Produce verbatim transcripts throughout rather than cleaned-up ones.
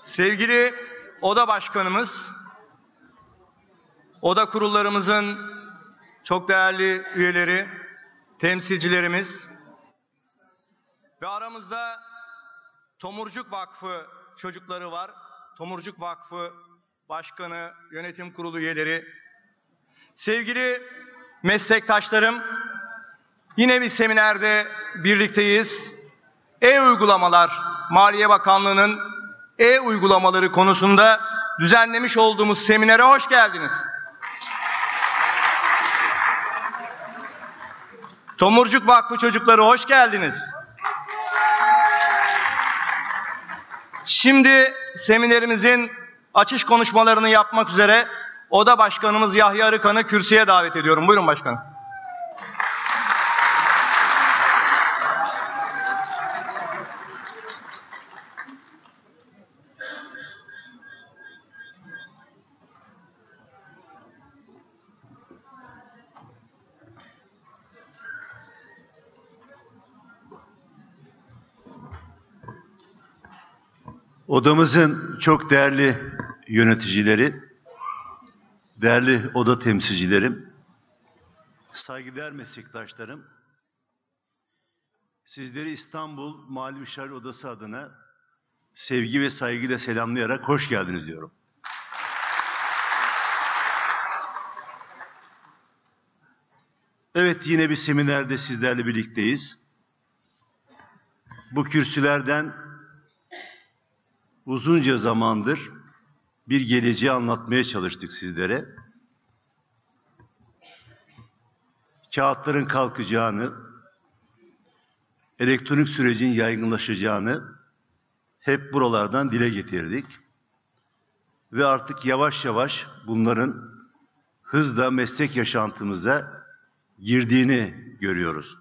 Sevgili oda başkanımız, oda kurullarımızın çok değerli üyeleri, temsilcilerimiz ve aramızda Tomurcuk Vakfı çocukları var. Tomurcuk Vakfı Başkanı, Yönetim Kurulu üyeleri, sevgili meslektaşlarım, yine bir seminerde birlikteyiz. E-uygulamalar, Maliye Bakanlığı'nın e-uygulamaları konusunda düzenlemiş olduğumuz seminere hoş geldiniz. Tomurcuk Vakfı çocukları hoş geldiniz. Şimdi seminerimizin açış konuşmalarını yapmak üzere Oda Başkanımız Yahya Arıkan'ı kürsüye davet ediyorum. Buyurun başkanım. Odamızın çok değerli yöneticileri, değerli oda temsilcilerim, saygıdeğer meslektaşlarım, sizleri İstanbul Mali Müşavir Odası adına sevgi ve saygıyla selamlayarak hoş geldiniz diyorum. Evet, yine bir seminerde sizlerle birlikteyiz. Bu kürsülerden uzunca zamandır bir geleceği anlatmaya çalıştık sizlere. Kağıtların kalkacağını, elektronik sürecin yaygınlaşacağını hep buralardan dile getirdik. Ve artık yavaş yavaş bunların hızla meslek yaşantımıza girdiğini görüyoruz.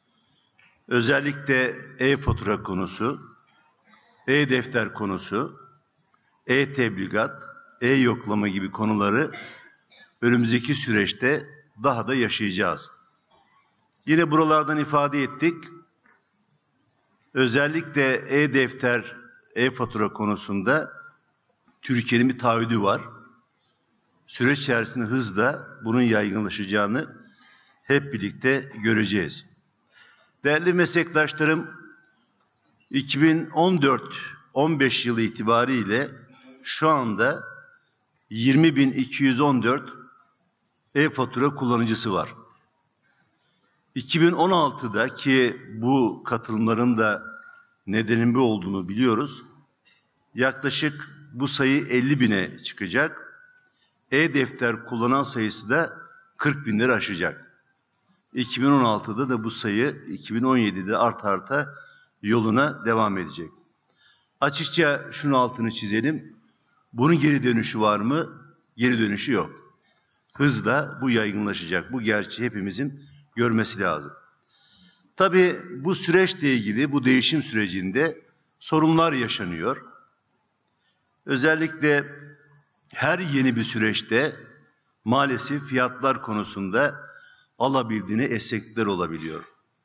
Özellikle e-fatura konusu, e-defter konusu, e-tebligat, e-yoklama gibi konuları önümüzdeki süreçte daha da yaşayacağız. Yine buralardan ifade ettik. Özellikle e-defter, e-fatura konusunda Türkiye'nin bir taahhüdü var. Süreç içerisinde hızla bunun yaygınlaşacağını hep birlikte göreceğiz. Değerli meslektaşlarım, iki bin on dört on beş yılı itibariyle şu anda yirmi bin iki yüz on dört e-fatura kullanıcısı var. iki bin on altıda ki bu katılımların da nedenin bu olduğunu biliyoruz. Yaklaşık bu sayı elli bine çıkacak. E-defter kullanan sayısı da kırk binleri aşacak. iki bin on altıda da bu sayı iki bin on yedide arta arta yoluna devam edecek. Açıkça şunu altını çizelim. Bunun geri dönüşü var mı? Geri dönüşü yok. Hızla bu yaygınlaşacak. Bu gerçeği hepimizin görmesi lazım. Tabii bu süreçle ilgili, bu değişim sürecinde sorunlar yaşanıyor. Özellikle her yeni bir süreçte maalesef fiyatlar konusunda alabildiğine esneklikler olabiliyor.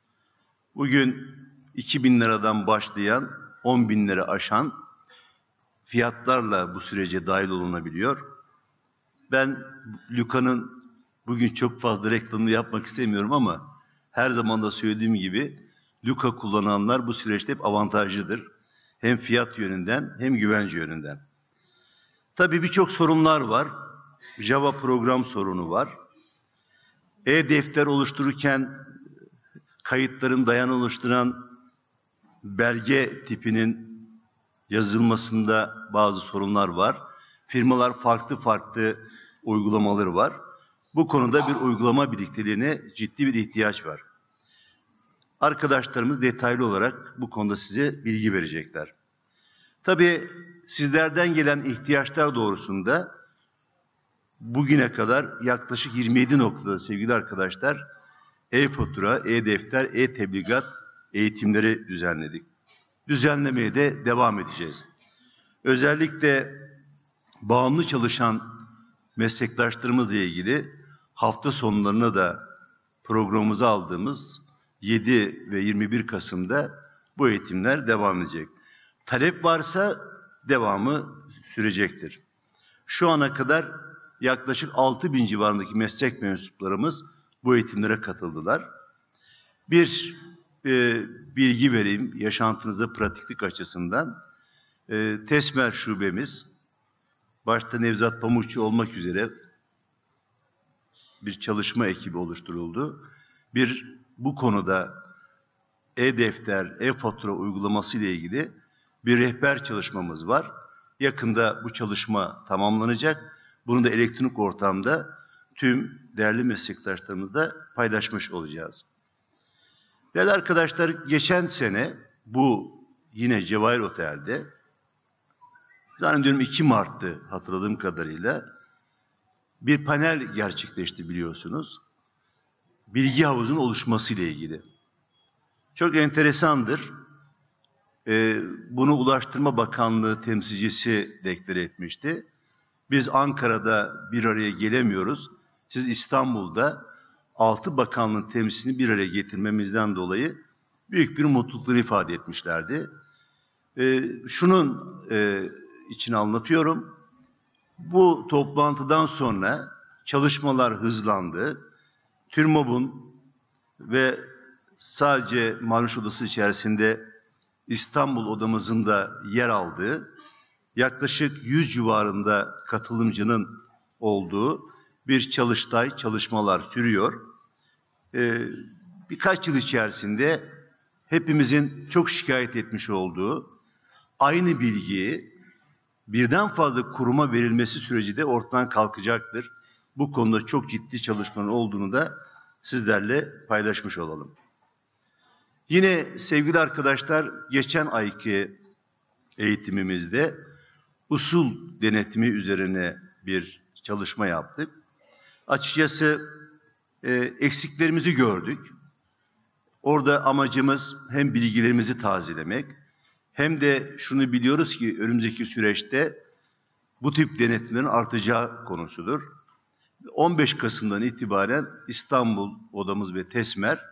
Bugün iki bin liradan başlayan on bin lira aşan fiyatlarla bu sürece dahil olunabiliyor. Ben Luka'nın bugün çok fazla reklamını yapmak istemiyorum ama her zaman da söylediğim gibi Luka kullananlar bu süreçte hep avantajlıdır. Hem fiyat yönünden hem güvence yönünden. Tabii birçok sorunlar var. Java program sorunu var. E-defter oluştururken kayıtların dayanı oluşturan belge tipinin yazılmasında bazı sorunlar var. Firmalar farklı farklı uygulamaları var. Bu konuda bir uygulama birlikteliğine ciddi bir ihtiyaç var. Arkadaşlarımız detaylı olarak bu konuda size bilgi verecekler. Tabii sizlerden gelen ihtiyaçlar doğrusunda bugüne kadar yaklaşık yirmi yedi noktada sevgili arkadaşlar e-fatura, e-defter, e-tebligat eğitimleri düzenledik. Düzenlemeye de devam edeceğiz. Özellikle bağımlı çalışan meslektaşlarımızla ilgili hafta sonlarına da programımıza aldığımız yedi ve yirmi bir Kasım'da bu eğitimler devam edecek. Talep varsa devamı sürecektir. Şu ana kadar yaklaşık altı bin civarındaki meslek mensuplarımız bu eğitimlere katıldılar. Bir e, bilgi vereyim yaşantınızda pratiklik açısından. E, TESMER şubemiz, başta Nevzat Pamukçu olmak üzere bir çalışma ekibi oluşturuldu. Bir bu konuda e-defter, e-fatura uygulaması ile ilgili bir rehber çalışmamız var. Yakında bu çalışma tamamlanacak. Bunu da elektronik ortamda tüm değerli meslektaşlarımızla paylaşmış olacağız. Değerli arkadaşlar, geçen sene bu yine Cevahir Otel'de, zannediyorum iki Mart'tı hatırladığım kadarıyla, bir panel gerçekleşti biliyorsunuz. Bilgi havuzunun oluşması ile ilgili. Çok enteresandır. Ee, bunu Ulaştırma Bakanlığı temsilcisi deklare etmişti. Biz Ankara'da bir araya gelemiyoruz. Siz İstanbul'da altı bakanlığın temsilcisini bir araya getirmemizden dolayı büyük bir mutlulukları ifade etmişlerdi. Ee, şunun e, için anlatıyorum. Bu toplantıdan sonra çalışmalar hızlandı. TÜRMOB'un ve sadece Marmaris Odası içerisinde İstanbul odamızın da yer aldığı, yaklaşık yüz civarında katılımcının olduğu bir çalıştay, çalışmalar sürüyor. Ee, birkaç yıl içerisinde hepimizin çok şikayet etmiş olduğu aynı bilgiyi birden fazla kuruma verilmesi süreci de ortadan kalkacaktır. Bu konuda çok ciddi çalışmaların olduğunu da sizlerle paylaşmış olalım. Yine sevgili arkadaşlar, geçen ayki eğitimimizde usul denetimi üzerine bir çalışma yaptık. Açıkçası e, eksiklerimizi gördük. Orada amacımız hem bilgilerimizi tazelemek, hem de şunu biliyoruz ki önümüzdeki süreçte bu tip denetimlerin artacağı konusudur. on beş Kasım'dan itibaren İstanbul odamız ve TESMER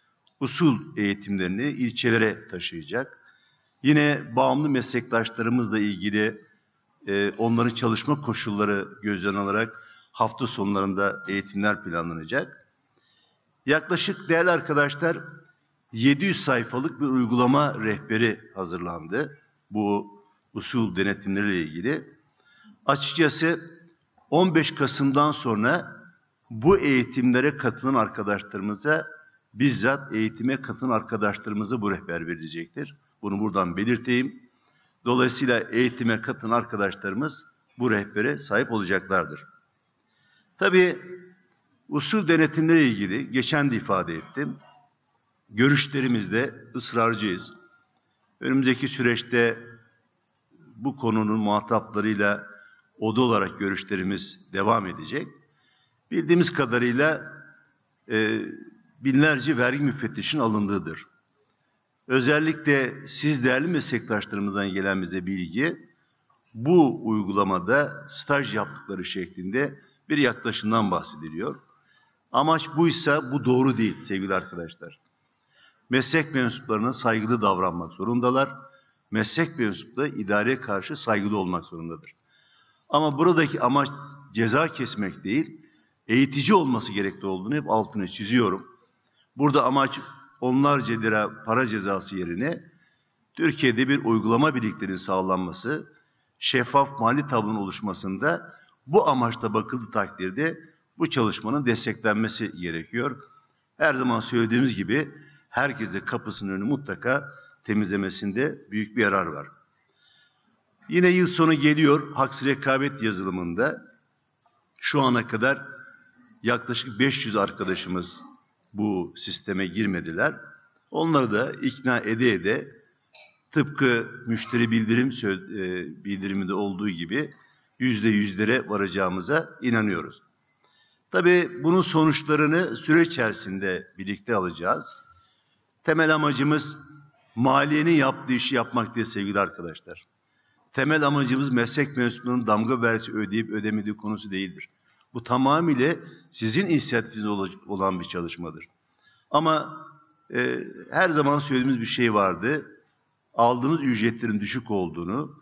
usul eğitimlerini ilçelere taşıyacak. Yine bağımlı meslektaşlarımızla ilgili e, onların çalışma koşulları gözden alarak hafta sonlarında eğitimler planlanacak. Yaklaşık değerli arkadaşlar yedi yüz sayfalık bir uygulama rehberi hazırlandı bu usul denetimleriyle ilgili. Açıkçası on beş Kasım'dan sonra bu eğitimlere katılan arkadaşlarımıza, bizzat eğitime katılan arkadaşlarımıza bu rehber verilecektir. Bunu buradan belirteyim. Dolayısıyla eğitime katılan arkadaşlarımız bu rehbere sahip olacaklardır. Tabii usul denetimleriyle ilgili geçen de ifade ettim. Görüşlerimizde ısrarcıyız. Önümüzdeki süreçte bu konunun muhataplarıyla oda olarak görüşlerimiz devam edecek. Bildiğimiz kadarıyla e, binlerce vergi müfettişinin alındığıdır. Özellikle siz değerli meslektaşlarımızdan gelen bize bilgi, bu uygulamada staj yaptıkları şeklinde bir yaklaşımdan bahsediliyor. Amaç buysa bu doğru değil sevgili arkadaşlar. Meslek mensuplarına saygılı davranmak zorundalar. Meslek mensupları idareye karşı saygılı olmak zorundadır. Ama buradaki amaç ceza kesmek değil, eğitici olması gerekli olduğunu hep altını çiziyorum. Burada amaç onlarca lira para cezası yerine Türkiye'de bir uygulama birliklerinin sağlanması, şeffaf mali tablonun oluşmasında bu amaçla bakıldığı takdirde bu çalışmanın desteklenmesi gerekiyor. Her zaman söylediğimiz gibi herkese kapısının önünü mutlaka temizlemesinde büyük bir yarar var. Yine yıl sonu geliyor. Haksız rekabet yazılımında şu ana kadar yaklaşık beş yüz arkadaşımız bu sisteme girmediler. Onları da ikna ede ede tıpkı müşteri bildirim bildiriminde olduğu gibi yüzde yüzlere varacağımıza inanıyoruz. Tabii bunun sonuçlarını süreç içerisinde birlikte alacağız. Temel amacımız maliyenin yaptığı işi yapmak değil sevgili arkadaşlar. Temel amacımız meslek mensuplarının damga vergisi ödeyip ödemediği konusu değildir. Bu tamamıyla sizin inisiyatifiniz olan bir çalışmadır. Ama e, her zaman söylediğimiz bir şey vardı. Aldığınız ücretlerin düşük olduğunu,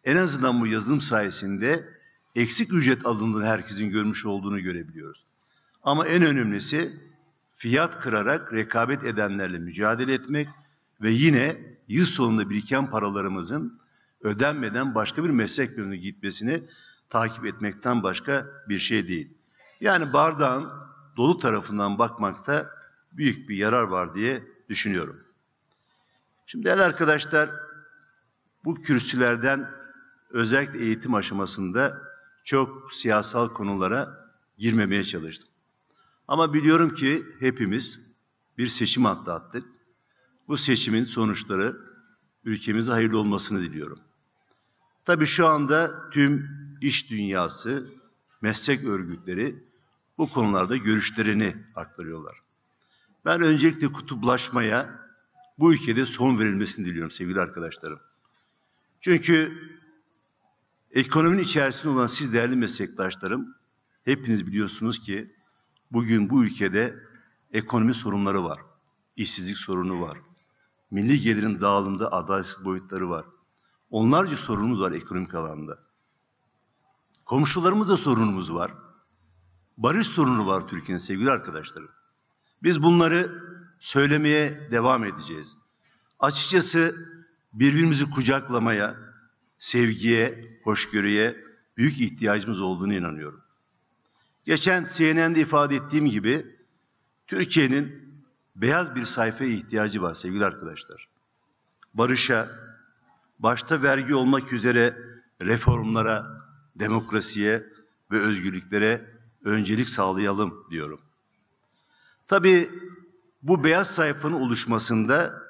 en azından bu yazılım sayesinde eksik ücret alındığını herkesin görmüş olduğunu görebiliyoruz. Ama en önemlisi fiyat kırarak rekabet edenlerle mücadele etmek ve yine yıl sonunda biriken paralarımızın ödenmeden başka bir meslek yönüne gitmesini takip etmekten başka bir şey değil. Yani bardağın dolu tarafından bakmakta büyük bir yarar var diye düşünüyorum. Şimdi değerli arkadaşlar, bu kürsülerden özellikle eğitim aşamasında çok siyasal konulara girmemeye çalıştım. Ama biliyorum ki hepimiz bir seçim atlattık. Bu seçimin sonuçları ülkemize hayırlı olmasını diliyorum. Tabii şu anda tüm iş dünyası, meslek örgütleri bu konularda görüşlerini aktarıyorlar. Ben öncelikle kutuplaşmaya bu ülkede son verilmesini diliyorum sevgili arkadaşlarım. Çünkü ekonominin içerisinde olan siz değerli meslektaşlarım, hepiniz biliyorsunuz ki bugün bu ülkede ekonomi sorunları var, işsizlik sorunu var, milli gelirin dağılımında adaletsiz boyutları var. Onlarca sorunumuz var ekonomik alanda. Komşularımızda sorunumuz var. Barış sorunu var Türkiye'nin sevgili arkadaşlarım. Biz bunları söylemeye devam edeceğiz. Açıkçası birbirimizi kucaklamaya, sevgiye, hoşgörüye büyük ihtiyacımız olduğunu inanıyorum. Geçen C N N'de ifade ettiğim gibi Türkiye'nin beyaz bir sayfaya ihtiyacı var sevgili arkadaşlar. Barışa, başta vergi olmak üzere reformlara, demokrasiye ve özgürlüklere öncelik sağlayalım diyorum. Tabii bu beyaz sayfanın oluşmasında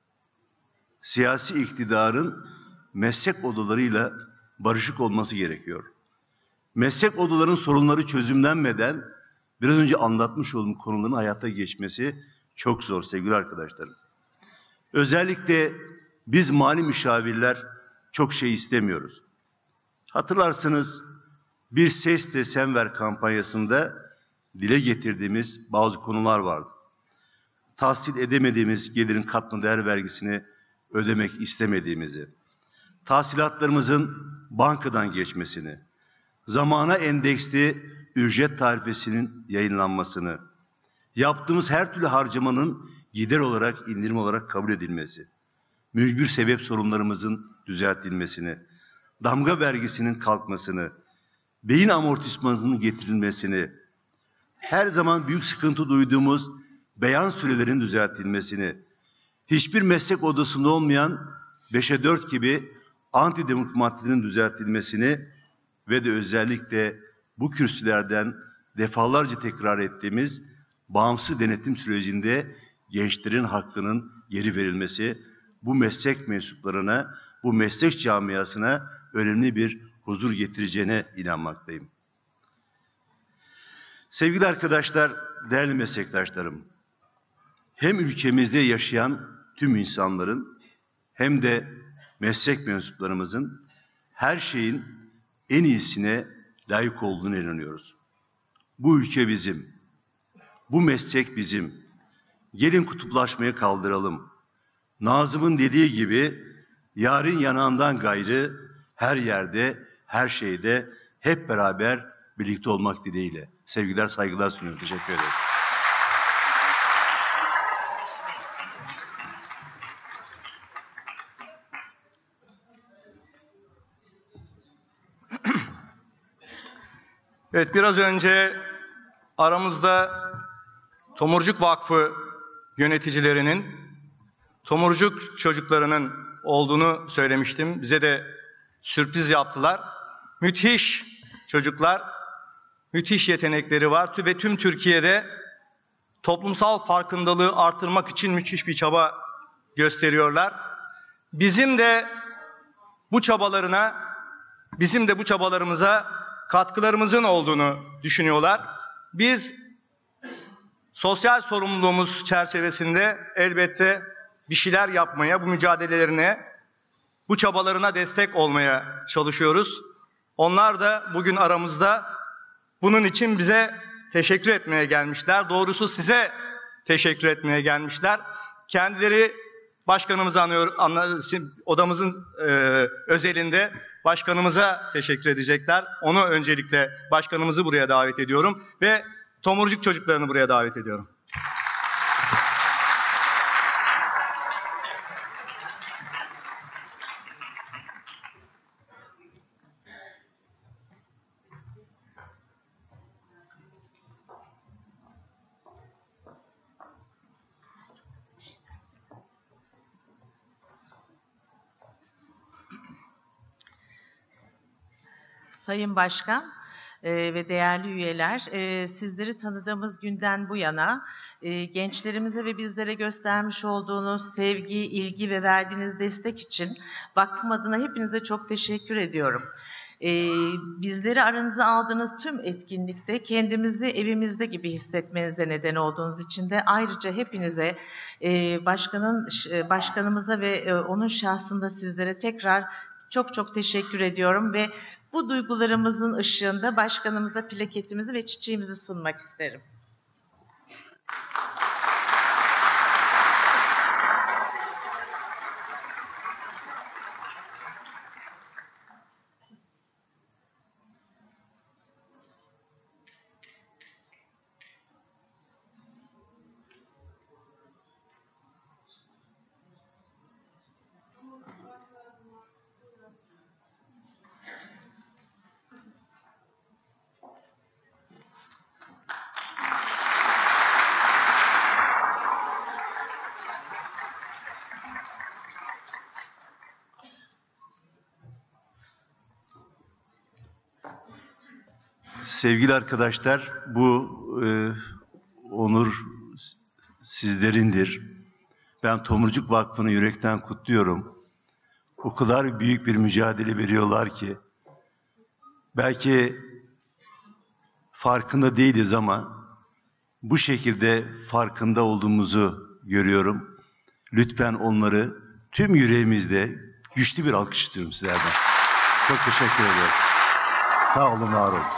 siyasi iktidarın meslek odalarıyla barışık olması gerekiyor. Meslek odalarının sorunları çözümlenmeden biraz önce anlatmış olduğum konuların hayata geçmesi çok zor sevgili arkadaşlarım. Özellikle biz mali müşavirler çok şey istemiyoruz. Hatırlarsınız bir ses de sen ver kampanyasında dile getirdiğimiz bazı konular vardı. Tahsil edemediğimiz gelirin katma değer vergisini ödemek istemediğimizi, tahsilatlarımızın bankadan geçmesini, zamana endeksli ücret tarifesinin yayınlanmasını, yaptığımız her türlü harcamanın gider olarak, indirim olarak kabul edilmesi, mücbir sebep sorunlarımızın düzeltilmesini, damga vergisinin kalkmasını, beyin amortismanının getirilmesini, her zaman büyük sıkıntı duyduğumuz beyan sürelerin düzeltilmesini, hiçbir meslek odasında olmayan beşe dört gibi antidemokratik maddelerin düzeltilmesini ve de özellikle bu kürsülerden defalarca tekrar ettiğimiz bağımsız denetim sürecinde gençlerin hakkının geri verilmesi, bu meslek mensuplarına, bu meslek camiasına önemli bir huzur getireceğine inanmaktayım. Sevgili arkadaşlar, değerli meslektaşlarım, hem ülkemizde yaşayan tüm insanların hem de meslek mensuplarımızın her şeyin en iyisine layık olduğunu inanıyoruz. Bu ülke bizim, bu meslek bizim. Gelin kutuplaşmayı kaldıralım. Nazım'ın dediği gibi, yarın yanağından gayrı her yerde, her şeyde hep beraber birlikte olmak dileğiyle. Sevgiler, saygılar sunuyorum. Teşekkür ederim. Evet, biraz önce aramızda Tomurcuk Vakfı yöneticilerinin, Tomurcuk çocuklarının olduğunu söylemiştim. Bize de sürpriz yaptılar. Müthiş çocuklar, müthiş yetenekleri var ve tüm Türkiye'de toplumsal farkındalığı artırmak için müthiş bir çaba gösteriyorlar. Bizim de bu çabalarına, bizim de bu çabalarımıza katkılarımızın olduğunu düşünüyorlar. Biz sosyal sorumluluğumuz çerçevesinde elbette bir şeyler yapmaya, bu mücadelelerine, bu çabalarına destek olmaya çalışıyoruz. Onlar da bugün aramızda bunun için bize teşekkür etmeye gelmişler. Doğrusu size teşekkür etmeye gelmişler. Kendileri başkanımızı anıyor, anla, odamızın e, özelinde başkanımıza teşekkür edecekler. Onu öncelikle başkanımızı buraya davet ediyorum ve tomurcuk çocuklarını buraya davet ediyorum. Sayın Başkan e, ve değerli üyeler, e, sizleri tanıdığımız günden bu yana e, gençlerimize ve bizlere göstermiş olduğunuz sevgi, ilgi ve verdiğiniz destek için vakfım adına hepinize çok teşekkür ediyorum. E, bizleri aranıza aldığınız tüm etkinlikte kendimizi evimizde gibi hissetmenize neden olduğunuz için de ayrıca hepinize, e, başkanın başkanımıza ve e, onun şahsında sizlere tekrar çok çok teşekkür ediyorum ve bu duygularımızın ışığında başkanımıza plaketimizi ve çiçeğimizi sunmak isterim. Sevgili arkadaşlar, bu e, onur sizlerindir. Ben Tomurcuk Vakfı'nı yürekten kutluyorum. O kadar büyük bir mücadele veriyorlar ki, belki farkında değiliz ama bu şekilde farkında olduğumuzu görüyorum. Lütfen onları tüm yüreğimizle güçlü bir alkış istiyorum sizlerden. Çok teşekkür ederim. Sağ olun, var olun.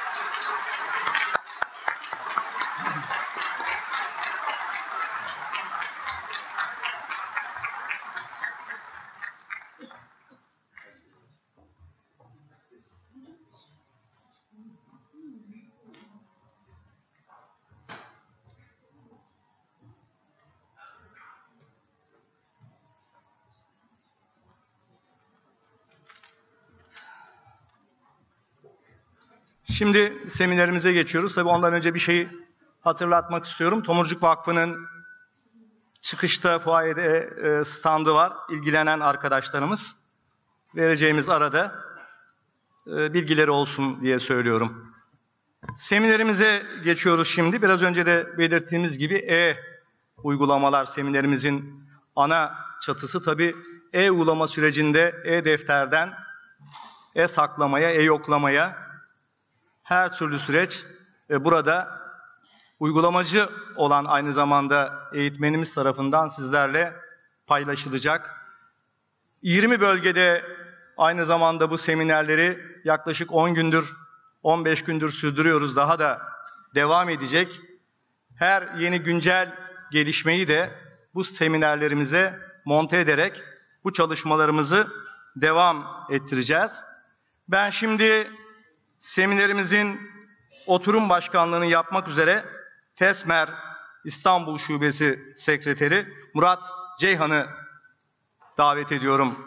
Şimdi seminerimize geçiyoruz. Tabii ondan önce bir şeyi hatırlatmak istiyorum. Tomurcuk Vakfı'nın çıkışta fuayede standı var. İlgilenen arkadaşlarımız vereceğimiz arada bilgileri olsun diye söylüyorum. Seminerimize geçiyoruz şimdi. Biraz önce de belirttiğimiz gibi e-uygulamalar seminerimizin ana çatısı. Tabii e-uygulama sürecinde e-defterden e-saklamaya, e-yoklamaya her türlü süreç e, burada uygulamacı olan aynı zamanda eğitmenimiz tarafından sizlerle paylaşılacak. yirmi bölgede aynı zamanda bu seminerleri yaklaşık on gündür, on beş gündür sürdürüyoruz. Daha da devam edecek. Her yeni güncel gelişmeyi de bu seminerlerimize monte ederek bu çalışmalarımızı devam ettireceğiz. Ben şimdi seminerimizin oturum başkanlığını yapmak üzere TESMER İstanbul Şubesi Sekreteri Murat Ceyhan'ı davet ediyorum.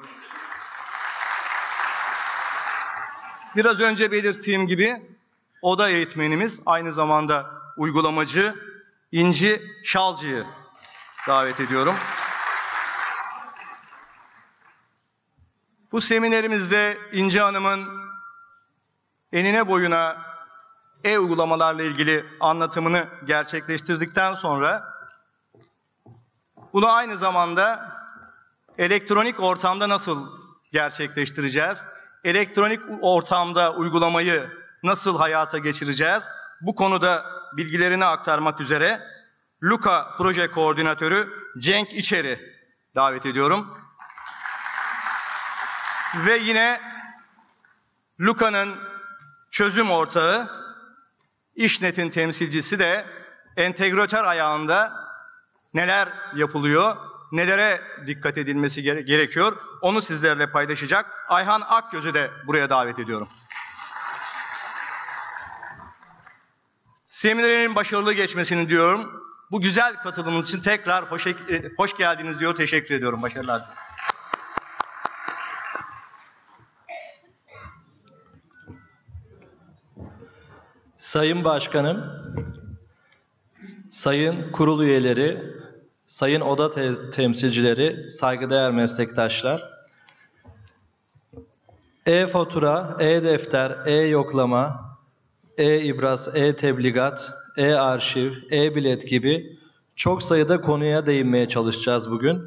Biraz önce belirttiğim gibi o da eğitmenimiz, aynı zamanda uygulamacı İnci Şalcı'yı davet ediyorum. Bu seminerimizde İnci Hanım'ın enine boyuna e-uygulamalarla ilgili anlatımını gerçekleştirdikten sonra bunu aynı zamanda elektronik ortamda nasıl gerçekleştireceğiz? Elektronik ortamda uygulamayı nasıl hayata geçireceğiz? Bu konuda bilgilerini aktarmak üzere Luka Proje Koordinatörü Cenk İçer'i davet ediyorum. Ve yine Luka'nın çözüm ortağı, İşnet'in temsilcisi de entegratör ayağında neler yapılıyor nelere dikkat edilmesi gere- gerekiyor onu sizlerle paylaşacak Ayhan Akgöz'ü de buraya davet ediyorum. Seminerin başarılı geçmesini diyorum. Bu güzel katılımınız için tekrar hoş, hoş geldiniz diyor. Teşekkür ediyorum. Başarılar. Sayın Başkanım, sayın kurul üyeleri, sayın oda te- temsilcileri, saygıdeğer meslektaşlar, e-fatura, e-defter, e-yoklama, e-ibraz, e-tebligat, e-arşiv, e-bilet gibi çok sayıda konuya değinmeye çalışacağız bugün.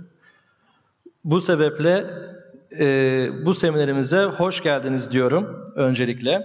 Bu sebeple e, bu seminerimize hoş geldiniz diyorum öncelikle.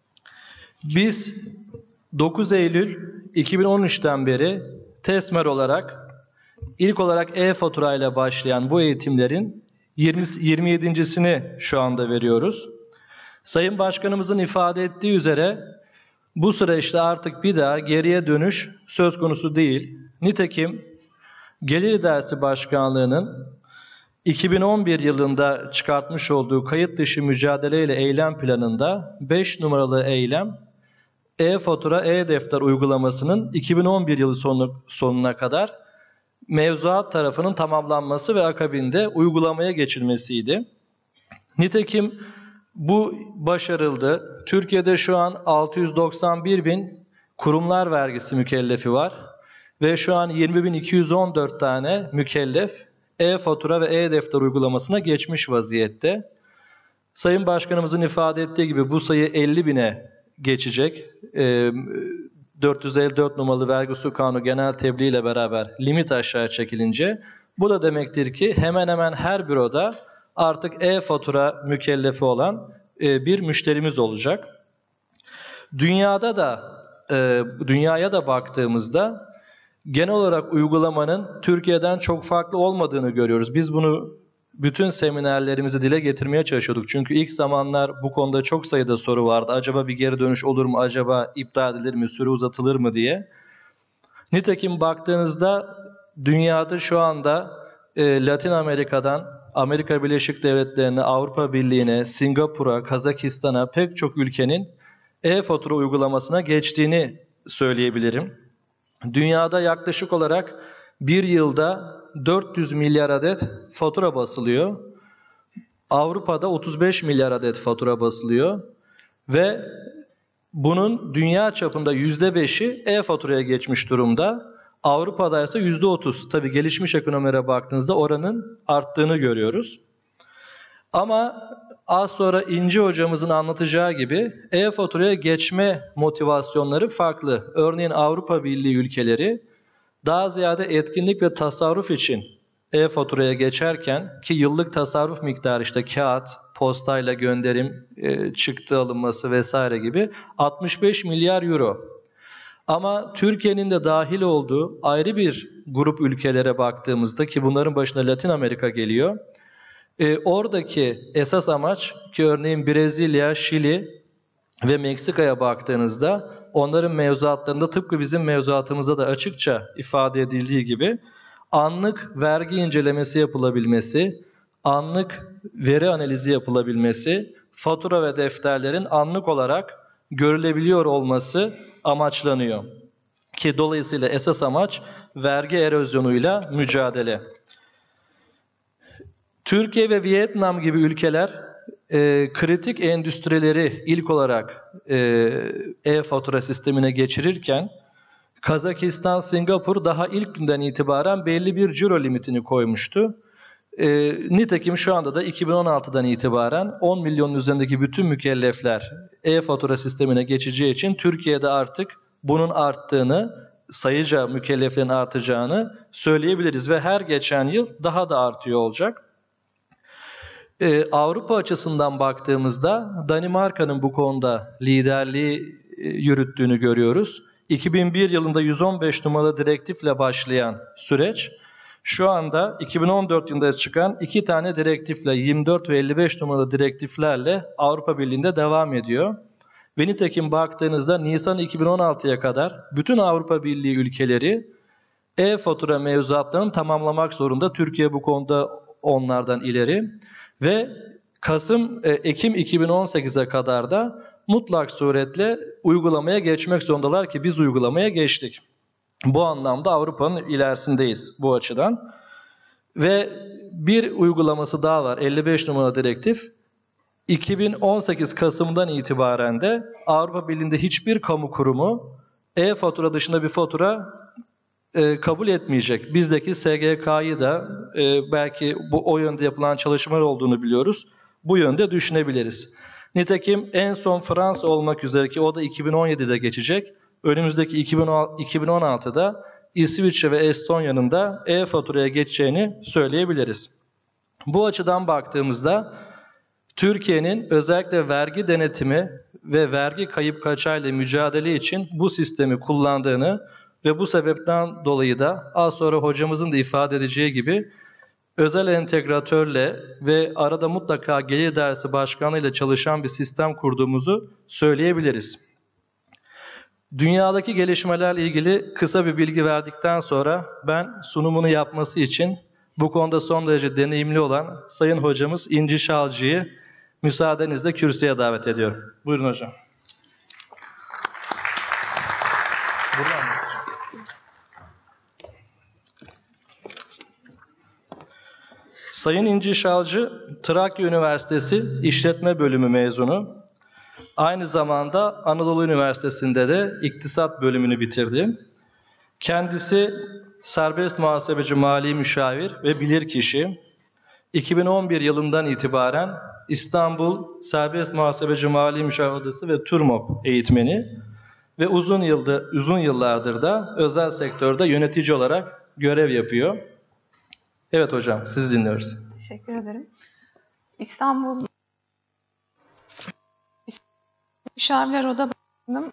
Biz dokuz Eylül iki bin on üç'ten beri TESMER olarak ilk olarak e-fatura ile başlayan bu eğitimlerin yirmi yedincisini şu anda veriyoruz. Sayın Başkanımızın ifade ettiği üzere bu süreçte artık bir daha geriye dönüş söz konusu değil. Nitekim Gelir İdaresi Başkanlığı'nın iki bin on bir yılında çıkartmış olduğu kayıt dışı mücadele ile eylem planında beş numaralı eylem e-fatura, e-defter uygulamasının iki bin on bir yılı sonu, sonuna kadar mevzuat tarafının tamamlanması ve akabinde uygulamaya geçilmesiydi. Nitekim bu başarıldı. Türkiye'de şu an altı yüz doksan bir bin kurumlar vergisi mükellefi var ve şu an yirmi bin iki yüz on dört tane mükellef e-fatura ve e-defter uygulamasına geçmiş vaziyette. Sayın Başkanımızın ifade ettiği gibi bu sayı elli bine geçecek. E, dört yüz elli dört numaralı Vergi Usul Kanunu genel tebliğ ile beraber limit aşağı çekilince bu da demektir ki hemen hemen her büroda artık e-fatura mükellefi olan e, bir müşterimiz olacak. Dünyada da e, dünyaya da baktığımızda genel olarak uygulamanın Türkiye'den çok farklı olmadığını görüyoruz. Biz bunu bütün seminerlerimizi dile getirmeye çalışıyorduk. Çünkü ilk zamanlar bu konuda çok sayıda soru vardı. Acaba bir geri dönüş olur mu? Acaba iptal edilir mi? Süre uzatılır mı diye. Nitekim baktığınızda dünyada şu anda e, Latin Amerika'dan Amerika Birleşik Devletleri'ne, Avrupa Birliği'ne, Singapur'a, Kazakistan'a pek çok ülkenin e-fatura uygulamasına geçtiğini söyleyebilirim. Dünyada yaklaşık olarak bir yılda dört yüz milyar adet fatura basılıyor. Avrupa'da otuz beş milyar adet fatura basılıyor. Ve bunun dünya çapında yüzde beşi e-faturaya geçmiş durumda. Avrupa'da ise yüzde otuz. Tabii gelişmiş ekonomilere baktığınızda oranın arttığını görüyoruz. Ama az sonra İnci hocamızın anlatacağı gibi e-faturaya geçme motivasyonları farklı. Örneğin Avrupa Birliği ülkeleri daha ziyade etkinlik ve tasarruf için e-faturaya geçerken ki yıllık tasarruf miktarı işte kağıt, postayla gönderim, e, çıktı alınması vesaire gibi altmış beş milyar euro. Ama Türkiye'nin de dahil olduğu ayrı bir grup ülkelere baktığımızda ki bunların başına Latin Amerika geliyor. E, oradaki esas amaç ki örneğin Brezilya, Şili ve Meksika'ya baktığınızda onların mevzuatlarında tıpkı bizim mevzuatımızda da açıkça ifade edildiği gibi anlık vergi incelemesi yapılabilmesi, anlık veri analizi yapılabilmesi, fatura ve defterlerin anlık olarak görülebiliyor olması amaçlanıyor. Ki dolayısıyla esas amaç vergi erozyonuyla mücadele. Türkiye ve Vietnam gibi ülkeler e, kritik endüstrileri ilk olarak e, e-fatura sistemine geçirirken Kazakistan, Singapur daha ilk günden itibaren belli bir ciro limitini koymuştu. E, nitekim şu anda da iki bin on altıdan itibaren on milyonun üzerindeki bütün mükellefler e-fatura sistemine geçeceği için Türkiye'de artık bunun arttığını, sayıca mükelleflerin artacağını söyleyebiliriz ve her geçen yıl daha da artıyor olacak. Ee, Avrupa açısından baktığımızda Danimarka'nın bu konuda liderliği e, yürüttüğünü görüyoruz. iki bin bir yılında yüz on beş numaralı direktifle başlayan süreç şu anda iki bin on dört yılında çıkan iki tane direktifle yirmi dört ve elli beş numaralı direktiflerle Avrupa Birliği'nde devam ediyor. Ve nitekim baktığınızda Nisan iki bin on altıya kadar bütün Avrupa Birliği ülkeleri E-fatura mevzuatlarını tamamlamak zorunda. Türkiye bu konuda onlardan ileri. Ve Kasım, e, Ekim iki bin on sekize kadar da mutlak suretle uygulamaya geçmek zorundalar ki biz uygulamaya geçtik. Bu anlamda Avrupa'nın ilerisindeyiz bu açıdan. Ve bir uygulaması daha var, elli beş numara direktif. iki bin on sekiz Kasım'dan itibaren de Avrupa Birliği'nde hiçbir kamu kurumu e-fatura dışında bir fatura e, kabul etmeyecek. Bizdeki S G K'yı da e, belki bu o yönde yapılan çalışmalar olduğunu biliyoruz. Bu yönde düşünebiliriz. Nitekim en son Fransa olmak üzere ki o da iki bin on yedide geçecek. Önümüzdeki iki bin on altıda İsviçre ve Estonya'nın da e-faturaya geçeceğini söyleyebiliriz. Bu açıdan baktığımızda Türkiye'nin özellikle vergi denetimi ve vergi kayıp kaçağıyla mücadele için bu sistemi kullandığını ve bu sebepten dolayı da az sonra hocamızın da ifade edeceği gibi özel entegratörle ve arada mutlaka gelir dersi başkanıyla çalışan bir sistem kurduğumuzu söyleyebiliriz. Dünyadaki gelişmelerle ilgili kısa bir bilgi verdikten sonra ben sunumunu yapması için bu konuda son derece deneyimli olan Sayın Hocamız İnci Şalcı'yı müsaadenizle kürsüye davet ediyorum. Buyurun hocam. Sayın İnci Şalcı, Trakya Üniversitesi İşletme Bölümü mezunu. Aynı zamanda Anadolu Üniversitesi'nde de İktisat bölümünü bitirdi. Kendisi serbest muhasebeci mali müşavir ve bilirkişi. iki bin on bir yılından itibaren İstanbul Serbest Muhasebeci Mali Müşavir Odası ve TÜRMOP eğitmeni ve uzun yılda uzun yıllardır da özel sektörde yönetici olarak görev yapıyor. Evet hocam, sizi dinliyoruz. Teşekkür ederim. İstanbul Müşavirler Oda Başkanım.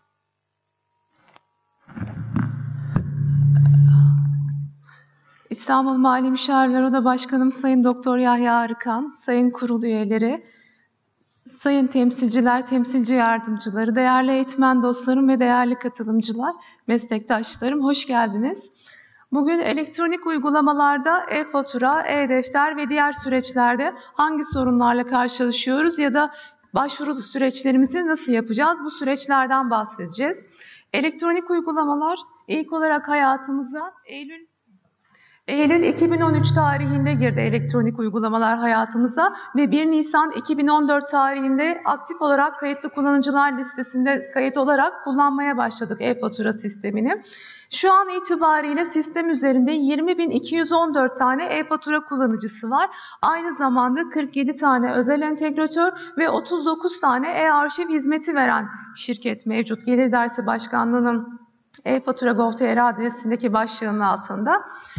İstanbul Mali Müşavirler Oda Başkanım Sayın Doktor Yahya Arıkan, Sayın Kurul üyeleri, Sayın temsilciler, temsilci yardımcıları, değerli eğitmen dostlarım ve değerli katılımcılar, meslektaşlarım hoş geldiniz. Bugün elektronik uygulamalarda e-fatura, e-defter ve diğer süreçlerde hangi sorunlarla karşılaşıyoruz ya da başvuru süreçlerimizi nasıl yapacağız? Bu süreçlerden bahsedeceğiz. Elektronik uygulamalar ilk olarak hayatımıza Eylül Eylül iki bin on üç tarihinde girdi elektronik uygulamalar hayatımıza ve bir Nisan iki bin on dört tarihinde aktif olarak kayıtlı kullanıcılar listesinde kayıt olarak kullanmaya başladık e-fatura sistemini. Şu an itibariyle sistem üzerinde yirmi bin iki yüz on dört tane e-fatura kullanıcısı var. Aynı zamanda kırk yedi tane özel entegratör ve otuz dokuz tane e-arşiv hizmeti veren şirket mevcut. Gelir Dersi Başkanlığı'nın e-fatura nokta gov nokta tr adresindeki başlığının altında.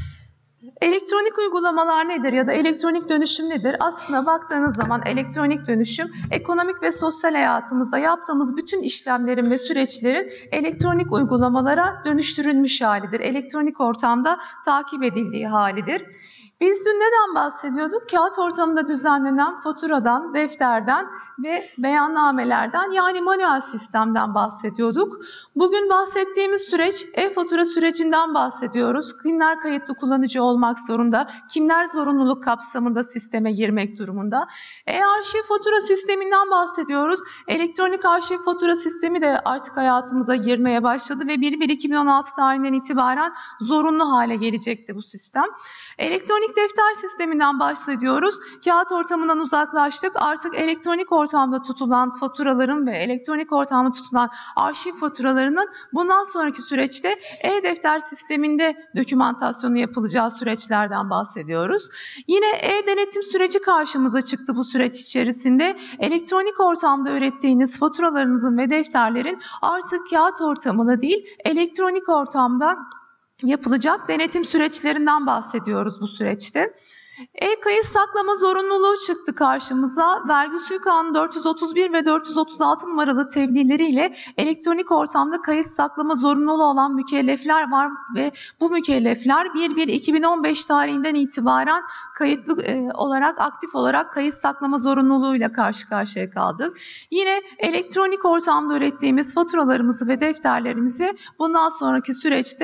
Elektronik uygulamalar nedir ya da elektronik dönüşüm nedir? Aslına baktığınız zaman elektronik dönüşüm, ekonomik ve sosyal hayatımızda yaptığımız bütün işlemlerin ve süreçlerin elektronik uygulamalara dönüştürülmüş halidir. Elektronik ortamda takip edildiği halidir. Biz dün neden bahsediyorduk? Kağıt ortamında düzenlenen faturadan, defterden ve beyannamelerden yani manuel sistemden bahsediyorduk. Bugün bahsettiğimiz süreç e-fatura sürecinden bahsediyoruz. Kimler kayıtlı kullanıcı olmak zorunda, kimler zorunluluk kapsamında sisteme girmek durumunda. E-arşiv fatura sisteminden bahsediyoruz. Elektronik arşiv fatura sistemi de artık hayatımıza girmeye başladı ve bir bir iki bin on altı tarihinden itibaren zorunlu hale gelecekti bu sistem. Elektronik defter sisteminden bahsediyoruz. Kağıt ortamından uzaklaştık. Artık elektronik ortamda tutulan faturaların ve elektronik ortamda tutulan arşiv faturalarının bundan sonraki süreçte e-defter sisteminde dokümantasyonu yapılacağı süreçlerden bahsediyoruz. Yine e-denetim süreci karşımıza çıktı bu süreç içerisinde. Elektronik ortamda ürettiğiniz faturalarınızın ve defterlerin artık kağıt ortamında değil, elektronik ortamda yapılacak denetim süreçlerinden bahsediyoruz bu süreçte. E-kayıt saklama zorunluluğu çıktı karşımıza. Vergi Usul Kanunu dört yüz otuz bir ve dört yüz otuz altı numaralı tebliğleriyle elektronik ortamda kayıt saklama zorunluluğu olan mükellefler var ve bu mükellefler bir bir iki bin on beş tarihinden itibaren kayıtlı e, olarak, aktif olarak kayıt saklama zorunluluğuyla karşı karşıya kaldık. Yine elektronik ortamda ürettiğimiz faturalarımızı ve defterlerimizi bundan sonraki süreçte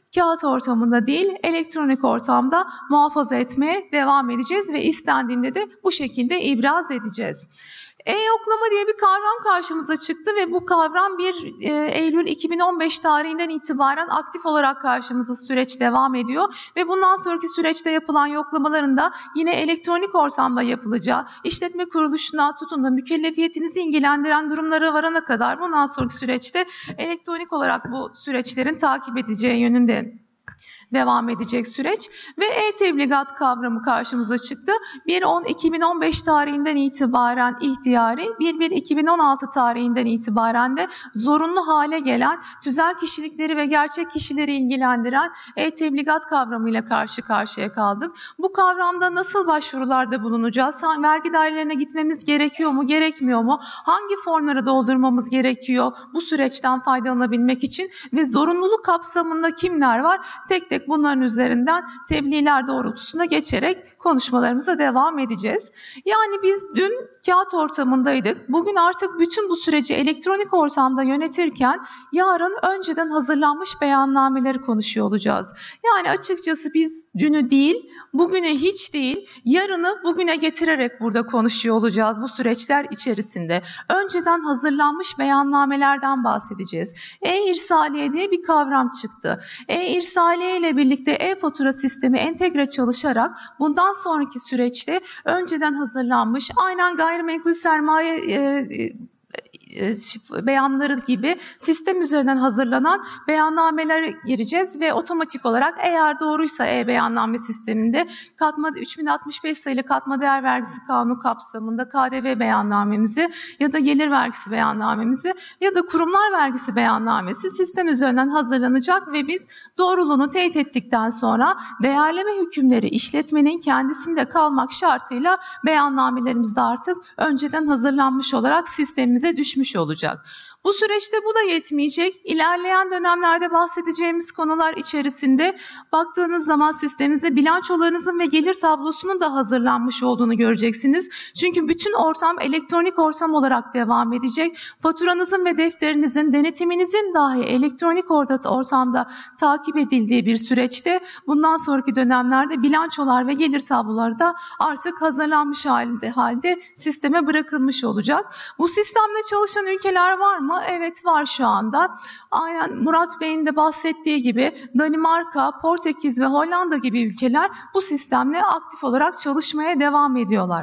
kağıt ortamında değil, elektronik ortamda muhafaza etmeye devam edeceğiz ve istendiğinde de bu şekilde ibraz edeceğiz. E-yoklama diye bir kavram karşımıza çıktı ve bu kavram bir Eylül iki bin on beş tarihinden itibaren aktif olarak karşımıza süreç devam ediyor ve bundan sonraki süreçte yapılan yoklamaların da yine elektronik ortamda yapılacağı, işletme kuruluşuna tutun da mükellefiyetinizi ilgilendiren durumlara varana kadar bundan sonraki süreçte elektronik olarak bu süreçlerin takip edeceği yönünde devam edecek süreç ve e-tebligat kavramı karşımıza çıktı. bir on iki bin on beş tarihinden itibaren ihtiyari, bir bir iki bin on altı tarihinden itibaren de zorunlu hale gelen, tüzel kişilikleri ve gerçek kişileri ilgilendiren e-tebligat kavramıyla karşı karşıya kaldık. Bu kavramda nasıl başvurularda bulunacağız? Vergi dairelerine gitmemiz gerekiyor mu, gerekmiyor mu? Hangi formları doldurmamız gerekiyor bu süreçten faydalanabilmek için ve zorunluluk kapsamında kimler var? Tek tek bunların üzerinden tebliğler doğrultusuna geçerek konuşmalarımıza devam edeceğiz. Yani biz dün kağıt ortamındaydık. Bugün artık bütün bu süreci elektronik ortamda yönetirken yarın önceden hazırlanmış beyannameleri konuşuyor olacağız. Yani açıkçası biz dünü değil, bugüne hiç değil, yarını bugüne getirerek burada konuşuyor olacağız bu süreçler içerisinde. Önceden hazırlanmış beyannamelerden bahsedeceğiz. E-irsaliye diye bir kavram çıktı. E-irsaliye ile birlikte e-fatura sistemi entegre çalışarak bundan sonraki süreçte önceden hazırlanmış, aynen gayrimenkul sermaye e, beyanları gibi sistem üzerinden hazırlanan beyannamelere gireceğiz ve otomatik olarak eğer doğruysa e-beyanname sisteminde katma, üç bin altmış beş sayılı katma değer vergisi kanunu kapsamında K D V beyannamemizi ya da gelir vergisi beyannamemizi ya da kurumlar vergisi beyannamesi sistem üzerinden hazırlanacak ve biz doğruluğunu teyit ettikten sonra değerleme hükümleri işletmenin kendisinde kalmak şartıyla beyannamelerimiz de artık önceden hazırlanmış olarak sistemimize düşmüş olacak. Bu süreçte bu da yetmeyecek. İlerleyen dönemlerde bahsedeceğimiz konular içerisinde baktığınız zaman sistemimizde bilançolarınızın ve gelir tablosunun da hazırlanmış olduğunu göreceksiniz. Çünkü bütün ortam elektronik ortam olarak devam edecek. Faturanızın ve defterinizin, denetiminizin dahi elektronik ortamda takip edildiği bir süreçte bundan sonraki dönemlerde bilançolar ve gelir tabloları da artık hazırlanmış halde, halde sisteme bırakılmış olacak. Bu sistemde çalışan ülkeler var mı? Evet, var şu anda. Aynen Murat Bey'in de bahsettiği gibi Danimarka, Portekiz ve Hollanda gibi ülkeler bu sistemle aktif olarak çalışmaya devam ediyorlar.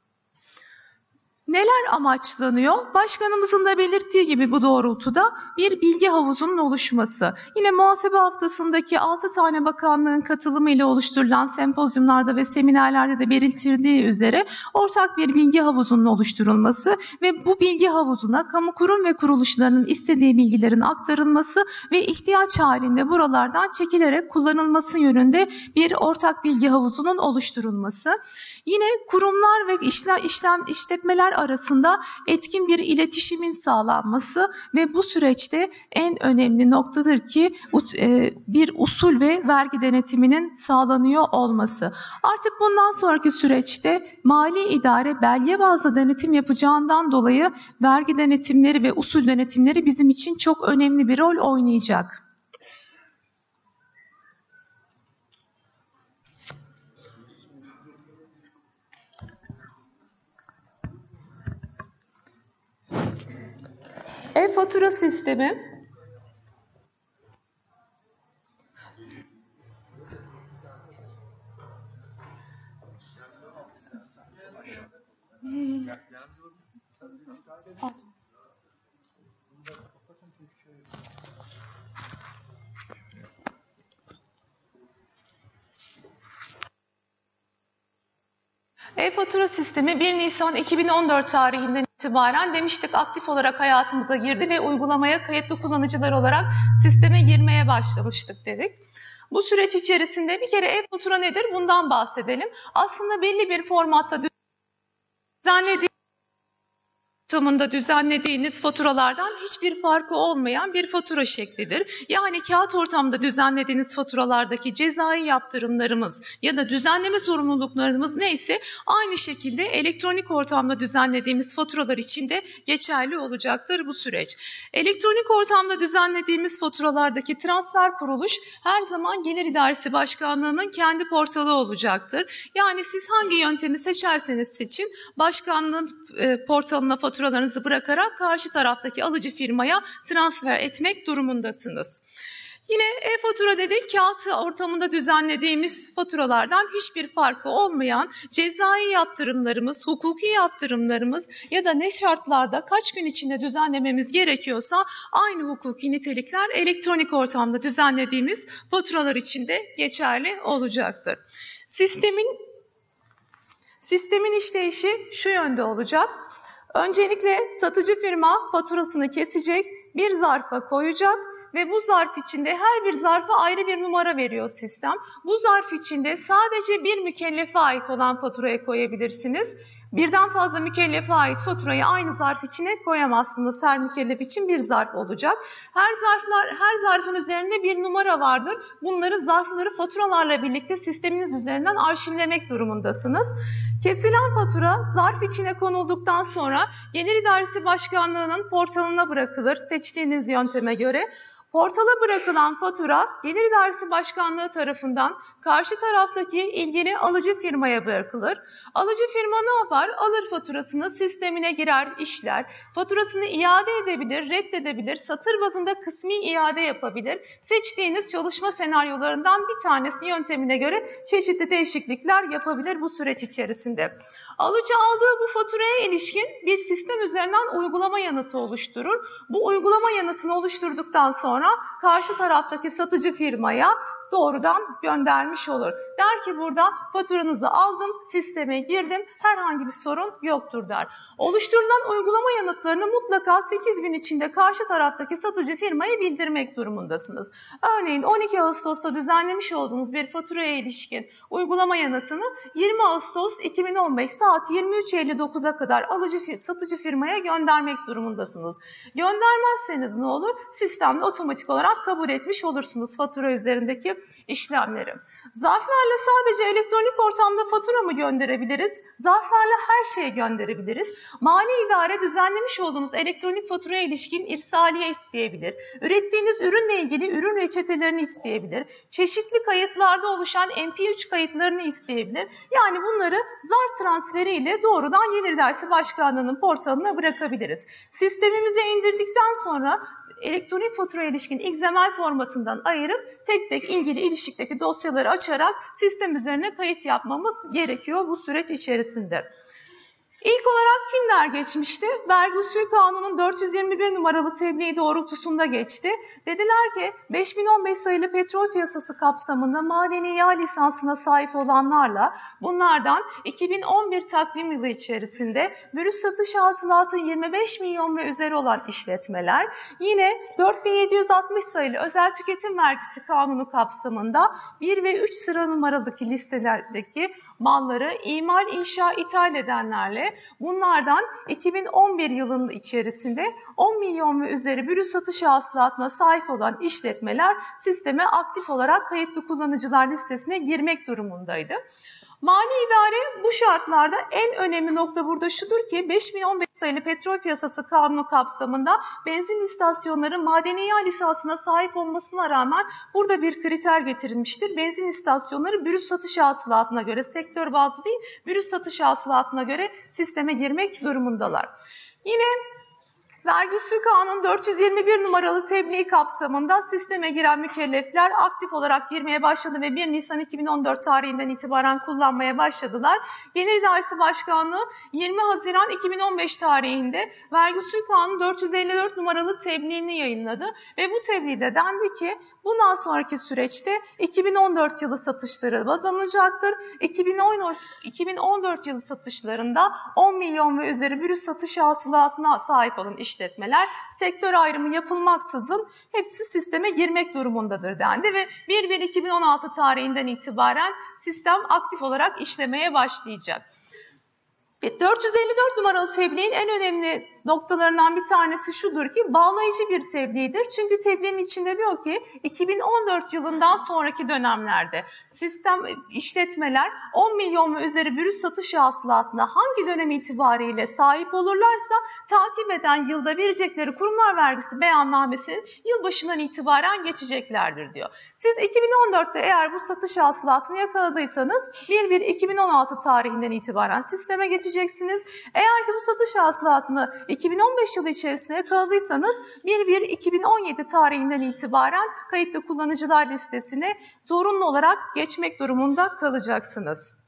Neler amaçlanıyor? Başkanımızın da belirttiği gibi bu doğrultuda bir bilgi havuzunun oluşması. Yine muhasebe haftasındaki altı tane bakanlığın katılımıyla oluşturulan sempozyumlarda ve seminerlerde de belirtildiği üzere ortak bir bilgi havuzunun oluşturulması ve bu bilgi havuzuna kamu kurum ve kuruluşlarının istediği bilgilerin aktarılması ve ihtiyaç halinde buralardan çekilerek kullanılması yönünde bir ortak bilgi havuzunun oluşturulması. Yine kurumlar ve işlem, işlem işletmeler arasında etkin bir iletişimin sağlanması ve bu süreçte en önemli noktadır ki bir usul ve vergi denetiminin sağlanıyor olması. Artık bundan sonraki süreçte mali idare belge bazlı denetim yapacağından dolayı vergi denetimleri ve usul denetimleri bizim için çok önemli bir rol oynayacak. E-fatura sistemi hmm. E-fatura sistemi bir Nisan iki bin on dört tarihinden itibaren demiştik aktif olarak hayatımıza girdi ve uygulamaya kayıtlı kullanıcılar olarak sisteme girmeye başlamıştık dedik. Bu süreç içerisinde bir kere e-fatura nedir bundan bahsedelim. Aslında belli bir formatta düzenlediğimiz ortamında düzenlediğiniz faturalardan hiçbir farkı olmayan bir fatura şeklidir. Yani kağıt ortamda düzenlediğiniz faturalardaki cezai yaptırımlarımız ya da düzenleme sorumluluklarımız neyse aynı şekilde elektronik ortamda düzenlediğimiz faturalar için de geçerli olacaktır bu süreç. Elektronik ortamda düzenlediğimiz faturalardaki transfer kuruluş her zaman Gelir İdaresi Başkanlığı'nın kendi portalı olacaktır. Yani siz hangi yöntemi seçerseniz seçin başkanlığın e, portalına fatura faturalarınızı bırakarak karşı taraftaki alıcı firmaya transfer etmek durumundasınız. Yine e-fatura dedik, kağıt ortamında düzenlediğimiz faturalardan hiçbir farkı olmayan cezai yaptırımlarımız, hukuki yaptırımlarımız ya da ne şartlarda kaç gün içinde düzenlememiz gerekiyorsa aynı hukuki nitelikler elektronik ortamda düzenlediğimiz faturalar için de geçerli olacaktır. Sistemin, sistemin işleyişi şu yönde olacak. Öncelikle satıcı firma faturasını kesecek, bir zarfa koyacak ve bu zarf içinde her bir zarfa ayrı bir numara veriyor sistem. Bu zarf içinde sadece bir mükellefe ait olan faturayı koyabilirsiniz. Birden fazla mükellefe ait faturayı aynı zarf içine koyamazsınız. Her mükellef için bir zarf olacak. Her zarflar, her zarfın üzerinde bir numara vardır. Bunları, zarfları faturalarla birlikte sisteminiz üzerinden arşivlemek durumundasınız. Kesilen fatura zarf içine konulduktan sonra Gelir İdaresi Başkanlığı'nın portalına bırakılır seçtiğiniz yönteme göre. Portala bırakılan fatura Gelir İdaresi Başkanlığı tarafından karşı taraftaki ilgili alıcı firmaya bırakılır. Alıcı firma ne yapar? Alır faturasını, sistemine girer, işler. Faturasını iade edebilir, reddedebilir, satır bazında kısmi iade yapabilir. Seçtiğiniz çalışma senaryolarından bir tanesi yöntemine göre çeşitli değişiklikler yapabilir bu süreç içerisinde. Alıcı aldığı bu faturaya ilişkin bir sistem üzerinden uygulama yanıtı oluşturur. Bu uygulama yanıtını oluşturduktan sonra karşı taraftaki satıcı firmaya doğrudan göndermiş olur. Der ki burada faturanızı aldım, sisteme girdim, herhangi bir sorun yoktur der. Oluşturulan uygulama yanıtlarını mutlaka sekiz gün içinde karşı taraftaki satıcı firmaya bildirmek durumundasınız. Örneğin on iki Ağustos'ta düzenlemiş olduğunuz bir faturaya ilişkin uygulama yanıtını yirmi Ağustos iki bin on beş saat yirmi üç elli dokuza kadar alıcı satıcı firmaya göndermek durumundasınız. Göndermezseniz ne olur? Sistemde otomatik olarak kabul etmiş olursunuz fatura üzerindeki işlemleri. Zarflarla sadece elektronik ortamda fatura mı gönderebiliriz? Zarflarla her şeyi gönderebiliriz. Mali idare düzenlemiş olduğunuz elektronik faturaya ilişkin irsaliye isteyebilir. Ürettiğiniz ürünle ilgili ürün reçetelerini isteyebilir. Çeşitli kayıtlarda oluşan M P üç kayıtlarını isteyebilir. Yani bunları zarf transferiyle doğrudan Gelir İdaresi Başkanlığı'nın portalına bırakabiliriz. Sistemimize indirdikten sonra elektronik faturaya ilişkin X M L formatından ayırıp tek tek ilgili ilişikteki dosyaları açarak sistem üzerine kayıt yapmamız gerekiyor bu süreç içerisinde. İlk olarak kimler geçmişti? Vergi Usul Kanunu'nun dört yüz yirmi bir numaralı tebliği doğrultusunda geçti. Dediler ki beş bin on beş sayılı petrol piyasası kapsamında madeni yağ lisansına sahip olanlarla bunlardan iki bin on bir takvim yılı içerisinde brüt satış hasılatı yirmi beş milyon ve üzeri olan işletmeler, yine dört bin yedi yüz altmış sayılı özel tüketim vergisi kanunu kapsamında bir ve üç sıra numaradaki listelerdeki malları imal, inşa, ithal edenlerle bunlardan iki bin on bir yılının içerisinde on milyon ve üzeri brüt satış hasılatına sahip olan işletmeler sisteme aktif olarak kayıtlı kullanıcılar listesine girmek durumundaydı. Mali idare bu şartlarda en önemli nokta burada şudur ki beş bin on beş sayılı petrol piyasası kanunu kapsamında benzin istasyonları madeni yağ lisansına sahip olmasına rağmen burada bir kriter getirilmiştir. Benzin istasyonları brüt satış hasılatına göre, sektör bazlı değil, brüt satış hasılatına göre sisteme girmek durumundalar. Yine Vergi Usul Kanunu'nun dört yüz yirmi bir numaralı tebliğ kapsamında sisteme giren mükellefler aktif olarak girmeye başladı ve bir Nisan iki bin on dört tarihinden itibaren kullanmaya başladılar. Gelir İdaresi Başkanlığı yirmi Haziran iki bin on beş tarihinde Vergi Usul Kanunu dört yüz elli dört numaralı tebliğini yayınladı ve bu tebliğde dendi ki bundan sonraki süreçte iki bin on dört yılı satışları baz alınacaktır. iki bin on dört yılı satışlarında on milyon ve üzeri brüt satış hasılatına sahip olan işletmeler sektör ayrımı yapılmaksızın hepsi sisteme girmek durumundadır dendi ve bir bir iki bin on altı tarihinden itibaren sistem aktif olarak işlemeye başlayacak. dört yüz elli dört numaralı tebliğin en önemli noktalarından bir tanesi şudur ki bağlayıcı bir tebliğdir. Çünkü tebliğin içinde diyor ki iki bin on dört yılından sonraki dönemlerde sistem işletmeler on milyon ve üzeri brüt satış hasılatına hangi dönem itibariyle sahip olurlarsa takip eden yılda verecekleri kurumlar vergisi beyannamesinin yılbaşından itibaren geçeceklerdir diyor. Siz iki bin on dörtte eğer bu satış hasılatını yakaladıysanız bir bir iki bin on altı tarihinden itibaren sisteme geçeceksiniz. Eğer ki bu satış hasılatını iki bin on beş yılı içerisinde yakaladıysanız bir bir iki bin on yedi tarihinden itibaren kayıtlı kullanıcılar listesine zorunlu olarak geçmek durumunda kalacaksınız.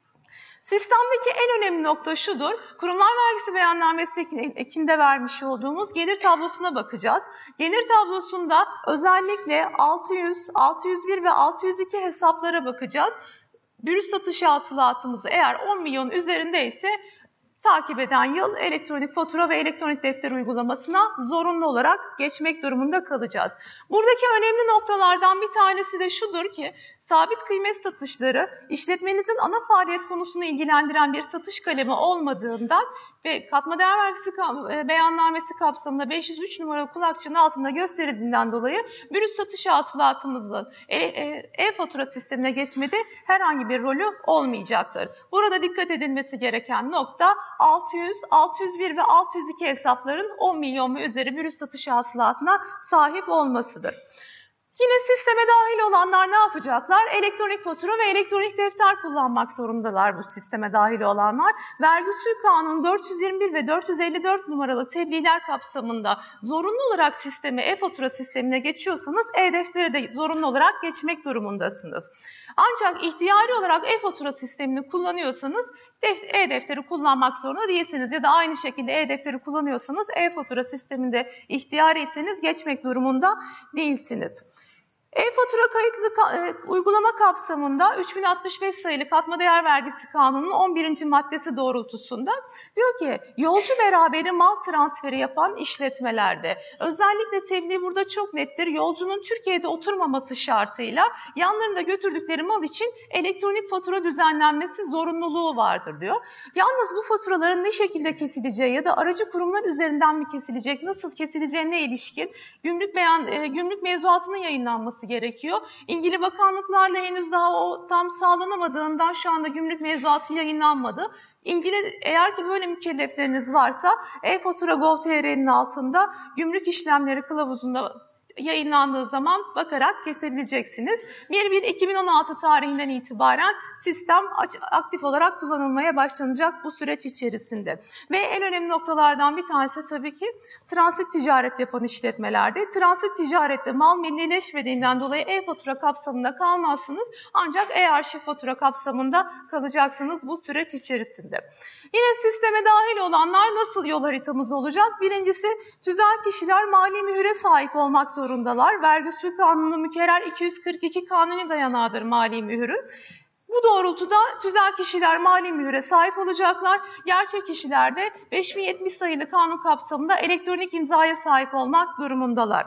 Sistemdeki en önemli nokta şudur, kurumlar vergisi beyannamesi ekinde vermiş olduğumuz gelir tablosuna bakacağız. Gelir tablosunda özellikle altı yüz, altı yüz bir ve altı yüz iki hesaplara bakacağız. Brüt satış hasılatımızı eğer on milyon üzerindeyse takip eden yıl elektronik fatura ve elektronik defter uygulamasına zorunlu olarak geçmek durumunda kalacağız. Buradaki önemli noktalardan bir tanesi de şudur ki, sabit kıymet satışları işletmenizin ana faaliyet konusunu ilgilendiren bir satış kalemi olmadığından ve katma değer vergisi beyannamesi kapsamında beş yüz üç numaralı kulakçının altında gösterildiğinden dolayı brüt satış hasılatımızın e-fatura sistemine geçmede herhangi bir rolü olmayacaktır. Burada dikkat edilmesi gereken nokta altı yüz, altı yüz bir ve altı yüz iki hesapların on milyon ve üzeri brüt satış hasılatına sahip olmasıdır. Yine sisteme dahil olanlar ne yapacaklar? Elektronik fatura ve elektronik defter kullanmak zorundalar bu sisteme dahil olanlar. Vergi Usul Kanunu dört yüz yirmi bir ve dört yüz elli dört numaralı tebliğler kapsamında zorunlu olarak sisteme, e-fatura sistemine geçiyorsanız e-deftere de zorunlu olarak geçmek durumundasınız. Ancak ihtiyari olarak e-fatura sistemini kullanıyorsanız e-defteri kullanmak zorunda değilsiniz ya da aynı şekilde e-defteri kullanıyorsanız e-fatura sisteminde ihtiyariyseniz geçmek durumunda değilsiniz. E-fatura kayıtlı ka e, uygulama kapsamında üç bin altmış beş sayılı Katma Değer Vergisi Kanunu'nun on birinci maddesi doğrultusunda diyor ki yolcu beraberi mal transferi yapan işletmelerde özellikle tebliğ burada çok nettir. Yolcunun Türkiye'de oturmaması şartıyla yanlarında götürdükleri mal için elektronik fatura düzenlenmesi zorunluluğu vardır diyor. Yalnız bu faturaların ne şekilde kesileceği ya da aracı kurumlar üzerinden mi kesilecek, nasıl kesileceğine ilişkin gümrük beyan e, gümrük mevzuatının yayınlanması gerekiyor. İlgili bakanlıklarla henüz daha o tam sağlanamadığından şu anda gümrük mevzuatı yayınlanmadı. İlgili eğer ki böyle mükellefleriniz varsa e-fatura nokta gov nokta tr'nin altında gümrük işlemleri kılavuzunda yayınlandığı zaman bakarak kesebileceksiniz. bir bir iki bin on altı tarihinden itibaren sistem aktif olarak kullanılmaya başlanacak bu süreç içerisinde. Ve en önemli noktalardan bir tanesi tabii ki transit ticaret yapan işletmelerde. Transit ticarette mal millileşmediğinden dolayı e-fatura kapsamında kalmazsınız. Ancak e-arşiv fatura kapsamında kalacaksınız bu süreç içerisinde. Yine sisteme dahil olanlar nasıl yol haritamız olacak? Birincisi tüzel kişiler mali mühüre sahip olmak zorundalar. Vergi Usul Kanunu mükerrer iki yüz kırk iki kanuni dayanağıdır mali mühürün. Bu doğrultuda tüzel kişiler mali mühüre sahip olacaklar. Gerçek kişiler de beş bin yetmiş sayılı kanun kapsamında elektronik imzaya sahip olmak durumundalar.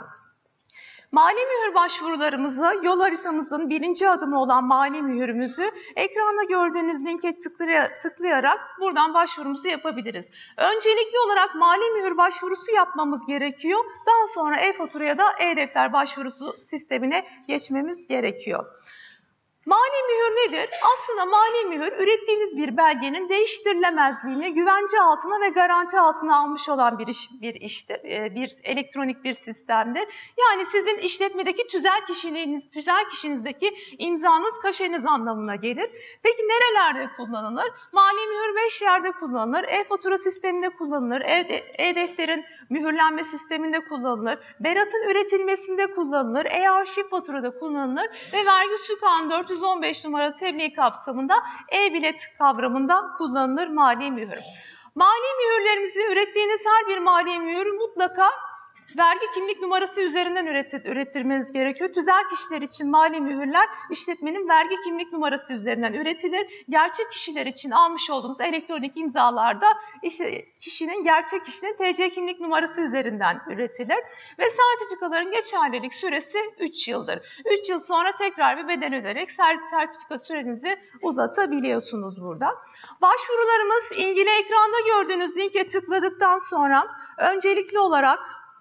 Mali mühür başvurularımızı yol haritamızın birinci adımı olan mali mühürümüzü ekranda gördüğünüz linke tıklayarak buradan başvurumuzu yapabiliriz. Öncelikli olarak mali mühür başvurusu yapmamız gerekiyor. Daha sonra e-faturaya da e-defter başvurusu sistemine geçmemiz gerekiyor. Mali mühür nedir? Aslında mali mühür ürettiğiniz bir belgenin değiştirilemezliğini güvence altına ve garanti altına almış olan bir iş, bir işte bir elektronik bir sistemdir. Yani sizin işletmedeki tüzel kişiliğiniz, tüzel kişinizdeki imzanız, kaşeniz anlamına gelir. Peki nerelerde kullanılır? Mali mühür beş yerde kullanılır. E-fatura sisteminde kullanılır. E-defterin mühürlenme sisteminde kullanılır. Berat'ın üretilmesinde kullanılır. E-arşiv faturada kullanılır ve Vergi Usul Kanunu dört yüz on beş numaralı tebliğ kapsamında e-bilet kavramında kullanılır mali mühür. Mali mühürlerimizi ürettiğiniz her bir mali mühür mutlaka vergi kimlik numarası üzerinden üretir, ürettirmeniz gerekiyor. Tüzel kişiler için mali mühürler işletmenin vergi kimlik numarası üzerinden üretilir. Gerçek kişiler için almış olduğunuz elektronik imzalarda işte kişinin gerçek kişinin T C kimlik numarası üzerinden üretilir. Ve sertifikaların geçerlilik süresi üç yıldır. üç yıl sonra tekrar bir bedel öderek sertifika sürenizi uzatabiliyorsunuz burada. Başvurularımız ilgili ekranda gördüğünüz linke tıkladıktan sonra öncelikli olarak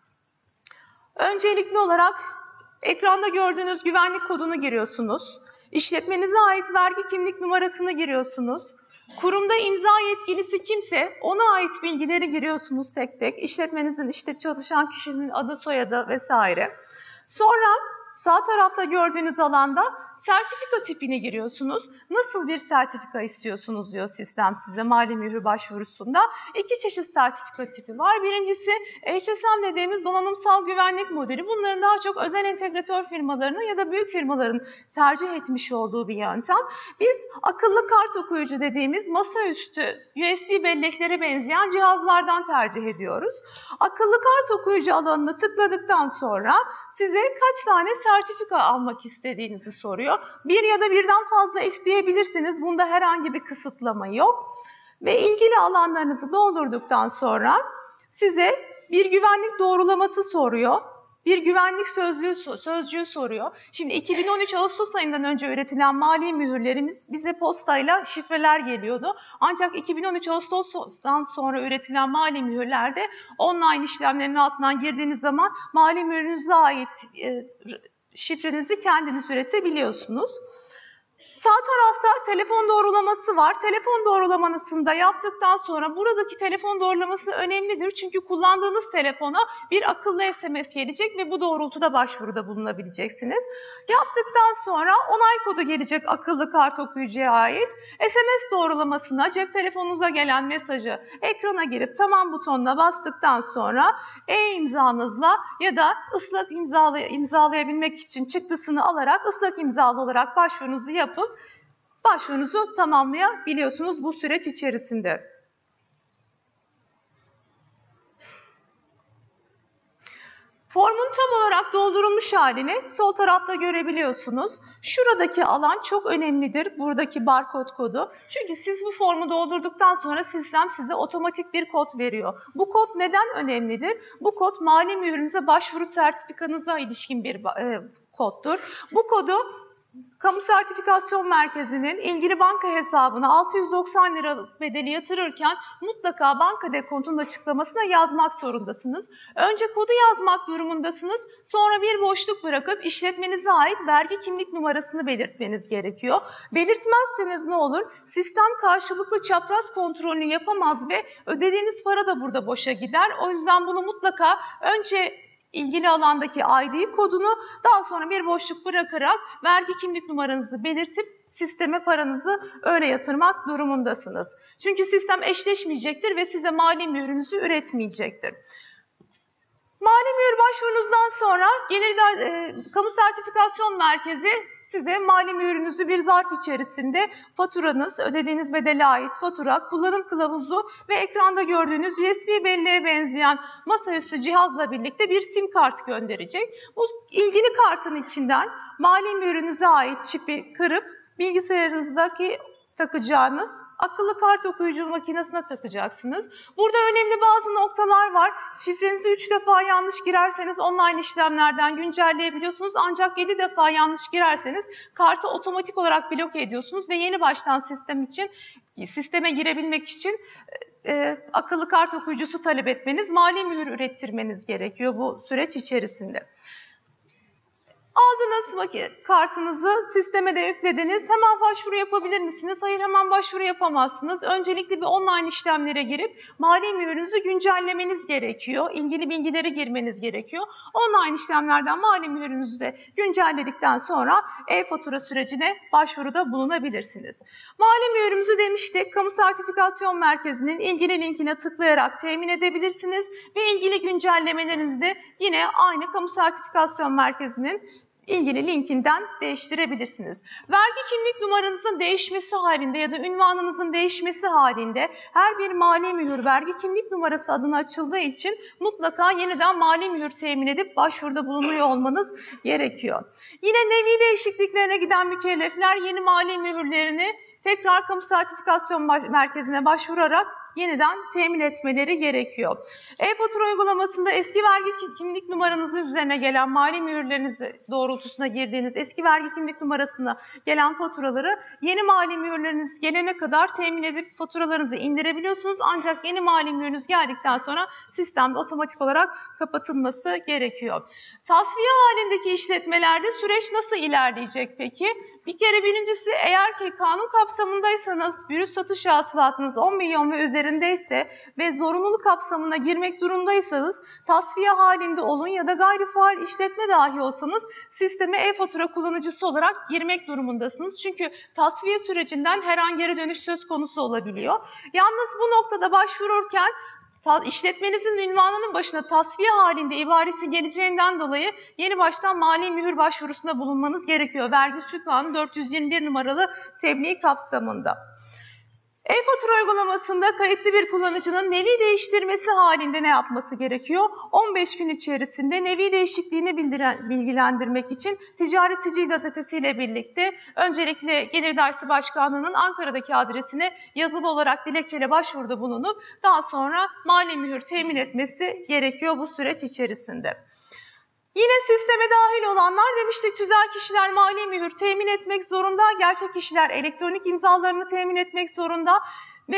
öncelikli olarak ekranda gördüğünüz güvenlik kodunu giriyorsunuz. İşletmenize ait vergi kimlik numarasını giriyorsunuz. Kurumda imza yetkilisi kimse ona ait bilgileri giriyorsunuz tek tek. İşletmenizin işte çalışan kişinin adı, soyadı vesaire. Sonra sağ tarafta gördüğünüz alanda sertifika tipini giriyorsunuz. Nasıl bir sertifika istiyorsunuz diyor sistem size mali mühür başvurusunda. İki çeşit sertifika tipi var. Birincisi H S M dediğimiz donanımsal güvenlik modeli. Bunların daha çok özel entegratör firmalarının ya da büyük firmaların tercih etmiş olduğu bir yöntem. Biz akıllı kart okuyucu dediğimiz masaüstü U S B belleklere benzeyen cihazlardan tercih ediyoruz. Akıllı kart okuyucu alanına tıkladıktan sonra size kaç tane sertifika almak istediğinizi soruyor. Bir ya da birden fazla isteyebilirsiniz. Bunda herhangi bir kısıtlama yok. Ve ilgili alanlarınızı doldurduktan sonra size bir güvenlik doğrulaması soruyor. Bir güvenlik sözlüğü, sözcüğü soruyor. Şimdi iki bin on üç Ağustos ayından önce üretilen mali mühürlerimiz bize postayla şifreler geliyordu. Ancak iki bin on üç Ağustos'tan sonra üretilen mali mühürlerde online işlemlerin altından girdiğiniz zaman mali mühürünüze ait e, şifrenizi kendiniz üretebiliyorsunuz. Sağ tarafta telefon doğrulaması var. Telefon doğrulamasını da yaptıktan sonra buradaki telefon doğrulaması önemlidir. Çünkü kullandığınız telefona bir akıllı S M S gelecek ve bu doğrultuda başvuruda bulunabileceksiniz. Yaptıktan sonra onay kodu gelecek akıllı kart okuyucuya ait. S M S doğrulamasına cep telefonunuza gelen mesajı ekrana girip tamam butonuna bastıktan sonra e-imzanızla ya da ıslak imzalay imzalayabilmek için çıktısını alarak ıslak imzalı olarak başvurunuzu yapıp başvurunuzu tamamlayabiliyorsunuz bu süreç içerisinde. Formun tam olarak doldurulmuş halini sol tarafta görebiliyorsunuz. Şuradaki alan çok önemlidir, buradaki barkod kodu. Çünkü siz bu formu doldurduktan sonra sistem size otomatik bir kod veriyor. Bu kod neden önemlidir? Bu kod mali mühürünüze başvuru sertifikanıza ilişkin bir e, koddur. Bu kodu Kamu Sertifikasyon Merkezi'nin ilgili banka hesabına altı yüz doksan lira bedeli yatırırken mutlaka banka dekontunun açıklamasına yazmak zorundasınız. Önce kodu yazmak durumundasınız. Sonra bir boşluk bırakıp işletmenize ait vergi kimlik numarasını belirtmeniz gerekiyor. Belirtmezseniz ne olur? Sistem karşılıklı çapraz kontrolünü yapamaz ve ödediğiniz para da burada boşa gider. O yüzden bunu mutlaka önce ilgili alandaki I D kodunu daha sonra bir boşluk bırakarak vergi kimlik numaranızı belirtip sisteme paranızı öyle yatırmak durumundasınız. Çünkü sistem eşleşmeyecektir ve size mali mührünüzü üretmeyecektir. Mali mühür başvurunuzdan sonra Gelir e, Kamu Sertifikasyon Merkezi size mali mührünüzü bir zarf içerisinde faturanız, ödediğiniz bedele ait fatura, kullanım kılavuzu ve ekranda gördüğünüz U S B belleğe benzeyen masaüstü cihazla birlikte bir sim kart gönderecek. Bu ilgili kartın içinden mali mührünüze ait çipi kırıp bilgisayarınızdaki takacağınız akıllı kart okuyucu makinesine takacaksınız. Burada önemli bazı noktalar var. Şifrenizi üç defa yanlış girerseniz online işlemlerden güncelleyebiliyorsunuz. Ancak yedi defa yanlış girerseniz kartı otomatik olarak bloke ediyorsunuz ve yeni baştan sistem için sisteme girebilmek için e, akıllı kart okuyucusu talep etmeniz, mali mühür ürettirmeniz gerekiyor bu süreç içerisinde. Aldınız kartınızı, sisteme de yüklediniz. Hemen başvuru yapabilir misiniz? Hayır, hemen başvuru yapamazsınız. Öncelikle bir online işlemlere girip mali mühürünüzü güncellemeniz gerekiyor. İlgili bilgileri girmeniz gerekiyor. Online işlemlerden mali mühürünüzü de güncelledikten sonra e-fatura sürecine başvuruda bulunabilirsiniz. Mali mühürümüzü demiştik. Kamu Sertifikasyon Merkezi'nin ilgili linkine tıklayarak temin edebilirsiniz. Ve ilgili güncellemelerinizi de yine aynı Kamu Sertifikasyon Merkezi'nin ilgili linkinden değiştirebilirsiniz. Vergi kimlik numaranızın değişmesi halinde ya da ünvanınızın değişmesi halinde her bir mali mühür vergi kimlik numarası adına açıldığı için mutlaka yeniden mali mühür temin edip başvuruda bulunuyor olmanız gerekiyor. Yine nevi değişikliklerine giden mükellefler yeni mali mühürlerini tekrar kamu sertifikasyon merkezine başvurarak yeniden temin etmeleri gerekiyor. E-fatura uygulamasında eski vergi kimlik numaranızın üzerine gelen mali mühürleriniz doğrultusuna girdiğiniz eski vergi kimlik numarasına gelen faturaları yeni mali mühürleriniz gelene kadar temin edip faturalarınızı indirebiliyorsunuz. Ancak yeni mali mühürünüz geldikten sonra sistemde otomatik olarak kapatılması gerekiyor. Tasfiye halindeki işletmelerde süreç nasıl ilerleyecek peki? Bir kere birincisi, eğer ki kanun kapsamındaysanız, brüt satış hasılatınız on milyon ve üzerindeyse ve zorunluluk kapsamına girmek durumdaysanız tasfiye halinde olun ya da gayri faal işletme dahi olsanız sisteme e-fatura kullanıcısı olarak girmek durumundasınız. Çünkü tasfiye sürecinden her an geri dönüş söz konusu olabiliyor. Yalnız bu noktada başvururken İşletmenizin ünvanının başına tasfiye halinde ibaresi geleceğinden dolayı yeni baştan mali mühür başvurusunda bulunmanız gerekiyor. Vergi Usul Kanunu dört yüz yirmi bir numaralı tebliğ kapsamında. E-fatura uygulamasında kayıtlı bir kullanıcının nevi değiştirmesi halinde ne yapması gerekiyor? on beş gün içerisinde nevi değişikliğini bildiren, bilgilendirmek için Ticari Sicil Gazetesi ile birlikte öncelikle Gelir Dairesi Başkanlığı'nın Ankara'daki adresine yazılı olarak dilekçeyle başvuruda bulunup daha sonra mali mühür temin etmesi gerekiyor bu süreç içerisinde. Yine sisteme dahil olanlar demiştik, tüzel kişiler mali mühür temin etmek zorunda, gerçek kişiler elektronik imzalarını temin etmek zorunda ve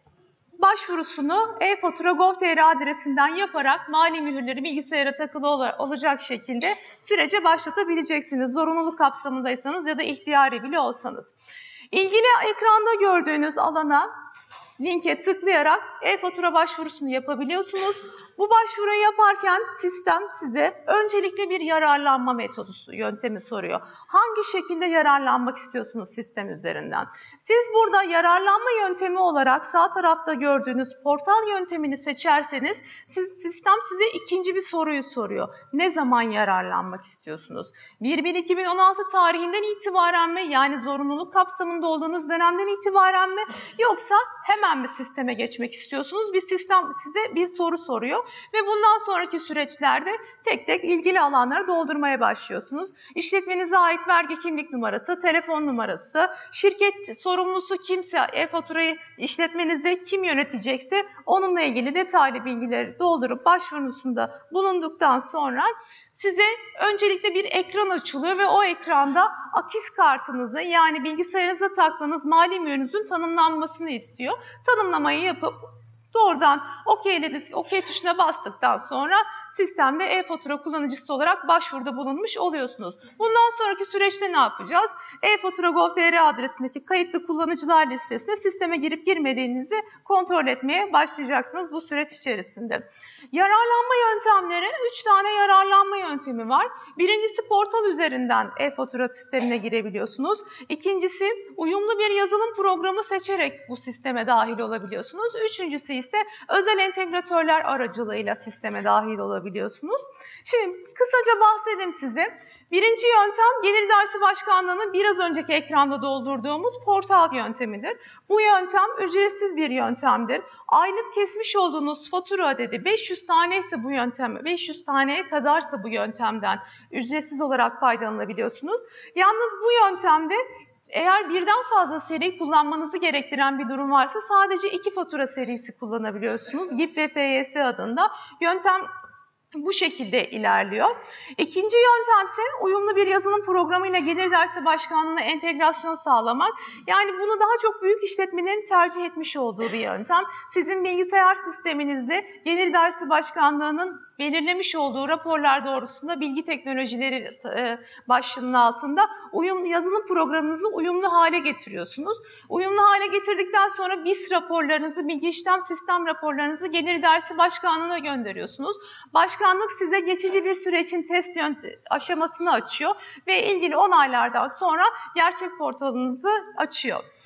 başvurusunu e-fatura nokta gov nokta tr adresinden yaparak mali mühürleri bilgisayara takılı ol olacak şekilde sürece başlatabileceksiniz. Zorunluluk kapsamındaysanız ya da ihtiyari bile olsanız. İlgili ekranda gördüğünüz alana linke tıklayarak e-fatura başvurusunu yapabiliyorsunuz. Bu başvuruyu yaparken sistem size öncelikle bir yararlanma metodu, yöntemi soruyor. Hangi şekilde yararlanmak istiyorsunuz sistem üzerinden? Siz burada yararlanma yöntemi olarak sağ tarafta gördüğünüz portal yöntemini seçerseniz siz, sistem size ikinci bir soruyu soruyor. Ne zaman yararlanmak istiyorsunuz? bir bir iki bin on altı tarihinden itibaren mi, yani zorunluluk kapsamında olduğunuz dönemden itibaren mi, yoksa hemen mi sisteme geçmek istiyorsunuz? Bir sistem size bir soru soruyor. Ve bundan sonraki süreçlerde tek tek ilgili alanları doldurmaya başlıyorsunuz. İşletmenize ait vergi kimlik numarası, telefon numarası, şirket sorumlusu kimse, e-faturayı işletmenizde kim yönetecekse onunla ilgili detaylı bilgileri doldurup başvurusunda bulunduktan sonra size öncelikle bir ekran açılıyor ve o ekranda akis kartınızı, yani bilgisayarınıza taktığınız mali mühürünüzün tanımlanmasını istiyor. Tanımlamayı yapıp doğrudan OK, OK tuşuna bastıktan sonra sistemde e-fatura kullanıcısı olarak başvuruda bulunmuş oluyorsunuz. Bundan sonraki süreçte ne yapacağız? e-fatura nokta gov nokta tr adresindeki kayıtlı kullanıcılar listesine sisteme girip girmediğinizi kontrol etmeye başlayacaksınız bu süreç içerisinde. Yararlanma yöntemleri, üç tane yararlanma yöntemi var. Birincisi, portal üzerinden e-fatura sistemine girebiliyorsunuz. İkincisi, uyumlu bir yazılım programı seçerek bu sisteme dahil olabiliyorsunuz. Üçüncüsü ise özel entegratörler aracılığıyla sisteme dahil olabiliyorsunuz. Şimdi kısaca bahsedeyim size. Birinci yöntem, Gelir Dairesi Başkanlığı'nın biraz önceki ekranda doldurduğumuz portal yöntemidir. Bu yöntem ücretsiz bir yöntemdir. Aylık kesmiş olduğunuz fatura adedi beş yüz tane ise bu yöntem, beş yüz taneye kadarsa bu yöntemden ücretsiz olarak faydalanabiliyorsunuz. Yalnız bu yöntemde eğer birden fazla seri kullanmanızı gerektiren bir durum varsa sadece iki fatura serisi kullanabiliyorsunuz. G İ P ve F Y S adında. Yöntem bu şekilde ilerliyor. İkinci yöntem ise uyumlu bir yazılım programıyla Gelir Dairesi Başkanlığı'na entegrasyon sağlamak. Yani bunu daha çok büyük işletmelerin tercih etmiş olduğu bir yöntem. Sizin bilgisayar sisteminizde Gelir Dairesi Başkanlığı'nın belirlemiş olduğu raporlar doğrultusunda bilgi teknolojileri başlığının altında uyumlu yazılım programınızı uyumlu hale getiriyorsunuz. Uyumlu hale getirdikten sonra B İ S raporlarınızı, bilgi işlem sistem raporlarınızı Gelir Dairesi Başkanlığı'na gönderiyorsunuz. Başkanlık size geçici bir süre için test aşamasını açıyor ve ilgili onaylardan sonra gerçek portalınızı açıyor.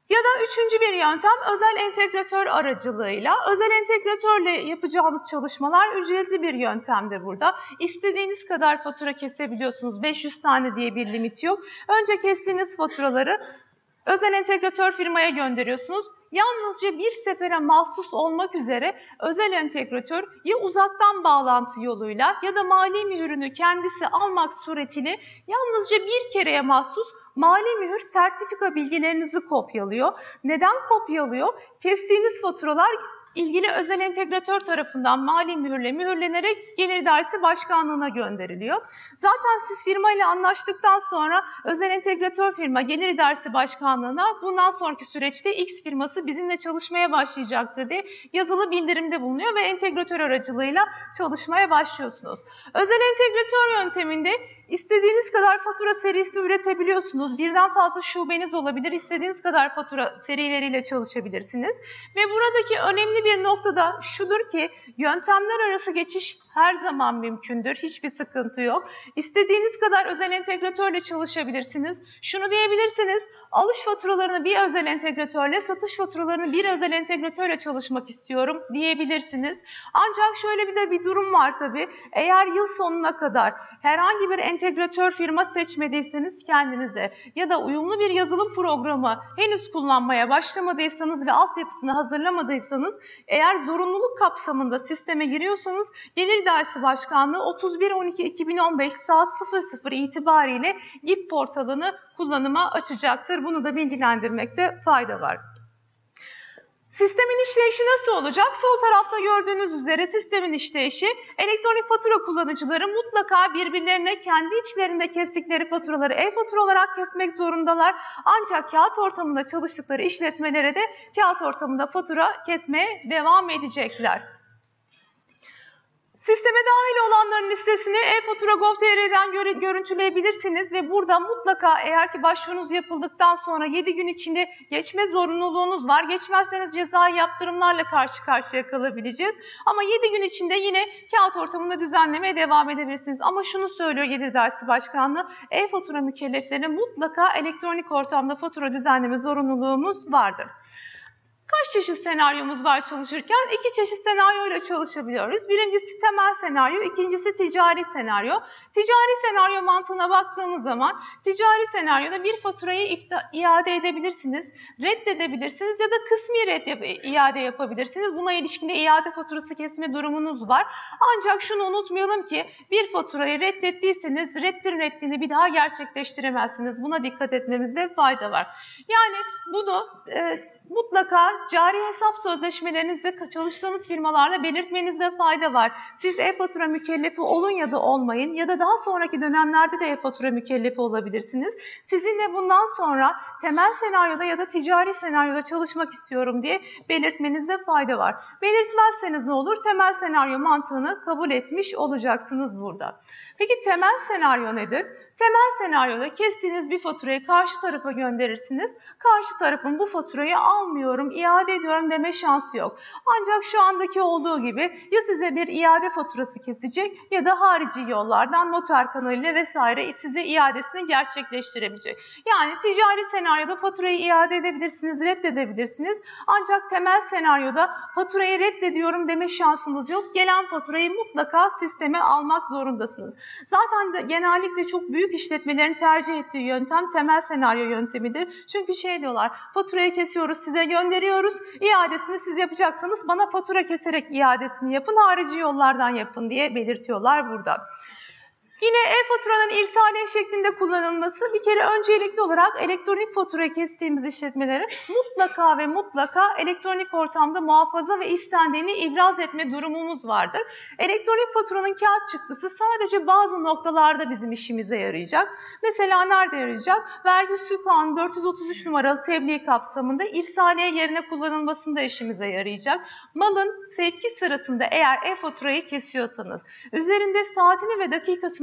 Ya da üçüncü bir yöntem özel entegratör aracılığıyla. Özel entegratörle yapacağınız çalışmalar ücretli bir yöntemdir burada. İstediğiniz kadar fatura kesebiliyorsunuz. beş yüz tane diye bir limit yok. Önce kestiğiniz faturaları özel entegratör firmaya gönderiyorsunuz. Yalnızca bir sefere mahsus olmak üzere özel entegratör ya uzaktan bağlantı yoluyla ya da mali mühürünü kendisi almak suretiyle yalnızca bir kereye mahsus mali mühür sertifika bilgilerinizi kopyalıyor. Neden kopyalıyor? Kestiğiniz faturalar ilgili özel entegratör tarafından mali mühürle mühürlenerek Gelir İdaresi Başkanlığı'na gönderiliyor. Zaten siz firma ile anlaştıktan sonra özel entegratör firma Gelir İdaresi Başkanlığı'na bundan sonraki süreçte X firması bizimle çalışmaya başlayacaktır diye yazılı bildirimde bulunuyor ve entegratör aracılığıyla çalışmaya başlıyorsunuz. Özel entegratör yönteminde İstediğiniz kadar fatura serisi üretebiliyorsunuz. Birden fazla şubeniz olabilir. İstediğiniz kadar fatura serileriyle çalışabilirsiniz. Ve buradaki önemli bir nokta da şudur ki yöntemler arası geçiş her zaman mümkündür. Hiçbir sıkıntı yok. İstediğiniz kadar özel entegratörle çalışabilirsiniz. Şunu diyebilirsiniz. Alış faturalarını bir özel entegratörle, satış faturalarını bir özel entegratörle çalışmak istiyorum diyebilirsiniz. Ancak şöyle bir de bir durum var tabii. Eğer yıl sonuna kadar herhangi bir entegratör firma seçmediyseniz kendinize ya da uyumlu bir yazılım programı henüz kullanmaya başlamadıysanız ve altyapısını hazırlamadıysanız, eğer zorunluluk kapsamında sisteme giriyorsanız Gelir İdaresi Başkanlığı otuz bir on iki iki bin on beş saat sıfır sıfır itibariyle G İ P portalını kullanıma açacaktır. Bunu da bilgilendirmekte fayda var. Sistemin işleyişi nasıl olacak? Sol tarafta gördüğünüz üzere sistemin işleyişi, elektronik fatura kullanıcıları mutlaka birbirlerine kendi içlerinde kestikleri faturaları e-fatura olarak kesmek zorundalar. Ancak kağıt ortamında çalıştıkları işletmelere de kağıt ortamında fatura kesmeye devam edecekler. Sisteme dahil olanların listesini e-fatura nokta gov nokta tr'den görüntüleyebilirsiniz ve burada mutlaka eğer ki başvurunuz yapıldıktan sonra yedi gün içinde geçme zorunluluğunuz var. Geçmezseniz cezai yaptırımlarla karşı karşıya kalabileceğiz. Ama yedi gün içinde yine kağıt ortamında düzenlemeye devam edebilirsiniz. Ama şunu söylüyor Gelir İdaresi Başkanlığı, e-fatura mükelleflerine mutlaka elektronik ortamda fatura düzenleme zorunluluğumuz vardır. Kaç çeşit senaryomuz var çalışırken? İki çeşit senaryoyla çalışabiliyoruz. Birincisi temel senaryo, ikincisi ticari senaryo. Ticari senaryo mantığına baktığımız zaman, ticari senaryoda bir faturayı iade edebilirsiniz, reddedebilirsiniz ya da kısmi red yap iade yapabilirsiniz. Buna ilişkin de iade faturası kesme durumunuz var. Ancak şunu unutmayalım ki bir faturayı reddettiyseniz reddir reddini bir daha gerçekleştiremezsiniz. Buna dikkat etmemizde fayda var. Yani bunu e, mutlaka cari hesap sözleşmelerinizde çalıştığınız firmalarla belirtmenizde fayda var. Siz e-fatura mükellefi olun ya da olmayın ya da daha sonraki dönemlerde de e-fatura mükellefi olabilirsiniz. Sizinle bundan sonra temel senaryoda ya da ticari senaryoda çalışmak istiyorum diye belirtmenizde fayda var. Belirtmezseniz ne olur? Temel senaryo mantığını kabul etmiş olacaksınız burada. Peki temel senaryo nedir? Temel senaryoda kestiğiniz bir faturayı karşı tarafa gönderirsiniz. Karşı tarafın bu faturayı almıyorum, iade ediyorum deme şansı yok. Ancak şu andaki olduğu gibi ya size bir iade faturası kesecek ya da harici yollardan noter kanalıyla vesaire size iadesini gerçekleştirebilecek. Yani ticari senaryoda faturayı iade edebilirsiniz, reddedebilirsiniz. Ancak temel senaryoda faturayı reddediyorum deme şansınız yok. Gelen faturayı mutlaka sisteme almak zorundasınız. Zaten de genellikle çok büyük işletmelerin tercih ettiği yöntem temel senaryo yöntemidir. Çünkü şey diyorlar, faturayı kesiyoruz, size gönderiyoruz, iadesini siz yapacaksanız bana fatura keserek iadesini yapın, harici yollardan yapın diye belirtiyorlar burada. Yine e-faturanın irsaliye şeklinde kullanılması, bir kere öncelikli olarak elektronik fatura kestiğimiz işletmeleri mutlaka ve mutlaka elektronik ortamda muhafaza ve istendiğini ibraz etme durumumuz vardır. Elektronik faturanın kağıt çıktısı sadece bazı noktalarda bizim işimize yarayacak. Mesela nerede yarayacak? Vergi usul kanunu dört yüz otuz üç numaralı tebliğ kapsamında irsaliye yerine kullanılmasında işimize yarayacak. Malın sevki sırasında eğer e-faturayı kesiyorsanız, üzerinde saatini ve dakikasını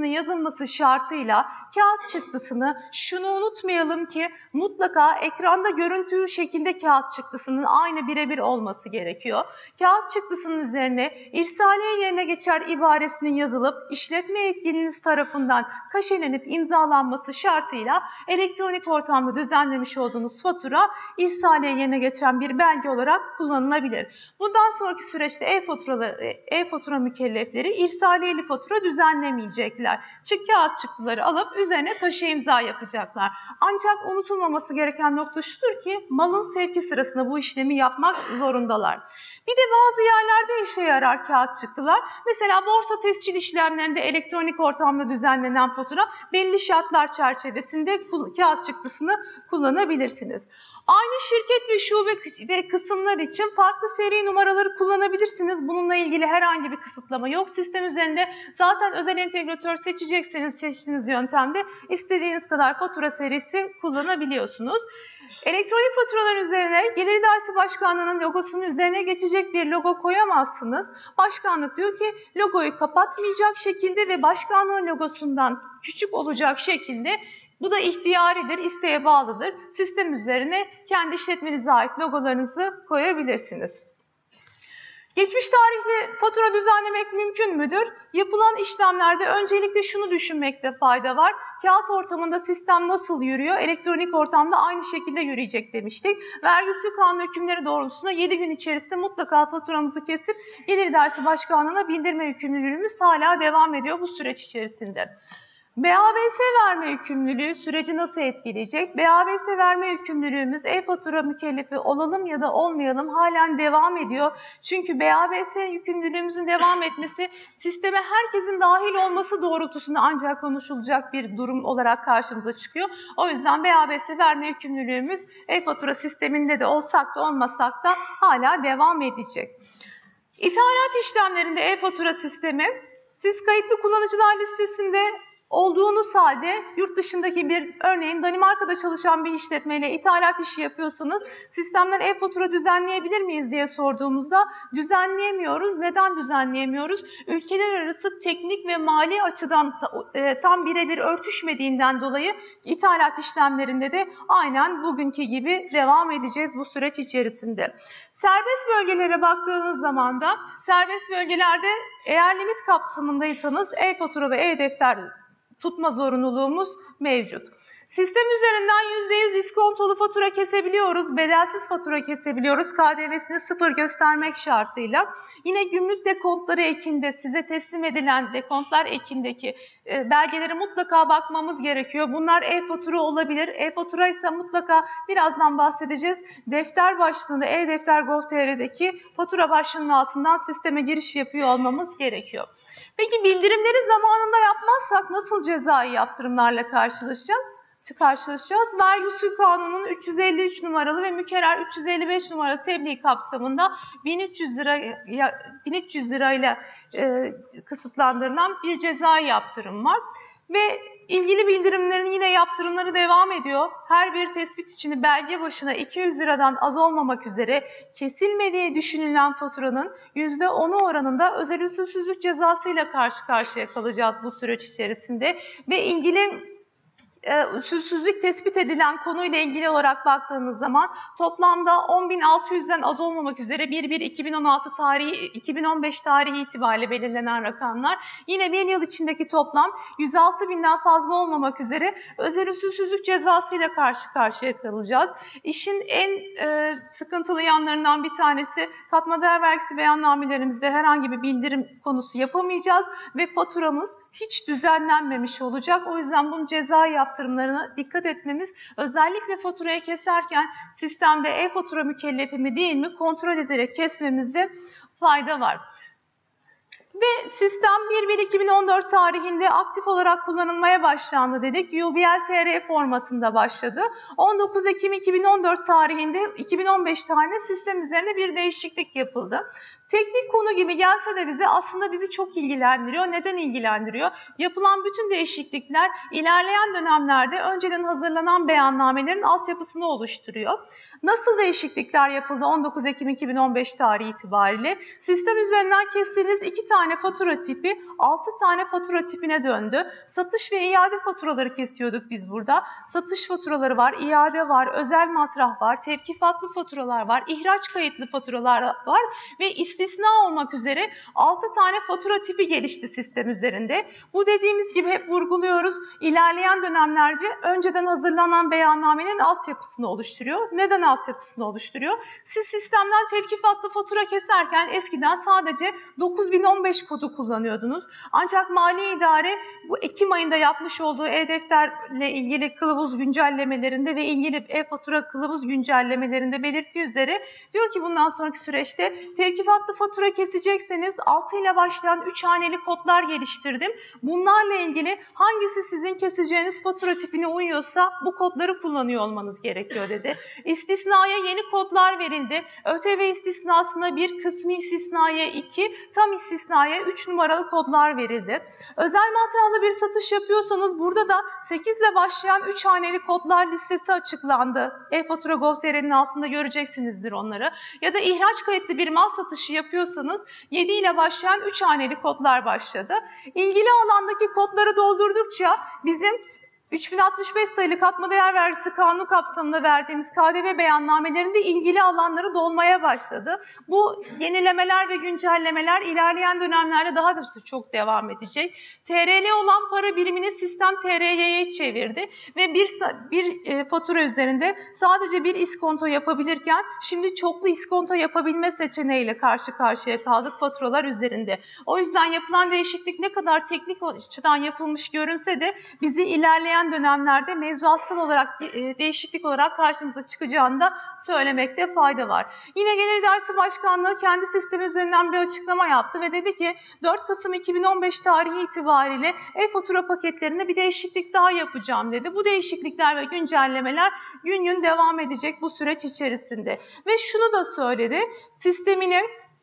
çıktısının yazılması şartıyla kağıt çıktısını, şunu unutmayalım ki mutlaka ekranda görüntü şekilde kağıt çıktısının aynı birebir olması gerekiyor. Kağıt çıktısının üzerine irsaliye yerine geçer ibaresinin yazılıp işletme yetkiliniz tarafından kaşelenip imzalanması şartıyla elektronik ortamda düzenlemiş olduğunuz fatura irsaliye yerine geçen bir belge olarak kullanılabilir. Bundan sonraki süreçte e-faturaları, e-fatura mükellefleri irsaliyeli fatura düzenlemeyecekler. Çık kağıt çıktıları alıp üzerine kaşe imza yapacaklar. Ancak unutulmaması gereken nokta şudur ki malın sevki sırasında bu işlemi yapmak zorundalar. Bir de bazı yerlerde işe yarar kağıt çıktılar. Mesela borsa tescil işlemlerinde elektronik ortamda düzenlenen fatura belli şartlar çerçevesinde kağıt çıktısını kullanabilirsiniz. Aynı şirket ve şube ve kısımlar için farklı seri numaraları kullanabilirsiniz. Bununla ilgili herhangi bir kısıtlama yok. Sistem üzerinde zaten özel entegratör seçecekseniz seçtiğiniz yöntemde istediğiniz kadar fatura serisi kullanabiliyorsunuz. Elektronik faturaların üzerine Gelir İdaresi Başkanlığı'nın logosunun üzerine geçecek bir logo koyamazsınız. Başkanlık diyor ki logoyu kapatmayacak şekilde ve başkanlığın logosundan küçük olacak şekilde, bu da ihtiyaridir, isteğe bağlıdır. Sistem üzerine kendi işletmenize ait logolarınızı koyabilirsiniz. Geçmiş tarihli fatura düzenlemek mümkün müdür? Yapılan işlemlerde öncelikle şunu düşünmekte fayda var. Kağıt ortamında sistem nasıl yürüyor? Elektronik ortamda aynı şekilde yürüyecek demiştik. Vergi usulü kanunu hükümleri doğrultusunda yedi gün içerisinde mutlaka faturamızı kesip Gelir İdaresi Başkanlığı'na bildirme yükümlülüğümüz hala devam ediyor bu süreç içerisinde. B A B S verme yükümlülüğü süreci nasıl etkileyecek? B A B S verme yükümlülüğümüz e-fatura mükellefi olalım ya da olmayalım halen devam ediyor. Çünkü B A B S yükümlülüğümüzün devam etmesi sisteme herkesin dahil olması doğrultusunda ancak konuşulacak bir durum olarak karşımıza çıkıyor. O yüzden B A B S verme yükümlülüğümüz e-fatura sisteminde de olsak da olmasak da hala devam edecek. İthalat işlemlerinde e-fatura sistemi, siz kayıtlı kullanıcılar listesinde olduğunuz halde yurt dışındaki bir, örneğin Danimarka'da çalışan bir işletmeyle ithalat işi yapıyorsanız sistemden e-fatura düzenleyebilir miyiz diye sorduğumuzda düzenleyemiyoruz. Neden düzenleyemiyoruz? Ülkeler arası teknik ve mali açıdan e, tam birebir örtüşmediğinden dolayı ithalat işlemlerinde de aynen bugünkü gibi devam edeceğiz bu süreç içerisinde. Serbest bölgelere baktığınız zaman da serbest bölgelerde eğer limit kapsamındaysanız e-fatura ve e-defter tutma zorunluluğumuz mevcut. Sistem üzerinden yüzde yüz iskontolu fatura kesebiliyoruz, bedelsiz fatura kesebiliyoruz, K D V'sini sıfır göstermek şartıyla. Yine gümrük dekontları ekinde size teslim edilen dekontlar ekindeki e, belgelere mutlaka bakmamız gerekiyor. Bunlar e-fatura olabilir. E-fatura ise mutlaka birazdan bahsedeceğiz. Defter başlığında e-defter nokta gov nokta t r'deki fatura başlığının altından sisteme giriş yapıyor olmamız gerekiyor. Peki bildirimleri zamanında yapmazsak nasıl cezai yaptırımlarla karşılaşacağız? karşılaşacağız. Vergi usulü kanunun üç yüz elli üç numaralı ve mükerrer üç yüz elli beş numaralı tebliğ kapsamında bin üç yüz lira bin üç yüz lirayla e, kısıtlandırılan bir cezai yaptırım var. Ve ilgili bildirimlerin yine yaptırımları devam ediyor. Her bir tespit için belge başına iki yüz liradan az olmamak üzere kesilmediği düşünülen faturanın yüzde onu oranında özel usulsüzlük cezasıyla karşı karşıya kalacağız bu süreç içerisinde. Ve ilgili usulsüzlük tespit edilen konuyla ilgili olarak baktığımız zaman toplamda on bin altı yüzden az olmamak üzere bir bir iki bin on altı tarihi iki bin on beş tarihi itibariyle belirlenen rakamlar, yine bir yıl içindeki toplam yüz altı binden fazla olmamak üzere özel usulsüzlük cezasıyla karşı karşıya kalacağız. İşin en e, sıkıntılı yanlarından bir tanesi, katma değer vergisi beyannamelerimizde herhangi bir bildirim konusu yapamayacağız ve faturamız hiç düzenlenmemiş olacak. O yüzden bunun cezai yaptırımlarına dikkat etmemiz, özellikle faturayı keserken sistemde e-fatura mükellefi mi değil mi kontrol ederek kesmemizde fayda var. Ve sistem bir bir iki bin on dört tarihinde aktif olarak kullanılmaya başlandı dedik. U B L T R formatında başladı. on dokuz Ekim iki bin on dört tarihinde iki bin on beş tarihinde sistem üzerine bir değişiklik yapıldı. Teknik konu gibi gelse de bize aslında bizi çok ilgilendiriyor. Neden ilgilendiriyor? Yapılan bütün değişiklikler ilerleyen dönemlerde önceden hazırlanan beyannamelerin altyapısını oluşturuyor. Nasıl değişiklikler yapıldı on dokuz Ekim iki bin on beş tarihi itibariyle? Sistem üzerinden kestiğiniz iki tane tane fatura tipi altı tane fatura tipine döndü. Satış ve iade faturaları kesiyorduk biz burada. Satış faturaları var, iade var, özel matrah var, tevkifatlı faturalar var, ihraç kayıtlı faturalar var ve istisna olmak üzere altı tane fatura tipi gelişti sistem üzerinde. Bu dediğimiz gibi hep vurguluyoruz. İlerleyen dönemlerce önceden hazırlanan beyannamenin altyapısını oluşturuyor. Neden altyapısını oluşturuyor? Siz sistemden tevkifatlı fatura keserken eskiden sadece dokuz bin on beş kodu kullanıyordunuz. Ancak Mali İdare bu Ekim ayında yapmış olduğu e-defterle ilgili kılavuz güncellemelerinde ve ilgili e-fatura kılavuz güncellemelerinde belirttiği üzere diyor ki bundan sonraki süreçte tevkifatlı fatura kesecekseniz altı ile başlayan üç haneli kodlar geliştirdim. Bunlarla ilgili hangisi sizin keseceğiniz fatura tipine uyuyorsa bu kodları kullanıyor olmanız gerekiyor dedi. İstisnaya yeni kodlar verildi. ÖTV istisnasına bir, kısmi istisnaya iki, tam istisnaya üç numaralı kodlar verildi. Özel matrahlı bir satış yapıyorsanız burada da sekiz ile başlayan üç haneli kodlar listesi açıklandı. e-fatura nokta gov nokta tr'nin altında göreceksinizdir onları. Ya da ihraç kayıtlı bir mal satışı yapıyorsanız yedi ile başlayan üç haneli kodlar başladı. İlgili alandaki kodları doldurdukça bizim üç bin altmış beş sayılı katma değer vergisi kanunu kapsamında verdiğimiz K D V beyannamelerinde ilgili alanları dolmaya başladı. Bu yenilemeler ve güncellemeler ilerleyen dönemlerde daha da çok devam edecek. T R L olan para birimini sistem T R Y'ye çevirdi ve bir, bir e, fatura üzerinde sadece bir iskonto yapabilirken şimdi çoklu iskonto yapabilme seçeneğiyle karşı karşıya kaldık faturalar üzerinde. O yüzden yapılan değişiklik ne kadar teknik açıdan yapılmış görünse de bizi ilerleyen dönemlerde mevzuatsal olarak e, değişiklik olarak karşımıza çıkacağını da söylemekte fayda var. Yine Gelir İdaresi Başkanlığı kendi sistemi üzerinden bir açıklama yaptı ve dedi ki dört Kasım iki bin on beş tarihi itibariyle e-fatura paketlerinde bir değişiklik daha yapacağım dedi. Bu değişiklikler ve güncellemeler gün gün devam edecek bu süreç içerisinde. Ve şunu da söyledi, sisteminin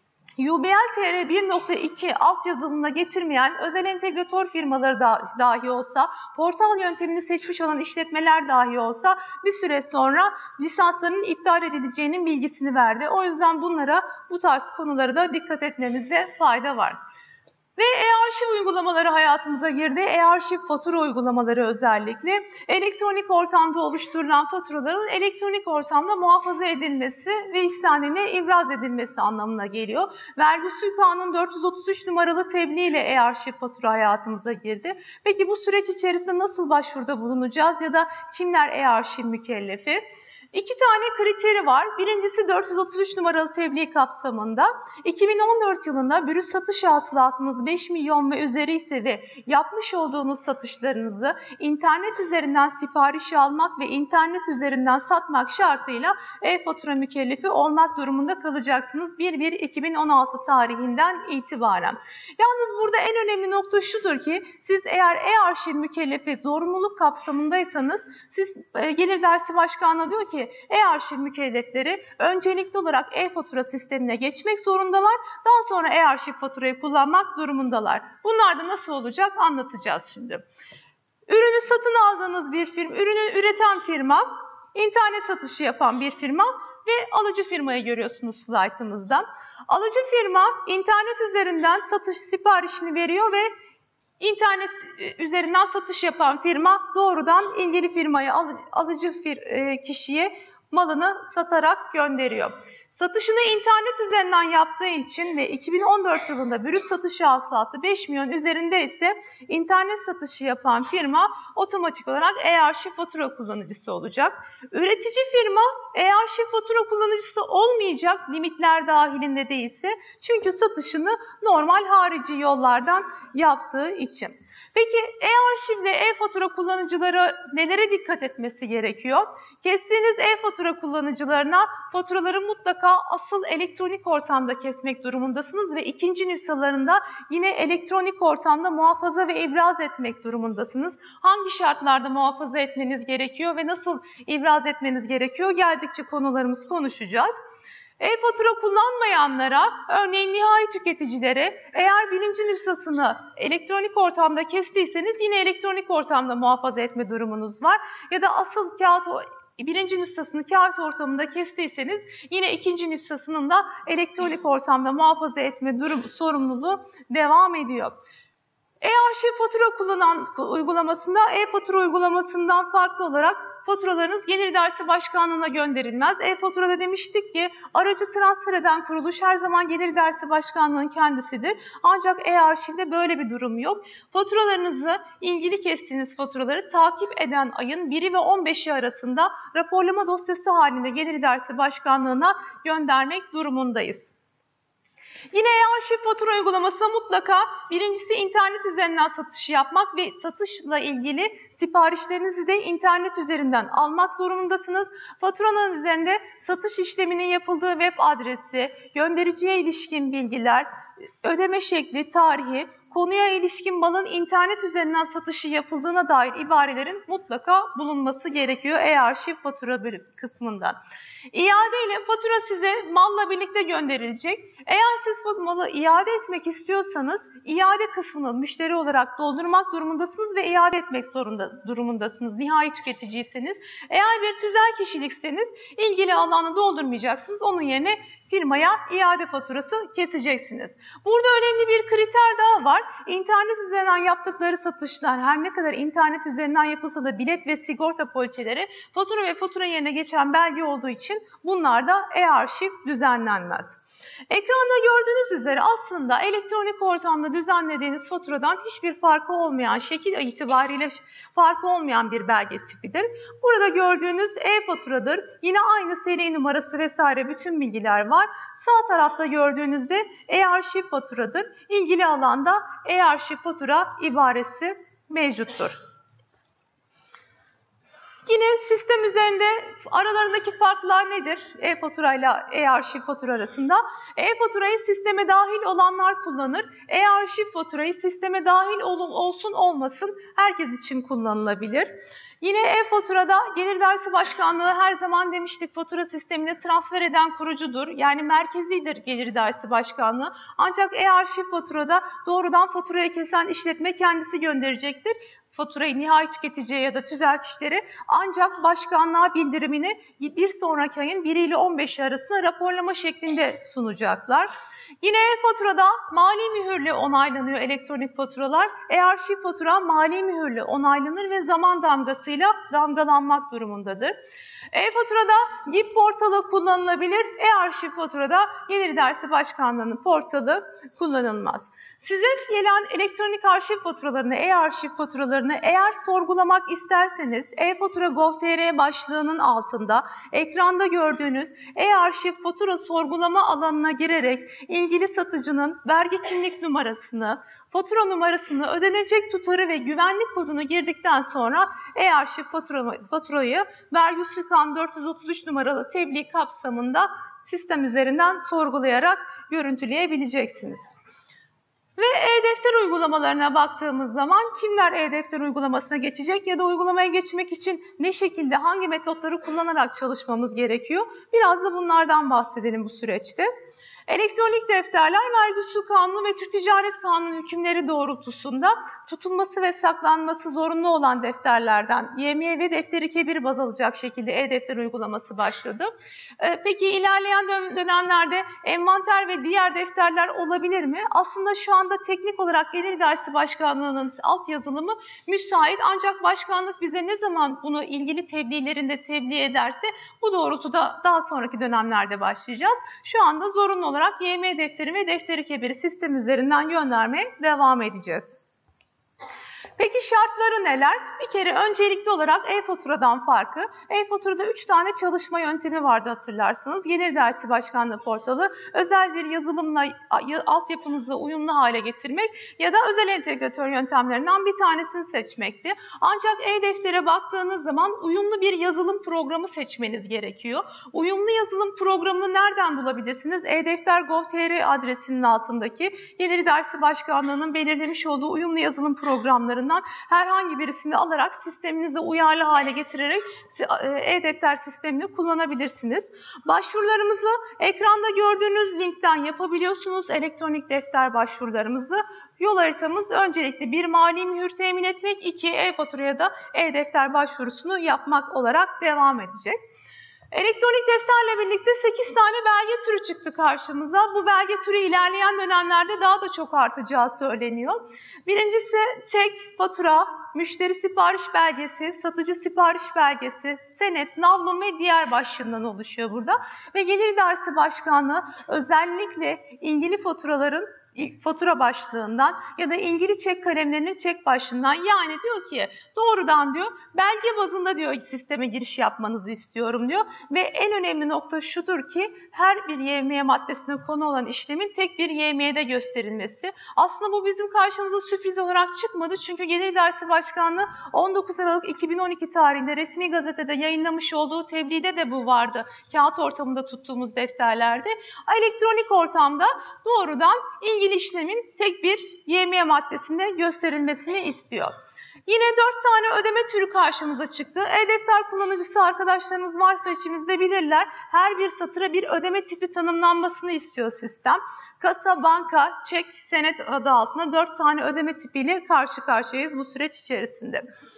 U B L T R bir nokta iki altyazılımına getirmeyen özel entegratör firmaları da, dahi olsa, portal yöntemini seçmiş olan işletmeler dahi olsa bir süre sonra lisanslarının iptal edileceğinin bilgisini verdi. O yüzden bunlara, bu tarz konulara da dikkat etmemizde fayda var. Ve e-arşiv uygulamaları hayatımıza girdi. E-arşiv fatura uygulamaları özellikle elektronik ortamda oluşturulan faturaların elektronik ortamda muhafaza edilmesi ve istendiğine ibraz edilmesi anlamına geliyor. Vergi Usul Kanunu dört yüz otuz üç numaralı tebliğ ile e-arşiv fatura hayatımıza girdi. Peki bu süreç içerisinde nasıl başvuruda bulunacağız ya da kimler e-arşiv mükellefi? İki tane kriteri var. Birincisi dört yüz otuz üç numaralı tebliğ kapsamında iki bin on dört yılında brüt satış hasılatınız beş milyon ve üzeri ise ve yapmış olduğunuz satışlarınızı internet üzerinden sipariş almak ve internet üzerinden satmak şartıyla e-fatura mükellefi olmak durumunda kalacaksınız bir bir iki bin on altı tarihinden itibaren. Yalnız burada en önemli nokta şudur ki siz eğer e-arşiv mükellefi zorunluluk kapsamındaysanız siz Gelir İdaresi Başkanlığı diyor ki e-arşiv mükellefleri öncelikli olarak e-fatura sistemine geçmek zorundalar. Daha sonra e-arşiv faturayı kullanmak durumundalar. Bunlar da nasıl olacak anlatacağız şimdi. Ürünü satın aldığınız bir firma, ürünü üreten firma, internet satışı yapan bir firma ve alıcı firmayı görüyorsunuz slaytımızdan. Alıcı firma internet üzerinden satış siparişini veriyor ve İnternet üzerinden satış yapan firma doğrudan ilgili firmaya, alıcı fir, kişiye malını satarak gönderiyor. Satışını internet üzerinden yaptığı için ve iki bin on dört yılında brüt satış hasılatı beş milyon üzerinde ise internet satışı yapan firma otomatik olarak e-arşiv fatura kullanıcısı olacak. Üretici firma e-arşiv fatura kullanıcısı olmayacak limitler dahilinde değilse çünkü satışını normal harici yollardan yaptığı için. Peki e-arşivle e-fatura kullanıcıları nelere dikkat etmesi gerekiyor? Kestiğiniz e-fatura kullanıcılarına faturaları mutlaka asıl elektronik ortamda kesmek durumundasınız ve ikinci nüshalarında yine elektronik ortamda muhafaza ve ibraz etmek durumundasınız. Hangi şartlarda muhafaza etmeniz gerekiyor ve nasıl ibraz etmeniz gerekiyor? Geldikçe konularımız konuşacağız. E-fatura kullanmayanlara, örneğin nihai tüketicilere eğer birinci nüshasını elektronik ortamda kestiyseniz yine elektronik ortamda muhafaza etme durumunuz var. Ya da asıl kağıt birinci nüshasını kağıt ortamında kestiyseniz yine ikinci nüshasının da elektronik ortamda muhafaza etme durum, sorumluluğu devam ediyor. E-arşiv fatura kullanan uygulamasında e-fatura uygulamasından farklı olarak faturalarınız Gelir İdaresi Başkanlığı'na gönderilmez. E-faturada demiştik ki aracı transfer eden kuruluş her zaman Gelir İdaresi Başkanlığı'nın kendisidir. Ancak e-arşivde böyle bir durum yok. Faturalarınızı, ilgili kestiğiniz faturaları takip eden ayın biri ve on beşi arasında raporlama dosyası halinde Gelir İdaresi Başkanlığı'na göndermek durumundayız. Yine e-arşiv fatura uygulamasına mutlaka birincisi internet üzerinden satışı yapmak ve satışla ilgili siparişlerinizi de internet üzerinden almak zorundasınız. Faturanın üzerinde satış işleminin yapıldığı web adresi, göndericiye ilişkin bilgiler, ödeme şekli, tarihi, konuya ilişkin malın internet üzerinden satışı yapıldığına dair ibarelerin mutlaka bulunması gerekiyor e-arşiv fatura bölüm kısmından. İade ile fatura size malla birlikte gönderilecek. Eğer siz malı iade etmek istiyorsanız iade kısmını müşteri olarak doldurmak durumundasınız ve iade etmek zorunda durumundasınız nihai tüketiciyseniz. Eğer bir tüzel kişilikseniz ilgili alanı doldurmayacaksınız. Onun yerine firmaya iade faturası keseceksiniz. Burada önemli bir kriter daha var. İnternet üzerinden yaptıkları satışlar her ne kadar internet üzerinden yapılsa da bilet ve sigorta poliçeleri fatura ve fatura yerine geçen belge olduğu için bunlar da e-arşiv düzenlenmez. Ekranda gördüğünüz üzere aslında elektronik ortamda düzenlediğiniz faturadan hiçbir farkı olmayan, şekil itibariyle farkı olmayan bir belge tipidir. Burada gördüğünüz e-faturadır. Yine aynı seri numarası vesaire bütün bilgiler var. Sağ tarafta gördüğünüzde e-arşiv faturadır. İlgili alanda e-arşiv fatura ibaresi mevcuttur. Yine sistem üzerinde aralarındaki farklar nedir? E-fatura ile e-arşiv fatura arasında. E-faturayı sisteme dahil olanlar kullanır. E-arşiv faturayı sisteme dahil ol, olsun olmasın herkes için kullanılabilir. Yine e-faturada Gelir İdaresi Başkanlığı her zaman demiştik fatura sistemine transfer eden kurucudur. Yani merkezidir Gelir İdaresi Başkanlığı. Ancak e-arşiv faturada doğrudan faturayı kesen işletme kendisi gönderecektir. Faturayı nihai tüketiciye ya da tüzel kişilere ancak başkanlığa bildirimini bir sonraki ayın biri ile on beşi arasında raporlama şeklinde sunacaklar. Yine e-faturada mali mühürle onaylanıyor elektronik faturalar. E-arşiv fatura mali mühürle onaylanır ve zaman damgasıyla damgalanmak durumundadır. E-faturada G İ P portalı kullanılabilir. E-arşiv faturada Gelir İdaresi Başkanlığı'nın portalı kullanılmaz. Size gelen elektronik arşiv faturalarını, e-arşiv faturalarını eğer sorgulamak isterseniz e-fatura nokta gov nokta tr başlığının altında ekranda gördüğünüz e-arşiv fatura sorgulama alanına girerek ilgili satıcının vergi kimlik numarasını, fatura numarasını, ödenecek tutarı ve güvenlik kodunu girdikten sonra e-arşiv fatura, faturayı vergi usul kanunu dört yüz otuz üç numaralı tebliğ kapsamında sistem üzerinden sorgulayarak görüntüleyebileceksiniz. Ve e-defter uygulamalarına baktığımız zaman kimler e-defter uygulamasına geçecek ya da uygulamaya geçmek için ne şekilde, hangi metotları kullanarak çalışmamız gerekiyor? Biraz da bunlardan bahsedelim bu süreçte. Elektronik defterler vergi usul kanunu ve Türk Ticaret Kanunu hükümleri doğrultusunda tutulması ve saklanması zorunlu olan defterlerden Y M V defteri kebir baz alacak şekilde e-defter uygulaması başladı. Peki ilerleyen dönemlerde envanter ve diğer defterler olabilir mi? Aslında şu anda teknik olarak Gelir İdaresi Başkanlığı'nın alt yazılımı müsait ancak başkanlık bize ne zaman bunu ilgili tebliğlerinde tebliğ ederse bu doğrultuda daha sonraki dönemlerde başlayacağız. Şu anda zorunlu olarak Y M defteri ve defteri kebiri sistem üzerinden göndermeye devam edeceğiz. Peki şartları neler? Bir kere öncelikli olarak e-faturadan farkı. E-faturada üç tane çalışma yöntemi vardı hatırlarsanız. Gelir İdaresi Başkanlığı portalı özel bir yazılımla altyapınızı uyumlu hale getirmek ya da özel entegratör yöntemlerinden bir tanesini seçmekti. Ancak e-deftere baktığınız zaman uyumlu bir yazılım programı seçmeniz gerekiyor. Uyumlu yazılım programını nereden bulabilirsiniz? e-defter nokta gov nokta tr adresinin altındaki Gelir İdaresi Başkanlığı'nın belirlemiş olduğu uyumlu yazılım programlarını ortamlarından herhangi birisini alarak sisteminize uyarlı hale getirerek e-defter sistemini kullanabilirsiniz. Başvurularımızı ekranda gördüğünüz linkten yapabiliyorsunuz. Elektronik defter başvurularımızı. Yol haritamız öncelikle bir mali mühür temin etmek, iki e-faturaya da e-defter başvurusunu yapmak olarak devam edecek. Elektronik defterle birlikte sekiz tane belge türü çıktı karşımıza. Bu belge türü ilerleyen dönemlerde daha da çok artacağı söyleniyor. Birincisi çek, fatura, müşteri sipariş belgesi, satıcı sipariş belgesi, senet, navlun ve diğer başlığından oluşuyor burada. Ve Gelir İdaresi Başkanlığı özellikle ilgili faturaların fatura başlığından ya da ilgili çek kalemlerinin çek başlığından, yani diyor ki doğrudan diyor belge bazında diyor sisteme giriş yapmanızı istiyorum diyor. Ve en önemli nokta şudur ki her bir Y M Y maddesine konu olan işlemin tek bir Y M Y'de gösterilmesi. Aslında bu bizim karşımıza sürpriz olarak çıkmadı. Çünkü Gelir İdaresi Başkanlığı on dokuz Aralık iki bin on iki tarihinde resmi gazetede yayınlamış olduğu tebliğde de bu vardı. Kağıt ortamında tuttuğumuz defterlerde. Elektronik ortamda doğrudan ilgili işlemin tek bir Y M Y maddesinde gösterilmesini istiyor. Yine dört tane ödeme türü karşımıza çıktı. E-defter kullanıcısı arkadaşlarımız varsa içimizde bilirler. Her bir satıra bir ödeme tipi tanımlanmasını istiyor sistem. Kasa, banka, çek, senet adı altında dört tane ödeme tipiyle karşı karşıyayız bu süreç içerisinde.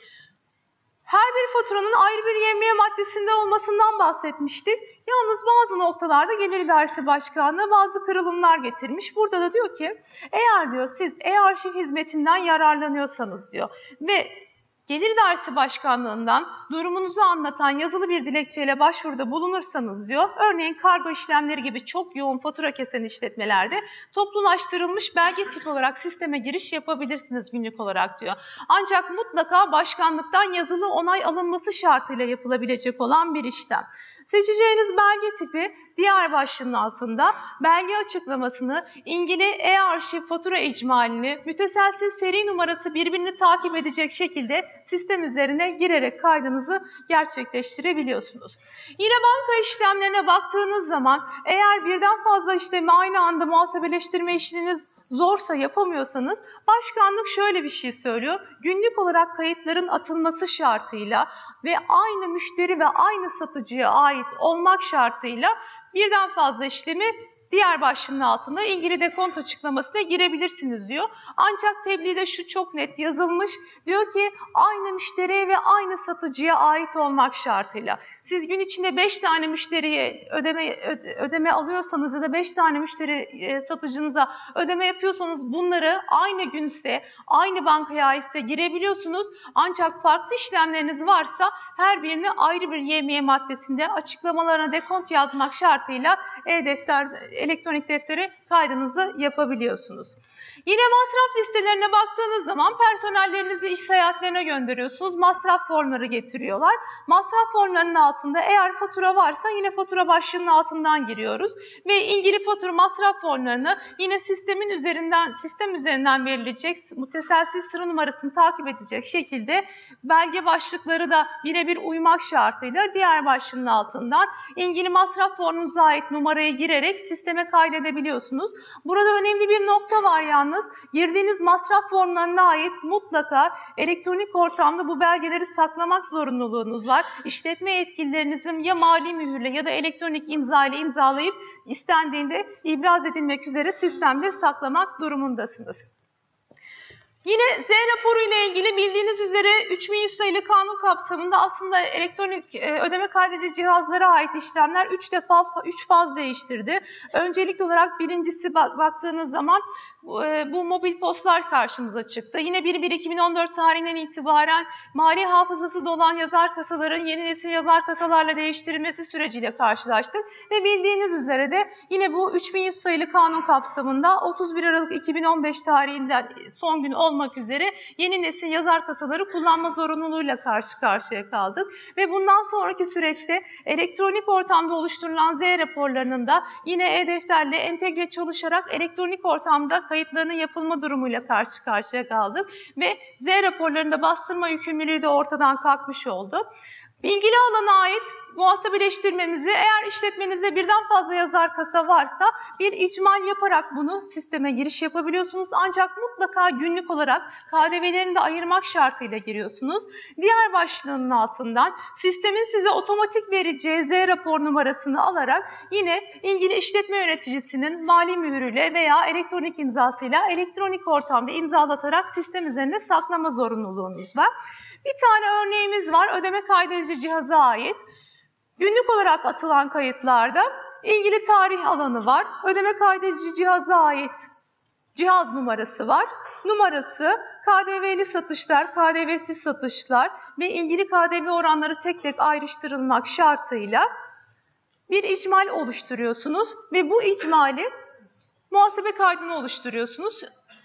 Her bir faturanın ayrı bir Y M Y maddesinde olmasından bahsetmiştik. Yalnız bazı noktalarda Gelir İdaresi Başkanlığı bazı kırılımlar getirmiş. Burada da diyor ki eğer diyor siz e-arşiv hizmetinden yararlanıyorsanız diyor ve Gelir İdaresi Başkanlığı'ndan durumunuzu anlatan yazılı bir dilekçeyle başvuruda bulunursanız diyor, örneğin kargo işlemleri gibi çok yoğun fatura kesen işletmelerde toplulaştırılmış belge tipi olarak sisteme giriş yapabilirsiniz günlük olarak diyor. Ancak mutlaka başkanlıktan yazılı onay alınması şartıyla yapılabilecek olan bir işlem. Seçeceğiniz belge tipi diğer başlığın altında belge açıklamasını, ilgili e-arşiv fatura icmalini, müteselsiz seri numarası birbirini takip edecek şekilde sistem üzerine girerek kaydınızı gerçekleştirebiliyorsunuz. Yine banka işlemlerine baktığınız zaman eğer birden fazla işlemi aynı anda muhasebeleştirme işiniz zorsa yapamıyorsanız başkanlık şöyle bir şey söylüyor. Günlük olarak kayıtların atılması şartıyla ve aynı müşteri ve aynı satıcıya ait olmak şartıyla birden fazla işlemi diğer başlığın altında ilgili dekont açıklamasına girebilirsiniz diyor. Ancak tebliğde şu çok net yazılmış. Diyor ki aynı müşteriye ve aynı satıcıya ait olmak şartıyla. Siz gün içinde beş tane müşteriye ödeme ödeme alıyorsanız ya da beş tane müşteri satıcınıza ödeme yapıyorsanız bunları aynı günse, aynı bankaya aitse girebiliyorsunuz. Ancak farklı işlemleriniz varsa her birini ayrı bir Y M Y maddesinde açıklamalarına dekont yazmak şartıyla e-defter, elektronik deftere kaydınızı yapabiliyorsunuz. Yine masraf listelerine baktığınız zaman personellerinizi iş seyahatlerine gönderiyorsunuz. Masraf formları getiriyorlar. Masraf formlarının altında eğer fatura varsa yine fatura başlığının altından giriyoruz. Ve ilgili fatura masraf formlarını yine sistemin üzerinden sistem üzerinden verilecek müteselsiz sıra numarasını takip edecek şekilde belge başlıkları da birebir uymak şartıyla diğer başlığın altından ilgili masraf formunuza ait numarayı girerek sisteme kaydedebiliyorsunuz. Burada önemli bir nokta var yalnız. Girdiğiniz masraf formlarına ait mutlaka elektronik ortamda bu belgeleri saklamak zorunluluğunuz var. İşletme yetkililerinizin ya mali mühürle ya da elektronik imza ile imzalayıp istendiğinde ibraz edilmek üzere sistemde saklamak durumundasınız. Yine Z raporu ile ilgili bildiğiniz üzere üç bin yüz sayılı kanun kapsamında aslında elektronik ödeme kaydedici cihazlara ait işlemler üç defa üç faz değiştirdi. Öncelikli olarak birincisi baktığınız zaman bu mobil postlar karşımıza çıktı. Yine bir bir iki bin on dört tarihinden itibaren mali hafızası dolan yazar kasaların yeni nesil yazar kasalarla değiştirilmesi süreciyle karşılaştık. Ve bildiğiniz üzere de yine bu üç bin yüz sayılı kanun kapsamında otuz bir Aralık iki bin on beş tarihinden son gün olmak üzere yeni nesil yazar kasaları kullanma zorunluluğuyla karşı karşıya kaldık. Ve bundan sonraki süreçte elektronik ortamda oluşturulan Z raporlarının da yine e-defterle entegre çalışarak elektronik ortamda kayıtlarının yapılma durumuyla karşı karşıya kaldık ve Z raporlarında bastırma yükümlülüğü de ortadan kalkmış oldu. İlgili alana ait muhasebeleştirmemizi, eğer işletmenizde birden fazla yazar kasa varsa bir icmal yaparak bunu sisteme giriş yapabiliyorsunuz. Ancak mutlaka günlük olarak K D V'lerini de ayırmak şartıyla giriyorsunuz. Diğer başlığının altından sistemin size otomatik vereceği Z rapor numarasını alarak yine ilgili işletme yöneticisinin mali mühürüyle veya elektronik imzasıyla elektronik ortamda imzalatarak sistem üzerinde saklama zorunluluğunuz var. Bir tane örneğimiz var, ödeme kaydedici cihaza ait. Günlük olarak atılan kayıtlarda ilgili tarih alanı var. Ödeme kaydedici cihaza ait cihaz numarası var. Numarası K D V'li satışlar, K D V'siz satışlar ve ilgili K D V oranları tek tek ayrıştırılmak şartıyla bir icmal oluşturuyorsunuz ve bu icmali muhasebe kaydını oluşturuyorsunuz.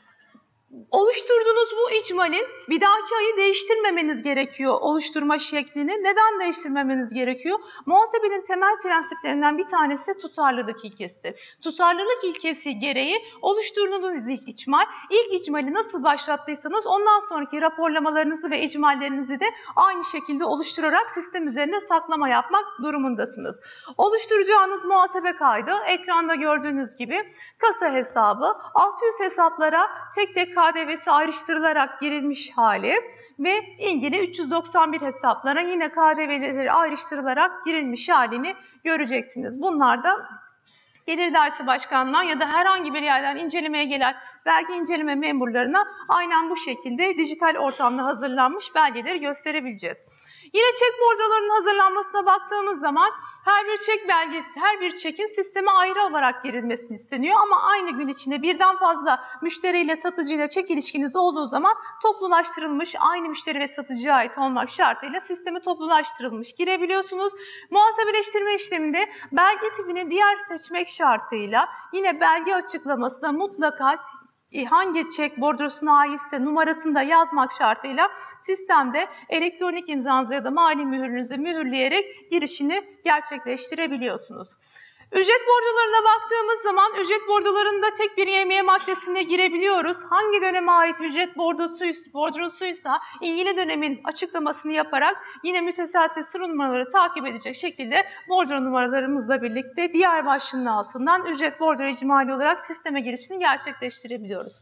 Oluşturduğunuz bu icmalin bir dahaki ayı değiştirmemeniz gerekiyor oluşturma şeklini. Neden değiştirmemeniz gerekiyor? Muhasebenin temel prensiplerinden bir tanesi de tutarlılık ilkesidir. Tutarlılık ilkesi gereği oluşturduğunuz icmal, ilk icmali nasıl başlattıysanız ondan sonraki raporlamalarınızı ve icmallerinizi de aynı şekilde oluşturarak sistem üzerinde saklama yapmak durumundasınız. Oluşturacağınız muhasebe kaydı ekranda gördüğünüz gibi kasa hesabı, altı yüz hesaplara tek tek K D V'si ayrıştırılarak girilmiş hali ve ilgili üç yüz doksan bir hesaplara yine K D V'leri ayrıştırılarak girilmiş halini göreceksiniz. Bunlar da Gelir Dairesi Başkanlığı'na ya da herhangi bir yerden incelemeye gelen vergi inceleme memurlarına aynen bu şekilde dijital ortamda hazırlanmış belgeleri gösterebileceğiz. Yine çek bordrolarının hazırlanmasına baktığımız zaman her bir çek belgesi, her bir çekin sisteme ayrı olarak girilmesi isteniyor ama aynı gün içinde birden fazla müşteriyle, satıcıyla çek ilişkiniz olduğu zaman toplulaştırılmış, aynı müşteri ve satıcıya ait olmak şartıyla sisteme toplulaştırılmış girebiliyorsunuz. Muhasebeleştirme işleminde belge tipini diğer seçmek şartıyla yine belge açıklamasına mutlaka hangi çek bordrosuna aitse numarasını da yazmak şartıyla sistemde elektronik imzanızı ya da mali mühürünüzü mühürleyerek girişini gerçekleştirebiliyorsunuz. Ücret bordrolarına baktığımız zaman ücret bordrolarında tek bir yemiye maddesine girebiliyoruz. Hangi döneme ait ücret bordrosuysa, bordrosuysa ilgili dönemin açıklamasını yaparak yine müteselsiz sıra numaraları takip edecek şekilde bordro numaralarımızla birlikte diğer başlığın altından ücret bordro icmali olarak sisteme girişini gerçekleştirebiliyoruz.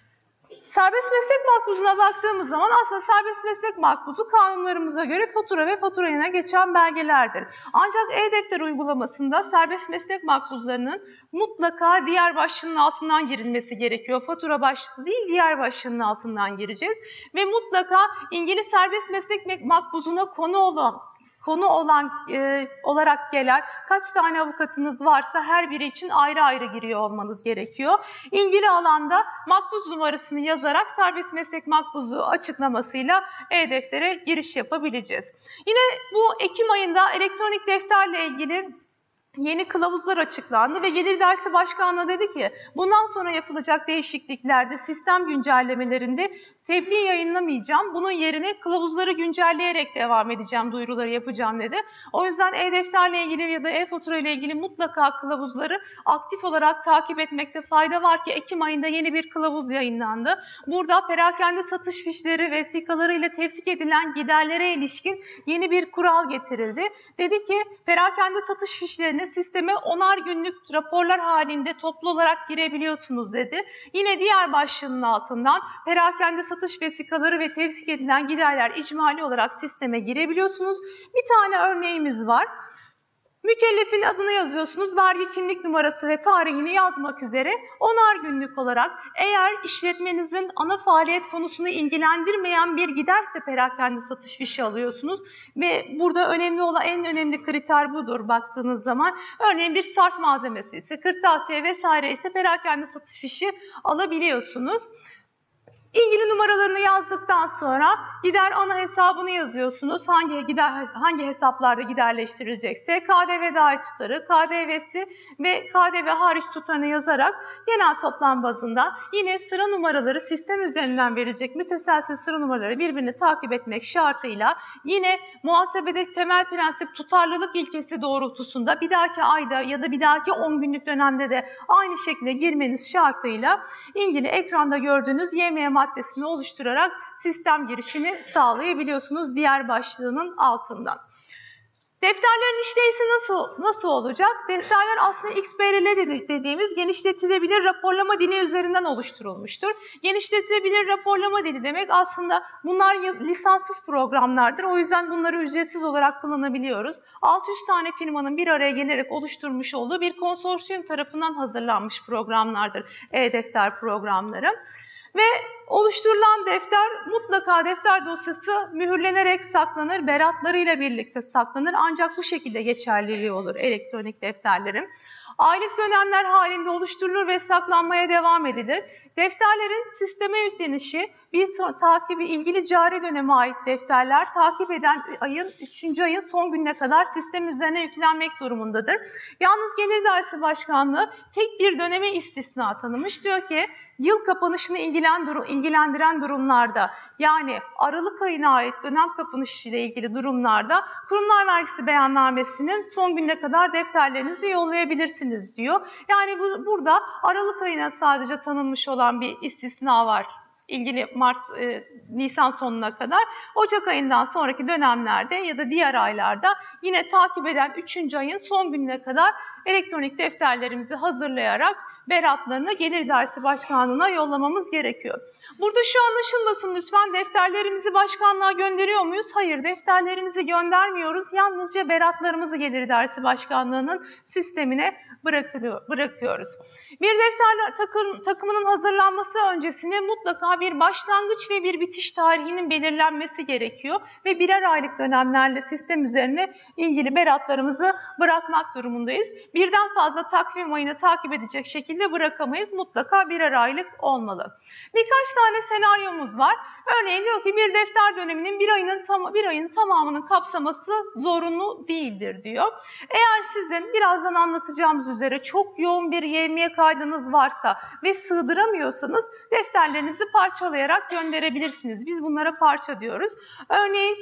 Serbest meslek makbuzuna baktığımız zaman aslında serbest meslek makbuzu kanunlarımıza göre fatura ve faturayına geçen belgelerdir. Ancak e-defter uygulamasında serbest meslek makbuzlarının mutlaka diğer başlığın altından girilmesi gerekiyor. Fatura başlığı değil, diğer başlığın altından gireceğiz. Ve mutlaka ilgili serbest meslek makbuzuna konu olan konu olan e, olarak gelen kaç tane avukatınız varsa her biri için ayrı ayrı giriyor olmanız gerekiyor. İlgili alanda makbuz numarasını yazarak serbest meslek makbuzu açıklamasıyla e-deftere giriş yapabileceğiz. Yine bu Ekim ayında elektronik defterle ilgili yeni kılavuzlar açıklandı ve Gelir Dairesi Başkanlığı dedi ki bundan sonra yapılacak değişikliklerde sistem güncellemelerinde tebliğ yayınlamayacağım. Bunun yerine kılavuzları güncelleyerek devam edeceğim, duyuruları yapacağım dedi. O yüzden e-defterle ilgili ya da e-fatura ile ilgili mutlaka kılavuzları aktif olarak takip etmekte fayda var ki Ekim ayında yeni bir kılavuz yayınlandı. Burada perakende satış fişleri vesikalarıyla tevsik edilen giderlere ilişkin yeni bir kural getirildi. Dedi ki perakende satış fişlerini sisteme onar günlük raporlar halinde toplu olarak girebiliyorsunuz dedi. Yine diğer başlığının altından perakende satış vesikaları ve tevsik edilen giderler icmali olarak sisteme girebiliyorsunuz. Bir tane örneğimiz var. Mükellefin adını yazıyorsunuz, vergi kimlik numarası ve tarihini yazmak üzere onar günlük olarak eğer işletmenizin ana faaliyet konusunu ilgilendirmeyen bir giderse perakende satış fişi alıyorsunuz ve burada önemli olan en önemli kriter budur baktığınız zaman. Örneğin bir sarf malzemesi ise, kırtasiye vesaire ise perakende satış fişi alabiliyorsunuz. İlgili numaralarını yazdıktan sonra gider ana hesabını yazıyorsunuz. Hangi gider hangi hesaplarda giderleştirilecekse K D V dahil tutarı, K D V'si ve K D V hariç tutarını yazarak genel toplam bazında yine sıra numaraları sistem üzerinden verilecek müteselsiz sıra numaraları birbirini takip etmek şartıyla yine muhasebedeki temel prensip tutarlılık ilkesi doğrultusunda bir dahaki ayda ya da bir dahaki on günlük dönemde de aynı şekilde girmeniz şartıyla ilgili ekranda gördüğünüz Y M M maddesini oluşturarak sistem girişini sağlayabiliyorsunuz diğer başlığının altından. Defterlerin işleyişi nasıl nasıl olacak? Defterler aslında X B R L dediğimiz genişletilebilir raporlama dili üzerinden oluşturulmuştur. Genişletilebilir raporlama dili demek aslında bunlar lisanssız programlardır. O yüzden bunları ücretsiz olarak kullanabiliyoruz. altı yüz tane firmanın bir araya gelerek oluşturmuş olduğu bir konsorsiyum tarafından hazırlanmış programlardır e-defter programları. Ve oluşturulan defter mutlaka defter dosyası mühürlenerek saklanır, beratlarıyla birlikte saklanır. Ancak bu şekilde geçerliliği olur elektronik defterlerin. Aylık dönemler halinde oluşturulur ve saklanmaya devam edilir. Defterlerin sisteme yüklenişi bir takibi ilgili cari döneme ait defterler takip eden ayın üçüncü ayın son gününe kadar sistem üzerine yüklenmek durumundadır. Yalnız Gelir İdaresi Başkanlığı tek bir döneme istisna tanımış. Diyor ki yıl kapanışını ilgilendiren durumlarda yani Aralık ayına ait dönem kapanışı ile ilgili durumlarda Kurumlar Vergisi beyannamesinin son gününe kadar defterlerinizi yollayabilirsiniz diyor. Yani bu, burada Aralık ayına sadece tanınmış olan bir istisna var. İlgili Mart, e, Nisan sonuna kadar, Ocak ayından sonraki dönemlerde ya da diğer aylarda yine takip eden üçüncü ayın son gününe kadar elektronik defterlerimizi hazırlayarak beratlarını Gelir İdaresi Başkanlığı'na yollamamız gerekiyor. Burada şu anlaşılmasın lütfen, defterlerimizi başkanlığa gönderiyor muyuz? Hayır, defterlerimizi göndermiyoruz. Yalnızca beratlarımızı Gelir İdaresi Başkanlığı'nın sistemine bırakıyoruz. Bir defter takım, takımının hazırlanması öncesinde mutlaka bir başlangıç ve bir bitiş tarihinin belirlenmesi gerekiyor ve birer aylık dönemlerle sistem üzerine ilgili beratlarımızı bırakmak durumundayız. Birden fazla takvim ayını takip edecek şekilde bırakamayız. Mutlaka birer aylık olmalı. Birkaç tane senaryomuz var. Örneğin diyor ki bir defter döneminin bir ayının tam, bir ayın tamamının kapsaması zorunlu değildir diyor. Eğer sizin birazdan anlatacağımız üzere çok yoğun bir Y M Y kaydınız varsa ve sığdıramıyorsanız defterlerinizi parçalayarak gönderebilirsiniz. Biz bunlara parça diyoruz. Örneğin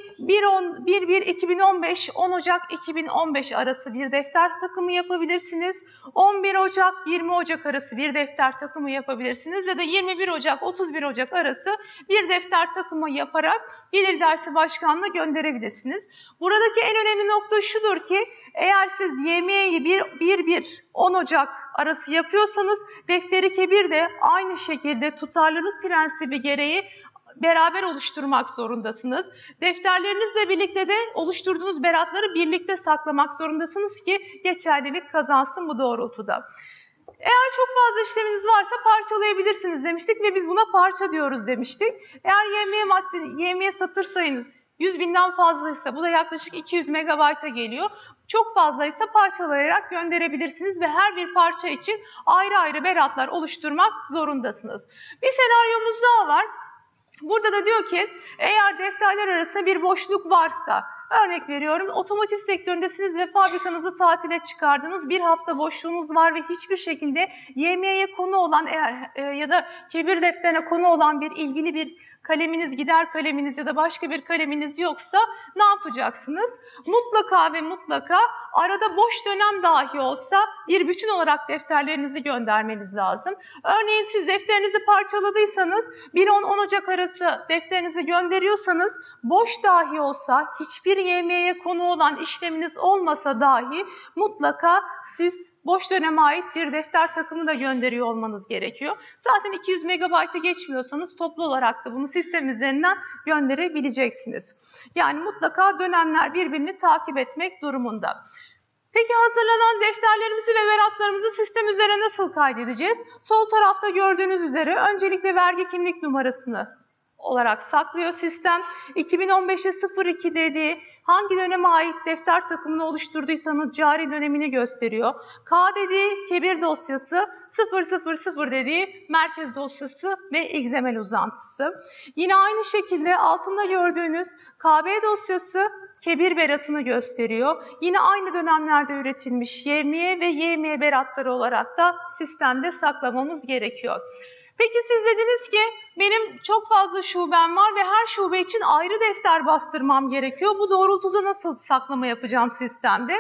bir bir iki bin on beş on Ocak iki bin on beş arası bir defter takımı yapabilirsiniz. on bir Ocak yirmi Ocak arası bir defter takımı yapabilirsiniz ya da yirmi bir Ocak otuz bir Ocak arası bir defter takımı yaparak Gelir İdaresi Başkanlığı'na gönderebilirsiniz. Buradaki en önemli nokta şudur ki eğer siz Y M Y'yi bir bir on Ocak arası yapıyorsanız defteri kebir de aynı şekilde tutarlılık prensibi gereği beraber oluşturmak zorundasınız. Defterlerinizle birlikte de oluşturduğunuz beratları birlikte saklamak zorundasınız ki geçerlilik kazansın bu doğrultuda. Eğer çok fazla işleminiz varsa parçalayabilirsiniz demiştik ve biz buna parça diyoruz demiştik. Eğer Y M Y madde, Y M Y satır sayınız yüz binden fazlaysa, bu da yaklaşık iki yüz megabayta geliyor. Çok fazlaysa parçalayarak gönderebilirsiniz ve her bir parça için ayrı ayrı beratlar oluşturmak zorundasınız. Bir senaryomuz daha var. Burada da diyor ki eğer defterler arasında bir boşluk varsa, örnek veriyorum otomotiv sektöründesiniz ve fabrikanızı tatile çıkardınız, bir hafta boşluğunuz var ve hiçbir şekilde Y M Y'ye konu olan e, ya da kebir defterine konu olan bir ilgili bir kaleminiz, gider kaleminiz ya da başka bir kaleminiz yoksa ne yapacaksınız? Mutlaka ve mutlaka arada boş dönem dahi olsa bir bütün olarak defterlerinizi göndermeniz lazım. Örneğin siz defterinizi parçaladıysanız bir on on Ocak arası defterinizi gönderiyorsanız boş dahi olsa, hiçbir Y M Y'ye konu olan işleminiz olmasa dahi mutlaka siz boş döneme ait bir defter takımı da gönderiyor olmanız gerekiyor. Zaten iki yüz megabaytı geçmiyorsanız toplu olarak da bunu sistem üzerinden gönderebileceksiniz. Yani mutlaka dönemler birbirini takip etmek durumunda. Peki hazırlanan defterlerimizi ve beratlarımızı sistem üzerine nasıl kaydedeceğiz? Sol tarafta gördüğünüz üzere öncelikle vergi kimlik numarasını olarak saklıyor sistem. iki bin on beşe sıfır iki dediği hangi döneme ait defter takımını oluşturduysanız cari dönemini gösteriyor. K dediği kebir dosyası, sıfır sıfır sıfır dediği merkez dosyası ve X M L uzantısı. Yine aynı şekilde altında gördüğünüz K B dosyası kebir beratını gösteriyor. Yine aynı dönemlerde üretilmiş Y M Y ve Y M Y beratları olarak da sistemde saklamamız gerekiyor. Peki siz dediniz ki benim çok fazla şubem var ve her şube için ayrı defter bastırmam gerekiyor. Bu doğrultuda nasıl saklama yapacağım sistemde?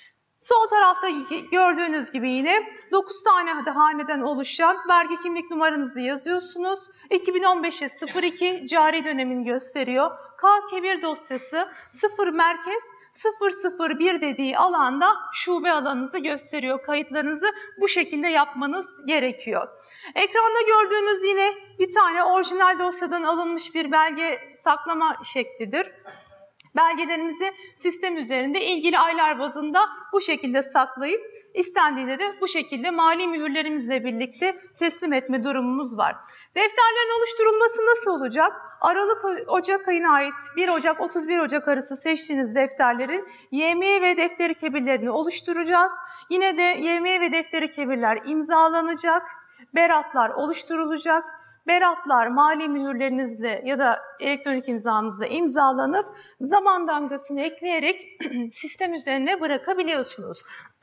Sol tarafta gördüğünüz gibi yine dokuz tane haneden oluşan vergi kimlik numaranızı yazıyorsunuz. iki bin on beşe sıfır iki cari dönemini gösteriyor. K kebir dosyası sıfır merkez sıfır sıfır bir dediği alanda şube alanınızı gösteriyor. Kayıtlarınızı bu şekilde yapmanız gerekiyor. Ekranda gördüğünüz yine bir tane orijinal dosyadan alınmış bir belge saklama şeklidir. Belgelerimizi sistem üzerinde ilgili aylar bazında bu şekilde saklayıp istendiğinde de bu şekilde mali mühürlerimizle birlikte teslim etme durumumuz var. Defterlerin oluşturulması nasıl olacak? Aralık Ocak ayına ait bir Ocak otuz bir Ocak arası seçtiğiniz defterlerin Y M Y ve defteri kebirlerini oluşturacağız. Yine de Y M Y ve defteri kebirler imzalanacak, beratlar oluşturulacak. Beratlar mali mühürlerinizle ya da elektronik imzanızla imzalanıp zaman damgasını ekleyerek sistem üzerine bırakabiliyorsunuz.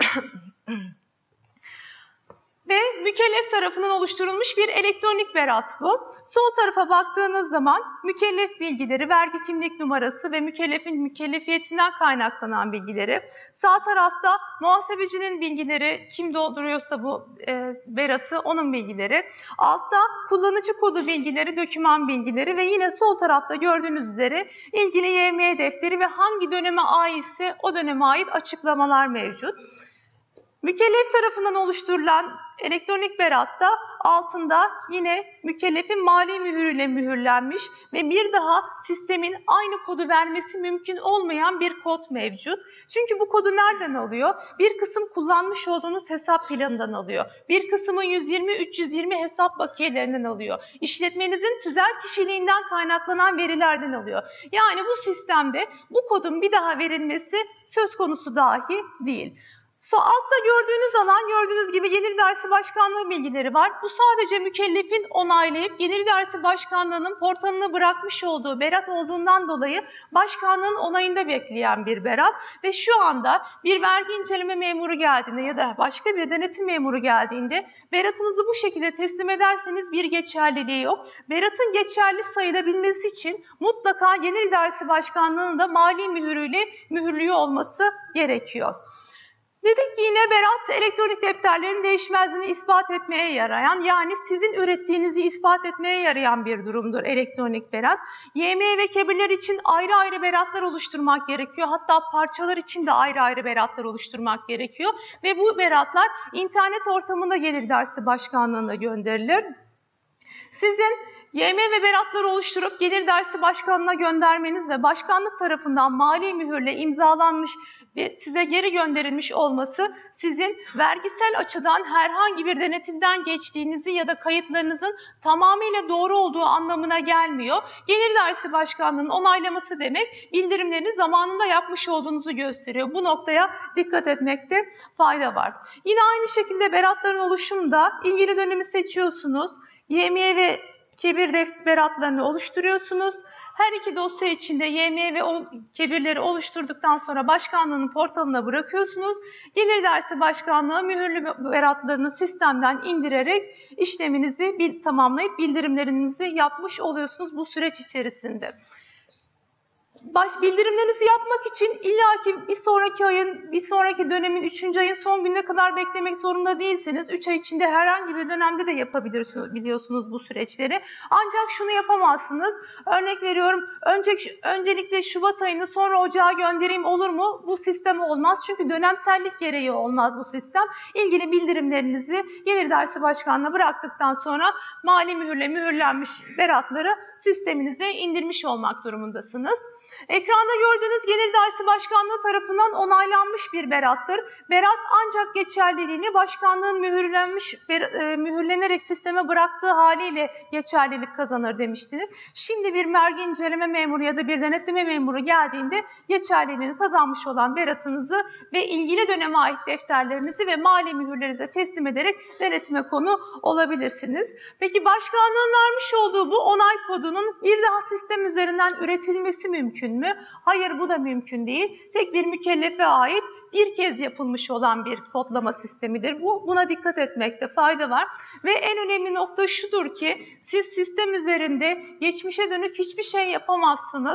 Ve mükellef tarafından oluşturulmuş bir elektronik berat bu. Sol tarafa baktığınız zaman mükellef bilgileri, vergi kimlik numarası ve mükellefin mükellefiyetinden kaynaklanan bilgileri. Sağ tarafta muhasebecinin bilgileri, kim dolduruyorsa bu e, beratı onun bilgileri. Altta kullanıcı kodu bilgileri, doküman bilgileri ve yine sol tarafta gördüğünüz üzere ilgili Y M Y defteri ve hangi döneme aitse o döneme ait açıklamalar mevcut. Mükellef tarafından oluşturulan elektronik beratta altında yine mükellefin mali mühürüyle mühürlenmiş ve bir daha sistemin aynı kodu vermesi mümkün olmayan bir kod mevcut. Çünkü bu kodu nereden alıyor? Bir kısım kullanmış olduğunuz hesap planından alıyor. Bir kısmı yüz yirmi üç yüz yirmi hesap bakiyelerinden alıyor. İşletmenizin tüzel kişiliğinden kaynaklanan verilerden alıyor. Yani bu sistemde bu kodun bir daha verilmesi söz konusu dahi değil. So, altta gördüğünüz alan, gördüğünüz gibi Gelir İdaresi Başkanlığı bilgileri var. Bu sadece mükellefin onaylayıp Gelir İdaresi Başkanlığı'nın portalına bırakmış olduğu berat olduğundan dolayı başkanlığın onayında bekleyen bir berat. Ve şu anda bir vergi inceleme memuru geldiğinde ya da başka bir denetim memuru geldiğinde beratınızı bu şekilde teslim ederseniz bir geçerliliği yok. Beratın geçerli sayılabilmesi için mutlaka Gelir İdaresi Başkanlığı'nın da mali mühürüyle mühürlüyor olması gerekiyor. Dedik ki yine berat elektronik defterlerin değişmezliğini ispat etmeye yarayan, yani sizin ürettiğinizi ispat etmeye yarayan bir durumdur elektronik berat. Y M Y ve kebirler için ayrı ayrı beratlar oluşturmak gerekiyor. Hatta parçalar için de ayrı ayrı beratlar oluşturmak gerekiyor. Ve bu beratlar internet ortamında Gelir İdaresi Başkanlığı'na gönderilir. Sizin Y M Y ve beratları oluşturup Gelir İdaresi Başkanlığı'na göndermeniz ve başkanlık tarafından mali mühürle imzalanmış ve size geri gönderilmiş olması sizin vergisel açıdan herhangi bir denetimden geçtiğinizi ya da kayıtlarınızın tamamıyla doğru olduğu anlamına gelmiyor. Gelir İdaresi Başkanlığı'nın onaylaması demek bildirimlerini zamanında yapmış olduğunuzu gösteriyor. Bu noktaya dikkat etmekte fayda var. Yine aynı şekilde beratların oluşumunda ilgili dönemi seçiyorsunuz. Y M Y ve kebir beratlarını oluşturuyorsunuz. Her iki dosya içinde Y M Y ve kebirleri oluşturduktan sonra başkanlığın portalına bırakıyorsunuz. Gelir İdaresi Başkanlığı mühürlü beratlarını sistemden indirerek işleminizi tamamlayıp bildirimlerinizi yapmış oluyorsunuz bu süreç içerisinde. Baş bildirimlerinizi yapmak için illaki bir sonraki ayın, bir sonraki dönemin üçüncü ayın son gününe kadar beklemek zorunda değilsiniz. üç ay içinde herhangi bir dönemde de yapabilirsiniz, biliyorsunuz bu süreçleri. Ancak şunu yapamazsınız. Örnek veriyorum, önce, öncelikle Şubat ayını sonra Ocağa göndereyim olur mu? Bu sistem olmaz. Çünkü dönemsellik gereği olmaz bu sistem. İlgili bildirimlerinizi Gelir İdaresi Başkanlığı'na bıraktıktan sonra mali mühürle mühürlenmiş beratları sisteminize indirmiş olmak durumundasınız. Ekranda gördüğünüz Gelir İdaresi Başkanlığı tarafından onaylanmış bir berattır. Berat ancak geçerliliğini başkanlığın mühürlenmiş, mühürlenerek sisteme bıraktığı haliyle geçerlilik kazanır demiştiniz. Şimdi bir vergi inceleme memuru ya da bir denetleme memuru geldiğinde geçerliliğini kazanmış olan beratınızı ve ilgili döneme ait defterlerinizi ve mali mühürlerinize teslim ederek denetime konu olabilirsiniz. Peki başkanlığın vermiş olduğu bu onay kodunun bir daha sistem üzerinden üretilmesi mümkün mü? Hayır, bu da mümkün değil. Tek bir mükellefe ait bir kez yapılmış olan bir kodlama sistemidir. Bu, buna dikkat etmekte fayda var. Ve en önemli nokta şudur ki siz sistem üzerinde geçmişe dönük hiçbir şey yapamazsınız.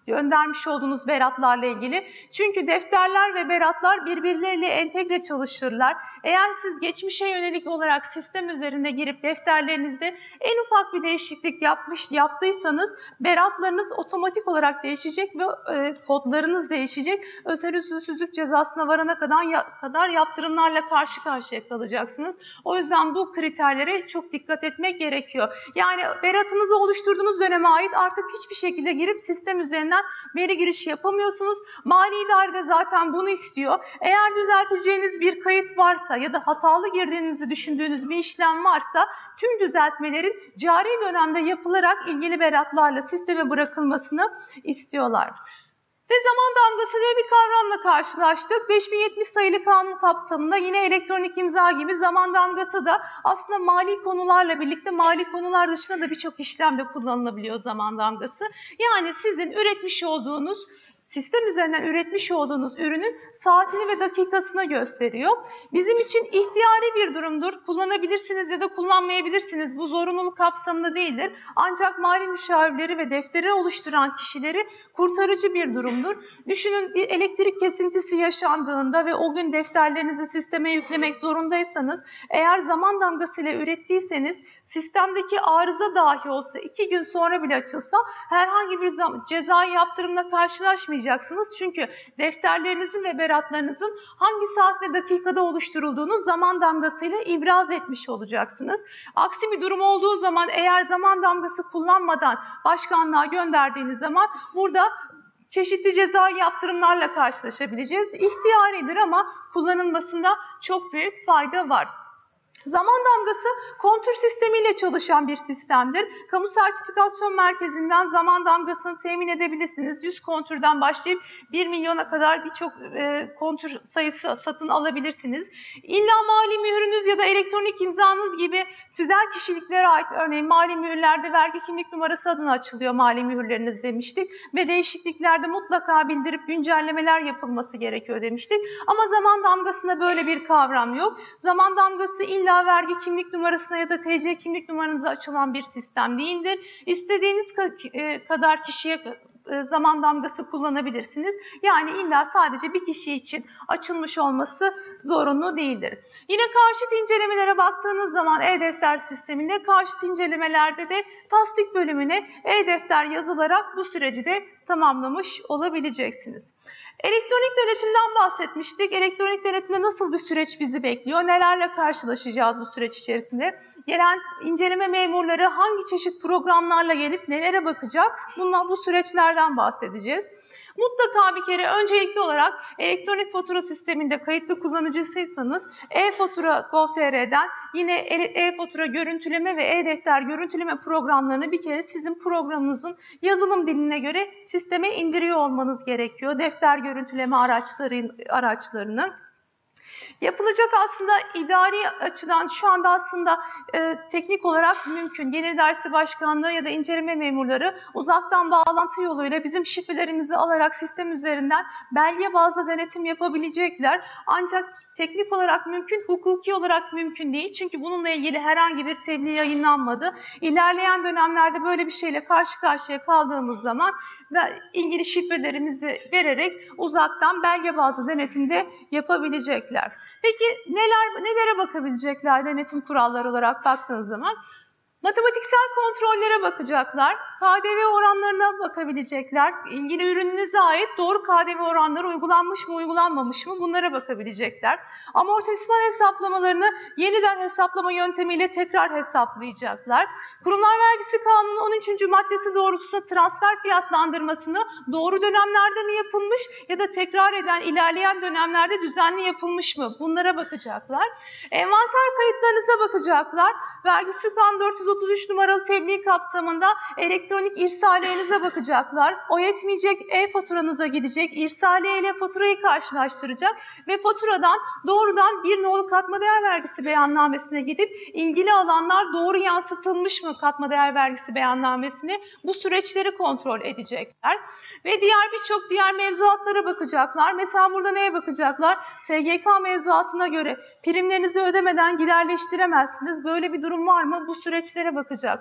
göndermiş olduğunuz beratlarla ilgili. Çünkü defterler ve beratlar birbirleriyle entegre çalışırlar. Eğer siz geçmişe yönelik olarak sistem üzerine girip defterlerinizde en ufak bir değişiklik yapmış yaptıysanız beratlarınız otomatik olarak değişecek ve e, kodlarınız değişecek. Özel usulsüzlük cezasına varana kadar, ya, kadar yaptırımlarla karşı karşıya kalacaksınız. O yüzden bu kriterlere çok dikkat etmek gerekiyor. Yani beratınızı oluşturduğunuz döneme ait artık hiçbir şekilde girip sistem üzerinden veri girişi yapamıyorsunuz. Mali idare de zaten bunu istiyor. Eğer düzelteceğiniz bir kayıt varsa ya da hatalı girdiğinizi düşündüğünüz bir işlem varsa tüm düzeltmelerin cari dönemde yapılarak ilgili beratlarla sisteme bırakılmasını istiyorlar. Ve zaman damgası diye bir kavramla karşılaştık. beş bin yetmiş sayılı kanun kapsamında yine elektronik imza gibi zaman damgası da aslında mali konularla birlikte mali konular dışında da birçok işlemde kullanılabiliyor zaman damgası. Yani sizin üretmiş olduğunuz sistem üzerinden üretmiş olduğunuz ürünün saatini ve dakikasını gösteriyor. Bizim için ihtiyari bir durumdur. Kullanabilirsiniz ya da kullanmayabilirsiniz. Bu zorunluluk kapsamında değildir. Ancak mali müşavirleri ve defteri oluşturan kişileri kurtarıcı bir durumdur. Düşünün bir elektrik kesintisi yaşandığında ve o gün defterlerinizi sisteme yüklemek zorundaysanız, eğer zaman damgasıyla ürettiyseniz sistemdeki arıza dahi olsa iki gün sonra bile açılsa herhangi bir cezai yaptırımla karşılaşmayacaksınız. Çünkü defterlerinizin ve beratlarınızın hangi saat ve dakikada oluşturulduğunu zaman damgasıyla ibraz etmiş olacaksınız. Aksi bir durum olduğu zaman eğer zaman damgası kullanmadan başkanlığa gönderdiğiniz zaman burada çeşitli cezai yaptırımlarla karşılaşabileceğiz. İhtiyaridir ama kullanılmasında çok büyük fayda var. Zaman damgası kontür sistemiyle çalışan bir sistemdir. Kamu sertifikasyon merkezinden zaman damgasını temin edebilirsiniz. yüz kontürden başlayıp bir milyona kadar birçok e, kontür sayısı satın alabilirsiniz. İlla mali mührünüz ya da elektronik imzanız gibi tüzel kişiliklere ait, örneğin mali mühürlerde vergi kimlik numarası adına açılıyor mali mühürleriniz demiştik ve değişikliklerde mutlaka bildirip güncellemeler yapılması gerekiyor demiştik. Ama zaman damgasında böyle bir kavram yok. Zaman damgası illa vergi kimlik numarasına ya da T C kimlik numaranıza açılan bir sistem değildir. İstediğiniz kadar kişiye zaman damgası kullanabilirsiniz. Yani illa sadece bir kişi için açılmış olması zorunlu değildir. Yine karşıt incelemelere baktığınız zaman e-defter sisteminde karşıt incelemelerde de tasdik bölümüne e-defter yazılarak bu süreci de tamamlamış olabileceksiniz. Elektronik denetimden bahsetmiştik. Elektronik denetimde nasıl bir süreç bizi bekliyor? Nelerle karşılaşacağız bu süreç içerisinde? Gelen inceleme memurları hangi çeşit programlarla gelip nelere bakacak? Bundan, bu süreçlerden bahsedeceğiz. Mutlaka bir kere öncelikli olarak elektronik fatura sisteminde kayıtlı kullanıcısıysanız e-fatura nokta gov nokta tr'den yine e-fatura görüntüleme ve e-defter görüntüleme programlarını bir kere sizin programınızın yazılım diline göre sisteme indiriyor olmanız gerekiyor. Defter görüntüleme araçları, araçlarını. Yapılacak aslında idari açıdan şu anda aslında e, teknik olarak mümkün. Gelir İdaresi Başkanlığı ya da inceleme memurları uzaktan bağlantı yoluyla bizim şifrelerimizi alarak sistem üzerinden belge bazlı denetim yapabilecekler. Ancak teknik olarak mümkün, hukuki olarak mümkün değil. Çünkü bununla ilgili herhangi bir tebliğ yayınlanmadı. İlerleyen dönemlerde böyle bir şeyle karşı karşıya kaldığımız zaman ve ilgili şifrelerimizi vererek uzaktan belge bazlı denetimde yapabilecekler. Peki neler nelere bakabilecekler denetim kuralları olarak baktığınız zaman? Matematiksel kontrollere bakacaklar, K D V oranlarına bakabilecekler, ilgili ürününüze ait doğru K D V oranları uygulanmış mı uygulanmamış mı bunlara bakabilecekler. Amortisman hesaplamalarını yeniden hesaplama yöntemiyle tekrar hesaplayacaklar. Kurumlar Vergisi Kanunu on üçüncü maddesi doğrultusunda transfer fiyatlandırmasını doğru dönemlerde mi yapılmış ya da tekrar eden ilerleyen dönemlerde düzenli yapılmış mı bunlara bakacaklar. Envanter kayıtlarınıza bakacaklar. Vergisi Kanunu dört yüz otuz üç numaralı tebliğ kapsamında elektronik irsaliyenize bakacaklar. O yetmeyecek, e-faturanıza gidecek, irsaliye ile faturayı karşılaştıracak ve faturadan doğrudan bir nolu katma değer vergisi beyannamesine gidip ilgili alanlar doğru yansıtılmış mı katma değer vergisi beyannamesine bu süreçleri kontrol edecekler. Ve diğer birçok diğer mevzuatlara bakacaklar. Mesela burada neye bakacaklar? S G K mevzuatına göre primlerinizi ödemeden giderleştiremezsiniz. Böyle bir durum var mı? Bu süreçlere bakacaklar.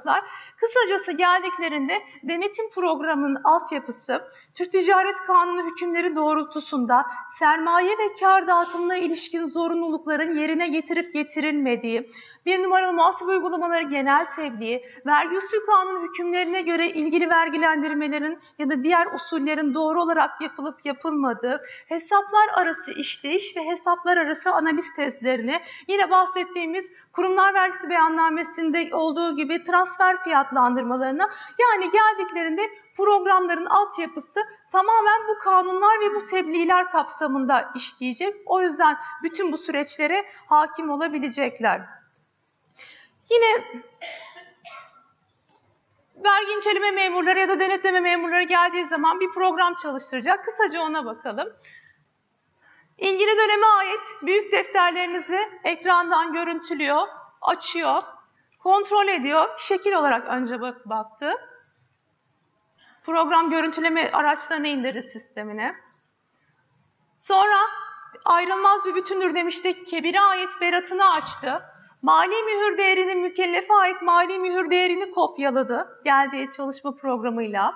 başladılar. Kısacası geldiklerinde denetim programının altyapısı, Türk Ticaret Kanunu hükümleri doğrultusunda sermaye ve kar dağıtımına ilişkin zorunlulukların yerine getirip getirilmediği, bir numaralı muhasebe uygulamaları genel tebliği, vergi usul kanunu hükümlerine göre ilgili vergilendirmelerin ya da diğer usullerin doğru olarak yapılıp yapılmadığı, hesaplar arası işleyiş ve hesaplar arası analiz testlerini, yine bahsettiğimiz kurumlar vergisi beyannamesinde olduğu gibi transfer fiyatlandırmalarına, yani geldiklerinde programların altyapısı tamamen bu kanunlar ve bu tebliğler kapsamında işleyecek. O yüzden bütün bu süreçlere hakim olabilecekler. Yine vergi inceleme memurları ya da denetleme memurları geldiği zaman bir program çalıştıracak. Kısaca ona bakalım. İlgili döneme ait büyük defterlerinizi ekrandan görüntülüyor, açıyor, kontrol ediyor. Şekil olarak önce bak baktı. Program görüntüleme araçlarını indirdi sistemine. Sonra ayrılmaz bir bütündür demiştik. Kebir'e ait beratını açtı. Mali mühür değerinin mükellefe ait mali mühür değerini kopyaladı geldiği çalışma programıyla.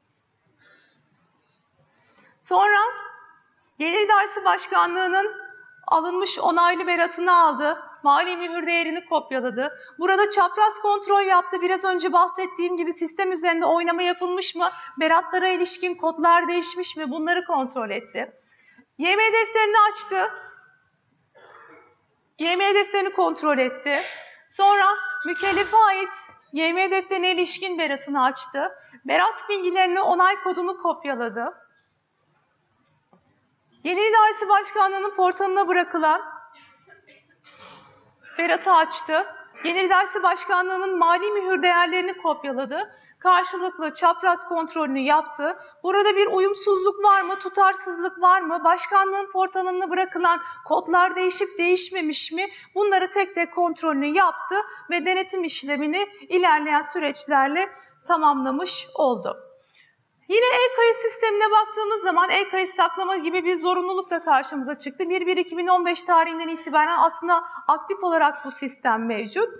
Sonra Gelir İdaresi Başkanlığı'nın alınmış onaylı beratını aldı. Mali mühür değerini kopyaladı. Burada çapraz kontrol yaptı. Biraz önce bahsettiğim gibi sistem üzerinde oynama yapılmış mı? Beratlara ilişkin kodlar değişmiş mi? Bunları kontrol etti. Y M defterini açtı. Y M defterini kontrol etti. Sonra mükellefe ait Y M defterine ilişkin beratını açtı. Berat bilgilerini onay kodunu kopyaladı. Gelir İdaresi Başkanlığı'nın portalına bırakılan beratı açtı. Gelir İdaresi Başkanlığı'nın mali mühür değerlerini kopyaladı. Karşılıklı çapraz kontrolünü yaptı. Burada bir uyumsuzluk var mı, tutarsızlık var mı, başkanlığın portalına bırakılan kodlar değişip değişmemiş mi? Bunları tek tek kontrolünü yaptı ve denetim işlemini ilerleyen süreçlerle tamamlamış oldu. Yine e-kayıt sistemine baktığımız zaman e-kayıt saklama gibi bir zorunluluk da karşımıza çıktı. bir bir iki bin on beş tarihinden itibaren aslında aktif olarak bu sistem mevcut.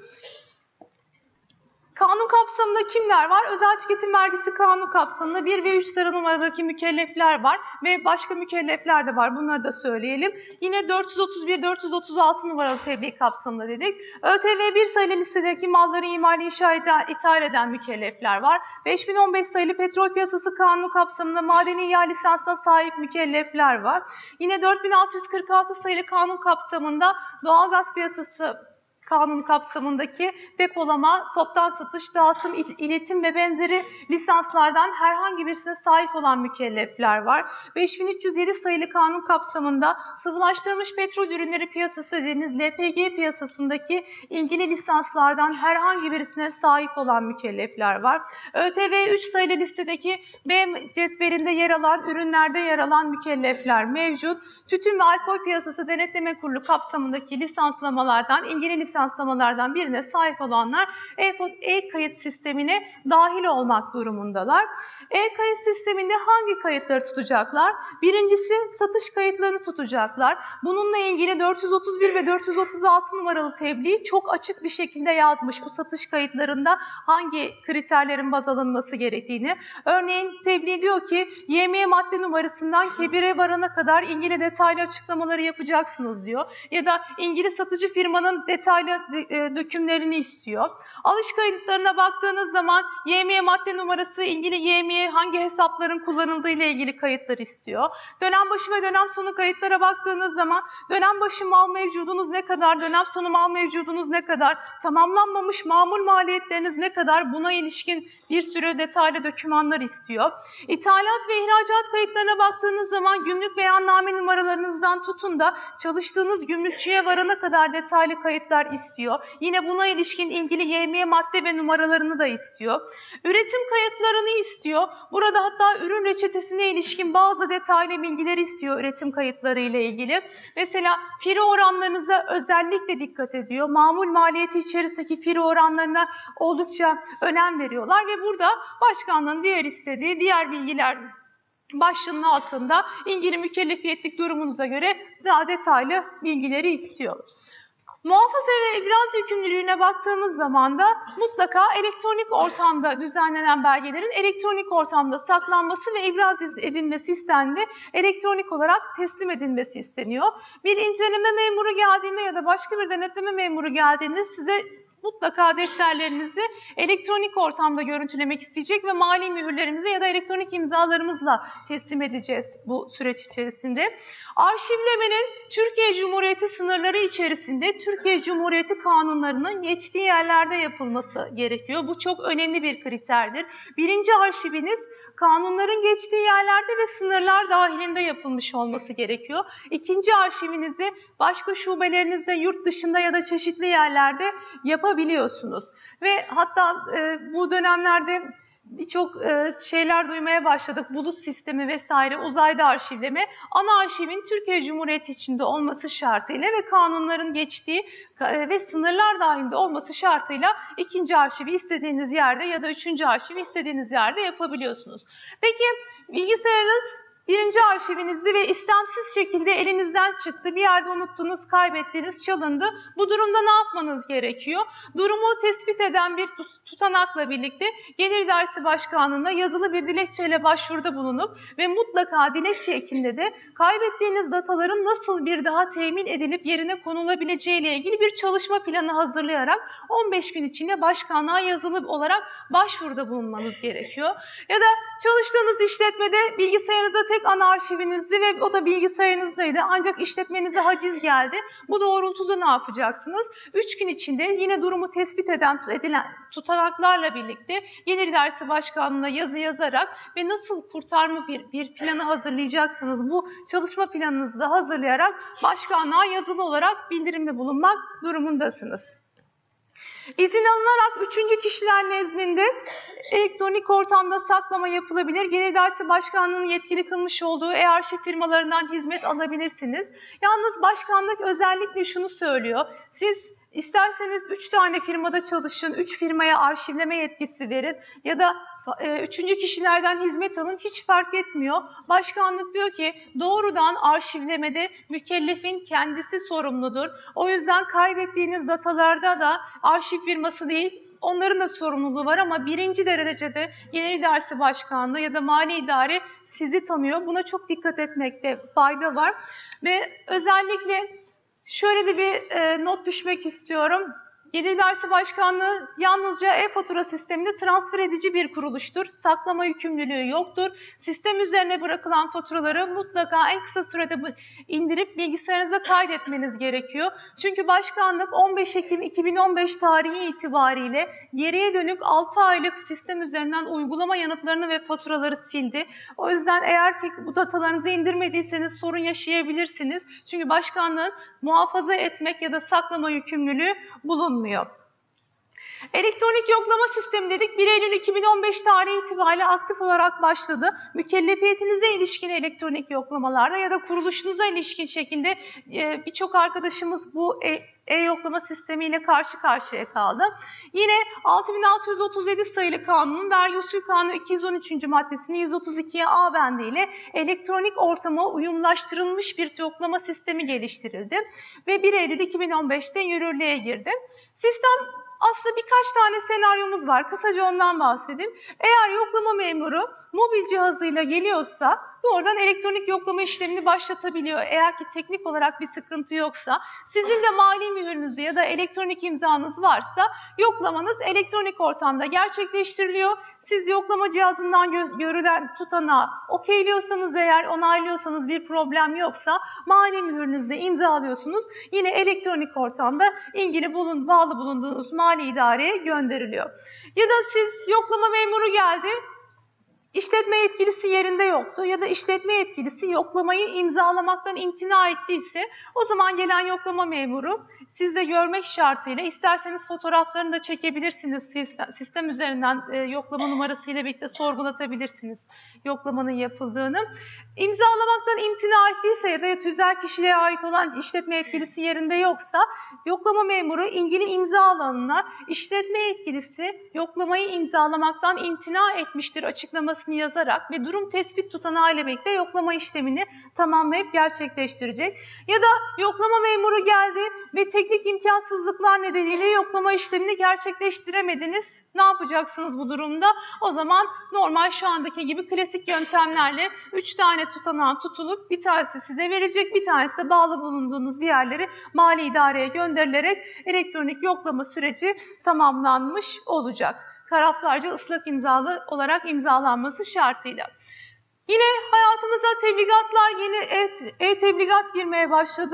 Kanun kapsamında kimler var? Özel tüketim vergisi kanun kapsamında bir ve üç sıra numaradaki mükellefler var ve başka mükellefler de var. Bunları da söyleyelim. Yine dört yüz otuz bir dört yüz otuz altı numaralı tebliğ kapsamında dedik. ÖTV bir sayılı listedeki malları imal inşa eden, ithal eden mükellefler var. beş bin on beş sayılı petrol piyasası kanunu kapsamında madeni ihale lisansına sahip mükellefler var. Yine dört bin altı yüz kırk altı sayılı kanun kapsamında doğalgaz piyasası kanun kapsamındaki depolama, toptan satış, dağıtım, iletim ve benzeri lisanslardan herhangi birisine sahip olan mükellefler var. beş bin üç yüz yedi sayılı kanun kapsamında sıvılaştırılmış petrol ürünleri piyasası dediğimiz L P G piyasasındaki ilgili lisanslardan herhangi birisine sahip olan mükellefler var. ÖTV üç sayılı listedeki B cetvelinde yer alan ürünlerde yer alan mükellefler mevcut. Tütün ve alkol piyasası denetleme kurulu kapsamındaki lisanslamalardan, ilgili lisanslamalardan birine sahip olanlar e-kayıt sistemine dahil olmak durumundalar. E-kayıt sisteminde hangi kayıtları tutacaklar? Birincisi satış kayıtlarını tutacaklar. Bununla ilgili dört yüz otuz bir ve dört yüz otuz altı numaralı tebliğ çok açık bir şekilde yazmış bu satış kayıtlarında hangi kriterlerin baz alınması gerektiğini. Örneğin tebliğ diyor ki Y M madde numarasından kebire varana kadar ilgili detaylı açıklamaları yapacaksınız diyor. Ya da ilgili satıcı firmanın detaylı dökümlerini istiyor. Alış kayıtlarına baktığınız zaman Y M madde numarası ilgili Y M'ye hangi hesapların kullanıldığı ile ilgili kayıtlar istiyor. Dönem başı ve dönem sonu kayıtlara baktığınız zaman dönem başı mal mevcudunuz ne kadar, dönem sonu mal mevcudunuz ne kadar, tamamlanmamış mamul maliyetleriniz ne kadar, buna ilişkin bir sürü detaylı dokümanlar istiyor. İthalat ve ihracat kayıtlarına baktığınız zaman gümrük beyanname numaralarınızdan tutun da çalıştığınız gümrükçüye varana kadar detaylı kayıtlar istiyor. Yine buna ilişkin ilgili Y M madde ve numaralarını da istiyor. Üretim kayıtlarını istiyor. Burada hatta ürün reçetesine ilişkin bazı detaylı bilgileri istiyor üretim kayıtları ile ilgili. Mesela fire oranlarınıza özellikle dikkat ediyor. Mamul maliyeti içerisindeki fire oranlarına oldukça önem veriyorlar ve burada başkanlığın diğer istediği diğer bilgiler başlığının altında ilgili mükellefiyetlik durumunuza göre daha detaylı bilgileri istiyor. Muhafaza ve ibraz yükümlülüğüne baktığımız zaman da mutlaka elektronik ortamda düzenlenen belgelerin elektronik ortamda saklanması ve ibraz edilmesi istendi. Elektronik olarak teslim edilmesi isteniyor. Bir inceleme memuru geldiğinde ya da başka bir denetleme memuru geldiğinde size mutlaka defterlerinizi elektronik ortamda görüntülemek isteyecek ve mali mühürlerimizi ya da elektronik imzalarımızla teslim edeceğiz bu süreç içerisinde. Arşivlemenin Türkiye Cumhuriyeti sınırları içerisinde Türkiye Cumhuriyeti kanunlarının geçtiği yerlerde yapılması gerekiyor. Bu çok önemli bir kriterdir. Birinci arşiviniz kanunların geçtiği yerlerde ve sınırlar dahilinde yapılmış olması gerekiyor. İkinci arşivinizi başka şubelerinizde, yurt dışında ya da çeşitli yerlerde yapabiliyorsunuz. Ve hatta e, bu dönemlerde birçok e, şeyler duymaya başladık. Bulut sistemi vesaire, uzayda arşivleme. Ana arşivin Türkiye Cumhuriyeti içinde olması şartıyla ve kanunların geçtiği e, ve sınırlar dahilinde olması şartıyla ikinci arşivi istediğiniz yerde ya da üçüncü arşivi istediğiniz yerde yapabiliyorsunuz. Peki bilgisayarınız birinci arşivinizdi ve istemsiz şekilde elinizden çıktı, bir yerde unuttunuz, kaybettiğiniz, çalındı. Bu durumda ne yapmanız gerekiyor? Durumu tespit eden bir tutanakla birlikte Gelir İdaresi Başkanlığı'na yazılı bir dilekçeyle başvuruda bulunup ve mutlaka dilekçe ekinde de kaybettiğiniz dataların nasıl bir daha temin edilip yerine konulabileceği ile ilgili bir çalışma planı hazırlayarak on beş gün içinde başkanlığa yazılı olarak başvuruda bulunmanız gerekiyor. Ya da çalıştığınız işletmede bilgisayarınıza tek ana arşivinizdi ve o da bilgisayarınızdaydı. Ancak işletmenize haciz geldi. Bu doğrultuda ne yapacaksınız? üç gün içinde yine durumu tespit eden, edilen tutanaklarla birlikte Gelir İdaresi Başkanlığı'na yazı yazarak ve nasıl kurtarma bir, bir planı hazırlayacaksınız. Bu çalışma planınızı da hazırlayarak başkanlığa yazılı olarak bildirimde bulunmak durumundasınız. İzin alınarak üçüncü kişiler nezdinde elektronik ortamda saklama yapılabilir. Gelir İdaresi Başkanlığı'nın yetkili kılmış olduğu e-arşiv firmalarından hizmet alabilirsiniz. Yalnız başkanlık özellikle şunu söylüyor. Siz isterseniz üç tane firmada çalışın, üç firmaya arşivleme yetkisi verin ya da e, üçüncü kişilerden hizmet alın, hiç fark etmiyor. Başkanlık diyor ki doğrudan arşivlemede mükellefin kendisi sorumludur. O yüzden kaybettiğiniz datalarda da arşiv firması değil, onların da sorumluluğu var ama birinci derecede Gelir İdaresi Başkanlığı ya da Mali İdare sizi tanıyor. Buna çok dikkat etmekte fayda var. Ve özellikle şöyle de bir e, not düşmek istiyorum. Gelir İdaresi Başkanlığı yalnızca e-fatura sisteminde transfer edici bir kuruluştur. Saklama yükümlülüğü yoktur. Sistem üzerine bırakılan faturaları mutlaka en kısa sürede indirip bilgisayarınıza kaydetmeniz gerekiyor. Çünkü Başkanlık on beş Ekim iki bin on beş tarihi itibariyle geriye dönük altı aylık sistem üzerinden uygulama yanıtlarını ve faturaları sildi. O yüzden eğer ki bu datalarınızı indirmediyseniz sorun yaşayabilirsiniz. Çünkü Başkanlığın muhafaza etmek ya da saklama yükümlülüğü bulunmuyor. Elektronik yoklama sistemi dedik. bir Eylül iki bin on beş tarihi itibariyle aktif olarak başladı. Mükellefiyetinize ilişkin elektronik yoklamalarda ya da kuruluşunuza ilişkin şekilde e, birçok arkadaşımız bu e, e-yoklama sistemiyle karşı karşıya kaldı. Yine altı bin altı yüz otuz yedi sayılı kanunun vergi usul kanunu iki yüz on üçüncü maddesinin yüz otuz ikiye A bendiyle elektronik ortama uyumlaştırılmış bir yoklama sistemi geliştirildi ve bir Eylül iki bin on beşte yürürlüğe girdi. Sistem aslında birkaç tane senaryomuz var. Kısaca ondan bahsedeyim. Eğer yoklama memuru mobil cihazıyla geliyorsa doğrudan elektronik yoklama işlemini başlatabiliyor. Eğer ki teknik olarak bir sıkıntı yoksa, sizin de mali mühürünüz ya da elektronik imzanız varsa yoklamanız elektronik ortamda gerçekleştiriliyor. Siz yoklama cihazından gö- görülen tutanağı okeyliyorsanız, eğer onaylıyorsanız, bir problem yoksa mali mühürünüzle imzalıyorsunuz. Yine elektronik ortamda ilgili bulun, bağlı bulunduğunuz mali idareye gönderiliyor. Ya da siz yoklama memuru geldi, İşletme yetkilisi yerinde yoktu ya da işletme yetkilisi yoklamayı imzalamaktan imtina ettiyse o zaman gelen yoklama memuru sizde görmek şartıyla isterseniz fotoğraflarını da çekebilirsiniz. Sistem üzerinden e, yoklama numarasıyla birlikte sorgulatabilirsiniz yoklamanın yapıldığını. İmzalamaktan imtina ettiyse ya da tüzel kişiliğe ait olan işletme yetkilisi yerinde yoksa yoklama memuru ilgili imza alanına işletme yetkilisi yoklamayı imzalamaktan imtina etmiştir açıklaması numarasını yazarak ve durum tespit tutanağı ile birlikte yoklama işlemini tamamlayıp gerçekleştirecek. Ya da yoklama memuru geldi ve teknik imkansızlıklar nedeniyle yoklama işlemini gerçekleştiremediniz. Ne yapacaksınız bu durumda? O zaman normal şu andaki gibi klasik yöntemlerle üç tane tutanağı tutulup bir tanesi size verecek, bir tanesi de bağlı bulunduğunuz diğerleri mali idareye gönderilerek elektronik yoklama süreci tamamlanmış olacak. Taraflarca ıslak imzalı olarak imzalanması şartıyla. Yine hayatımıza tebligatlar, yeni e-tebligat girmeye başladı.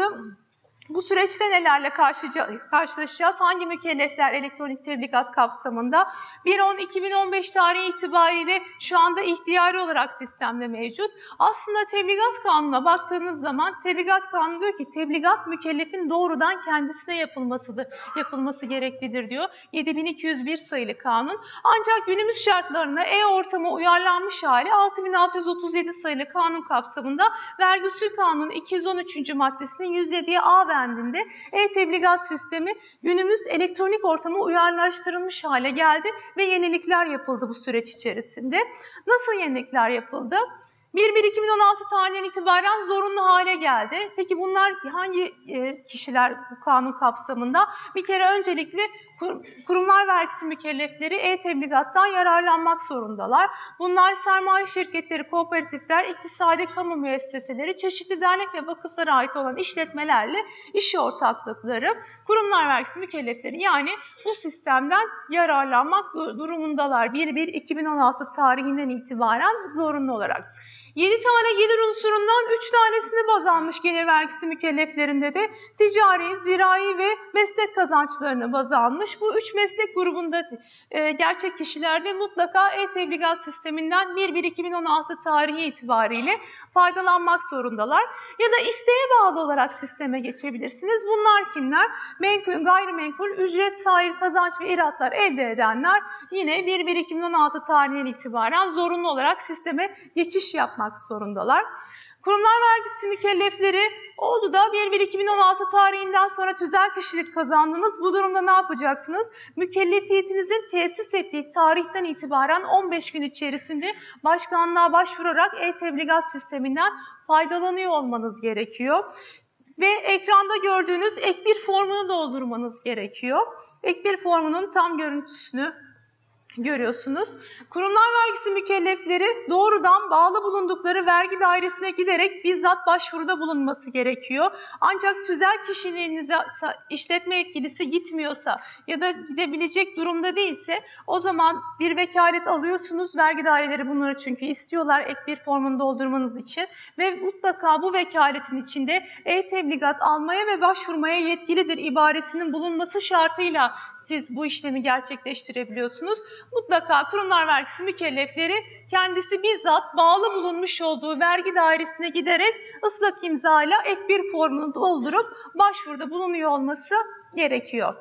Bu süreçte nelerle karşılaşacağız? Hangi mükellefler elektronik tebligat kapsamında? bir on iki bin on beş tarihi itibariyle şu anda ihtiyari olarak sistemde mevcut. Aslında tebligat kanununa baktığınız zaman tebligat kanunu diyor ki tebligat mükellefin doğrudan kendisine yapılmasıdır, yapılması gereklidir diyor. yedi bin iki yüz bir sayılı kanun. Ancak günümüz şartlarına e-ortama uyarlanmış hali altı bin altı yüz otuz yedi sayılı kanun kapsamında Vergi Usul Kanunu iki yüz on üçüncü maddesinin yüz yediye A bendinde e-tebligat sistemi günümüz elektronik ortama uyarlaştırılmış hale geldi ve yenilikler yapıldı bu süreç içerisinde. Nasıl yenilikler yapıldı? bir bir iki bin on altı tarihinden itibaren zorunlu hale geldi. Peki bunlar hangi kişiler bu kanun kapsamında? Bir kere öncelikle kurumlar vergisi mükellefleri e-tebligattan yararlanmak zorundalar. Bunlar sermaye şirketleri, kooperatifler, iktisadi kamu müesseseleri, çeşitli dernek ve vakıflara ait olan işletmelerle iş ortaklıkları, kurumlar vergisi mükellefleri yani bu sistemden yararlanmak durumundalar. bir bir iki bin on altı tarihinden itibaren zorunlu olarak. yedi tane gelir unsurundan üç tanesini baz almış gelir vergisi mükelleflerinde de ticari, zirai ve meslek kazançlarını baz almış. Bu üç meslek grubunda e, gerçek kişiler de mutlaka e-tebligat sisteminden bir bir iki bin on altı tarihi itibariyle faydalanmak zorundalar. Ya da isteğe bağlı olarak sisteme geçebilirsiniz. Bunlar kimler? Menkul, gayrimenkul, ücret, sair kazanç ve iratlar elde edenler yine bir bir iki bin on altı tarihinden itibaren zorunlu olarak sisteme geçiş yapmak zorundalar. Kurumlar vergisi mükellefleri oldu da bir bir iki bin on altı tarihinden sonra tüzel kişilik kazandınız. Bu durumda ne yapacaksınız? Mükellefiyetinizin tesis ettiği tarihten itibaren on beş gün içerisinde başkanlığa başvurarak e-tebligat sisteminden faydalanıyor olmanız gerekiyor. Ve ekranda gördüğünüz ek bir formunu doldurmanız gerekiyor. Ek bir formunun tam görüntüsünü görüyorsunuz. Kurumlar vergisi mükellefleri doğrudan bağlı bulundukları vergi dairesine giderek bizzat başvuruda bulunması gerekiyor. Ancak tüzel kişiliğinize işletme yetkilisi gitmiyorsa ya da gidebilecek durumda değilse o zaman bir vekalet alıyorsunuz. Vergi daireleri bunları çünkü istiyorlar ek bir formunu doldurmanız için ve mutlaka bu vekaletin içinde e-tebligat almaya ve başvurmaya yetkilidir ibaresinin bulunması şartıyla siz bu işlemi gerçekleştirebiliyorsunuz. Mutlaka kurumlar vergisi mükellefleri kendisi bizzat bağlı bulunmuş olduğu vergi dairesine giderek ıslak imzayla ek bir formunu doldurup başvuruda bulunuyor olması gerekiyor.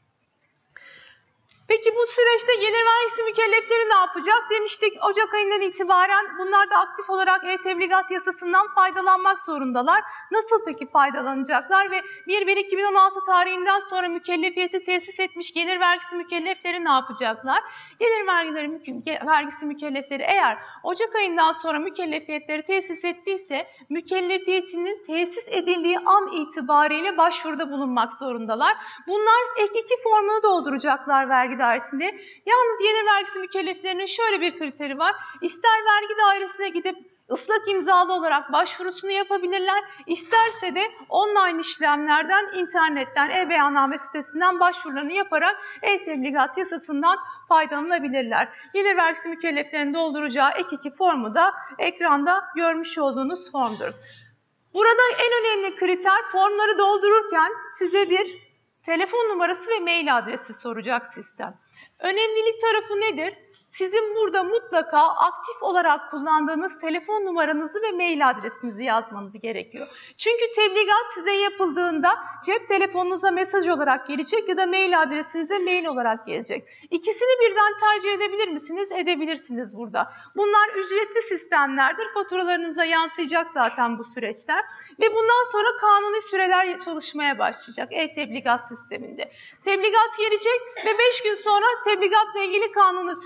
Peki bu süreçte gelir vergisi mükellefleri ne yapacak? Demiştik Ocak ayından itibaren bunlar da aktif olarak e-tebligat yasasından faydalanmak zorundalar. Nasıl peki faydalanacaklar ve bir bir iki bin on altı tarihinden sonra mükellefiyeti tesis etmiş gelir vergisi mükellefleri ne yapacaklar? Gelir vergileri, vergisi mükellefleri eğer Ocak ayından sonra mükellefiyetleri tesis ettiyse mükellefiyetinin tesis edildiği an itibariyle başvuruda bulunmak zorundalar. Bunlar ek iki formunu dolduracaklar vergi dairesinde. Yalnız gelir vergisi mükelleflerinin şöyle bir kriteri var. İster vergi dairesine gidip ıslak imzalı olarak başvurusunu yapabilirler. İsterse de online işlemlerden, internetten, e-beyanname sitesinden başvurularını yaparak e-tebligat yasasından faydalanabilirler. Gelir vergisi mükelleflerinin dolduracağı ek iki formu da ekranda görmüş olduğunuz formdur. Burada en önemli kriter formları doldururken size bir telefon numarası ve mail adresi soracak sistem. Önemlilik tarafı nedir? Sizin burada mutlaka aktif olarak kullandığınız telefon numaranızı ve mail adresinizi yazmanız gerekiyor. Çünkü tebligat size yapıldığında cep telefonunuza mesaj olarak gelecek ya da mail adresinize mail olarak gelecek. İkisini birden tercih edebilir misiniz? Edebilirsiniz burada. Bunlar ücretli sistemlerdir. Faturalarınıza yansıyacak zaten bu süreçler. Ve bundan sonra kanuni süreler çalışmaya başlayacak e-tebligat sisteminde. Tebligat gelecek ve beş gün sonra tebligatla ilgili kanuni süreler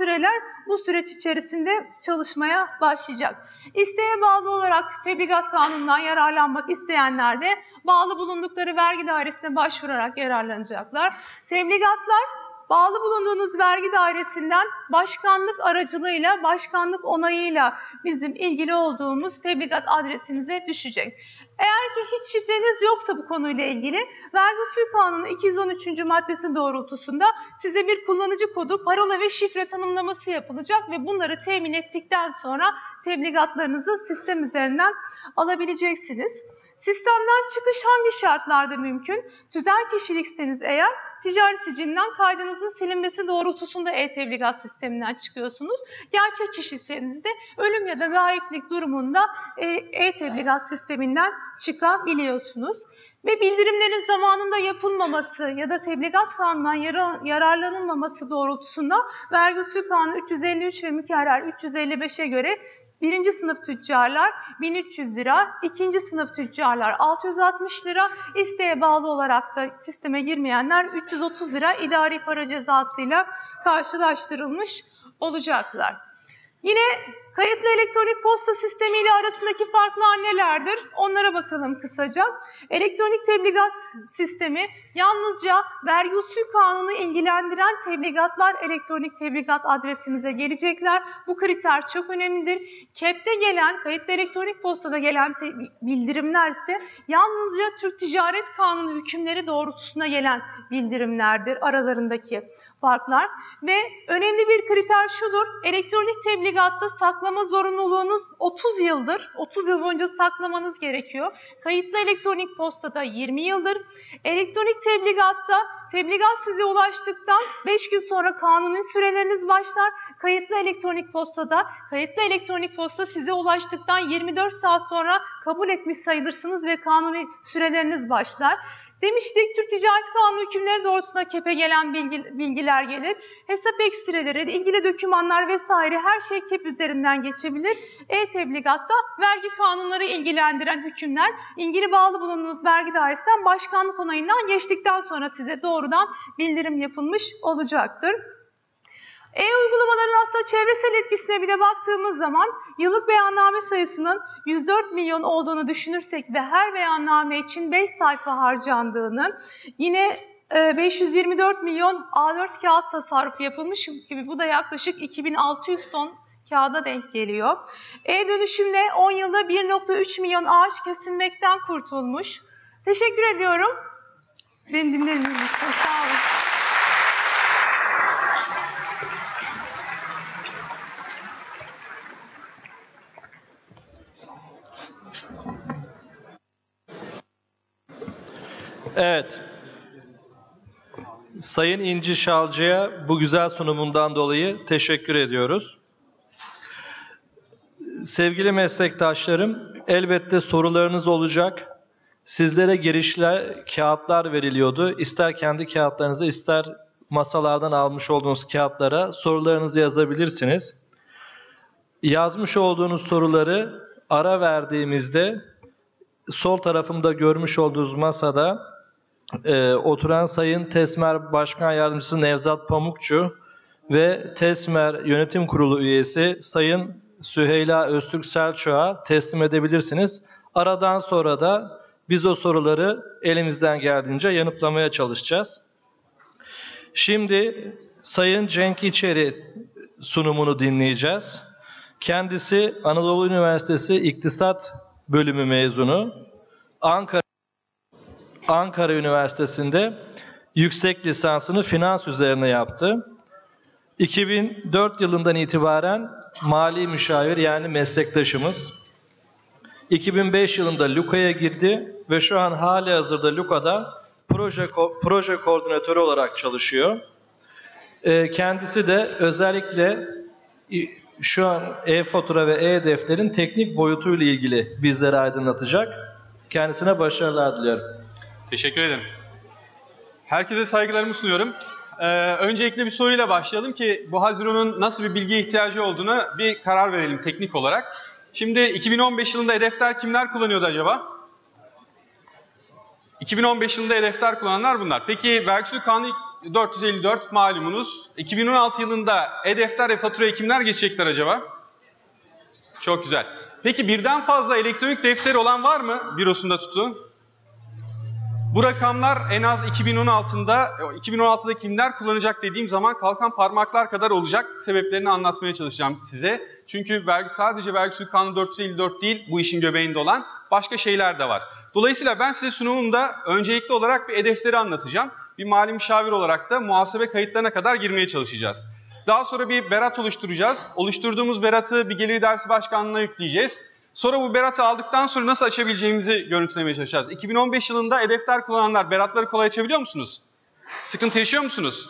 bu süreç içerisinde çalışmaya başlayacak. İsteğe bağlı olarak tebligat kanunundan yararlanmak isteyenler de bağlı bulundukları vergi dairesine başvurarak yararlanacaklar. Tebligatlar bağlı bulunduğunuz vergi dairesinden başkanlık aracılığıyla, başkanlık onayıyla bizim ilgili olduğumuz tebligat adresinize düşecek. Eğer ki hiç şifreniz yoksa bu konuyla ilgili Vergi Usul Kanunu iki yüz on üçüncü maddesi doğrultusunda size bir kullanıcı kodu, parola ve şifre tanımlaması yapılacak ve bunları temin ettikten sonra tebligatlarınızı sistem üzerinden alabileceksiniz. Sistemden çıkış hangi şartlarda mümkün? Tüzel kişilikseniz eğer ticari sicilinden kaydınızın silinmesi doğrultusunda e-tebligat sisteminden çıkıyorsunuz. Gerçek kişiyseniz de ölüm ya da gayiplik durumunda e-tebligat sisteminden çıkabiliyorsunuz. Ve bildirimlerin zamanında yapılmaması ya da tebligat kanunundan yararlanılmaması doğrultusunda Vergi Usul Kanunu üç yüz elli üç ve mükerrer üç yüz elli beşe göre birinci sınıf tüccarlar bin üç yüz lira, ikinci sınıf tüccarlar altı yüz altmış lira, isteğe bağlı olarak da sisteme girmeyenler üç yüz otuz lira idari para cezasıyla karşılaştırılmış olacaklar. Yine kayıtlı elektronik posta sistemi ile arasındaki farklar nelerdir? Onlara bakalım kısaca. Elektronik tebligat sistemi yalnızca Vergi Usul Kanunu ilgilendiren tebligatlar elektronik tebligat adresinize gelecekler. Bu kriter çok önemlidir. K E P'te gelen, kayıtlı elektronik postada gelen bildirimler ise yalnızca Türk Ticaret Kanunu hükümleri doğrultusunda gelen bildirimlerdir aralarındaki farklar. Ve önemli bir kriter şudur, elektronik tebligatta saklama zorunluluğunuz otuz yıldır, otuz yıl boyunca saklamanız gerekiyor. Kayıtlı elektronik postada yirmi yıldır. Elektronik tebligatta tebligat size ulaştıktan beş gün sonra kanuni süreleriniz başlar. Kayıtlı elektronik postada, kayıtlı elektronik posta size ulaştıktan yirmi dört saat sonra kabul etmiş sayılırsınız ve kanuni süreleriniz başlar. Demiştik, Türk Ticaret Kanunu hükümleri doğrultusunda K E P'e gelen bilgi, bilgiler gelir. Hesap ekstreleri, ilgili dokümanlar vesaire her şey K E P üzerinden geçebilir. E-tebligatta vergi kanunları ilgilendiren hükümler ilgili bağlı bulunduğunuz vergi dairesinden başkanlık onayından geçtikten sonra size doğrudan bildirim yapılmış olacaktır. E-uygulamaların aslında çevresel etkisine bir de baktığımız zaman yıllık beyanname sayısının yüz dört milyon olduğunu düşünürsek ve her beyanname için beş sayfa harcandığını, yine beş yüz yirmi dört milyon A dört kağıt tasarrufu yapılmış gibi, bu da yaklaşık iki bin altı yüz ton kağıda denk geliyor. E-dönüşümle on yılda bir nokta üç milyon ağaç kesilmekten kurtulmuş. Teşekkür ediyorum. Beni dinlediğiniz için sağ olun. Evet. Sayın İnci Şalcı'ya bu güzel sunumundan dolayı teşekkür ediyoruz. Sevgili meslektaşlarım, elbette sorularınız olacak. Sizlere girişler, kağıtlar veriliyordu. İster kendi kağıtlarınıza, ister masalardan almış olduğunuz kağıtlara sorularınızı yazabilirsiniz. Yazmış olduğunuz soruları ara verdiğimizde sol tarafımda görmüş olduğunuz masada e, oturan Sayın TESMER Başkan Yardımcısı Nevzat Pamukçu ve TESMER Yönetim Kurulu üyesi Sayın Süheyla Öztürk Selçuk'a teslim edebilirsiniz. Aradan sonra da biz o soruları elimizden geldiğince yanıtlamaya çalışacağız. Şimdi Sayın Cenk İçeri sunumunu dinleyeceğiz. Kendisi Anadolu Üniversitesi İktisat Bölümü mezunu. Ankara Ankara Üniversitesi'nde yüksek lisansını finans üzerine yaptı. iki bin dört yılından itibaren mali müşavir, yani meslektaşımız. iki bin beş yılında LUKA'ya girdi ve şu an halihazırda LUKA'da proje ko proje koordinatörü olarak çalışıyor. Kendisi de özellikle şu an e-fatura ve e-defterin teknik boyutuyla ilgili bizlere aydınlatacak. Kendisine başarılar diliyorum. Teşekkür ederim. Herkese saygılarımı sunuyorum. Ee, öncelikle bir soruyla başlayalım ki bu Haziro'nun nasıl bir bilgiye ihtiyacı olduğunu bir karar verelim teknik olarak. Şimdi iki bin on beş yılında e-defter kimler kullanıyordu acaba? iki bin on beş yılında e-defter kullananlar bunlar. Peki Vergi Usul Kanunu dört yüz elli dört malumunuz. iki bin on altı yılında e-defter ve faturaya kimler geçecekler acaba? Çok güzel. Peki birden fazla elektronik defteri olan var mı bürosunda tutu? Bu rakamlar en az iki bin on altıda, iki bin on altıda kimler kullanacak dediğim zaman kalkan parmaklar kadar olacak. Sebeplerini anlatmaya çalışacağım size. Çünkü vergi, sadece vergi usulü kanunu dört yüz elli dört değil, bu işin göbeğinde olan başka şeyler de var. Dolayısıyla ben size sunumumda öncelikli olarak bir e-defteri anlatacağım. Bir mali müşavir olarak da muhasebe kayıtlarına kadar girmeye çalışacağız. Daha sonra bir berat oluşturacağız. Oluşturduğumuz beratı bir gelir idaresi başkanlığına yükleyeceğiz. Sonra bu beratı aldıktan sonra nasıl açabileceğimizi görüntülemeye çalışacağız. iki bin on beş yılında e-defter kullananlar beratları kolay açabiliyor musunuz? Sıkıntı yaşıyor musunuz?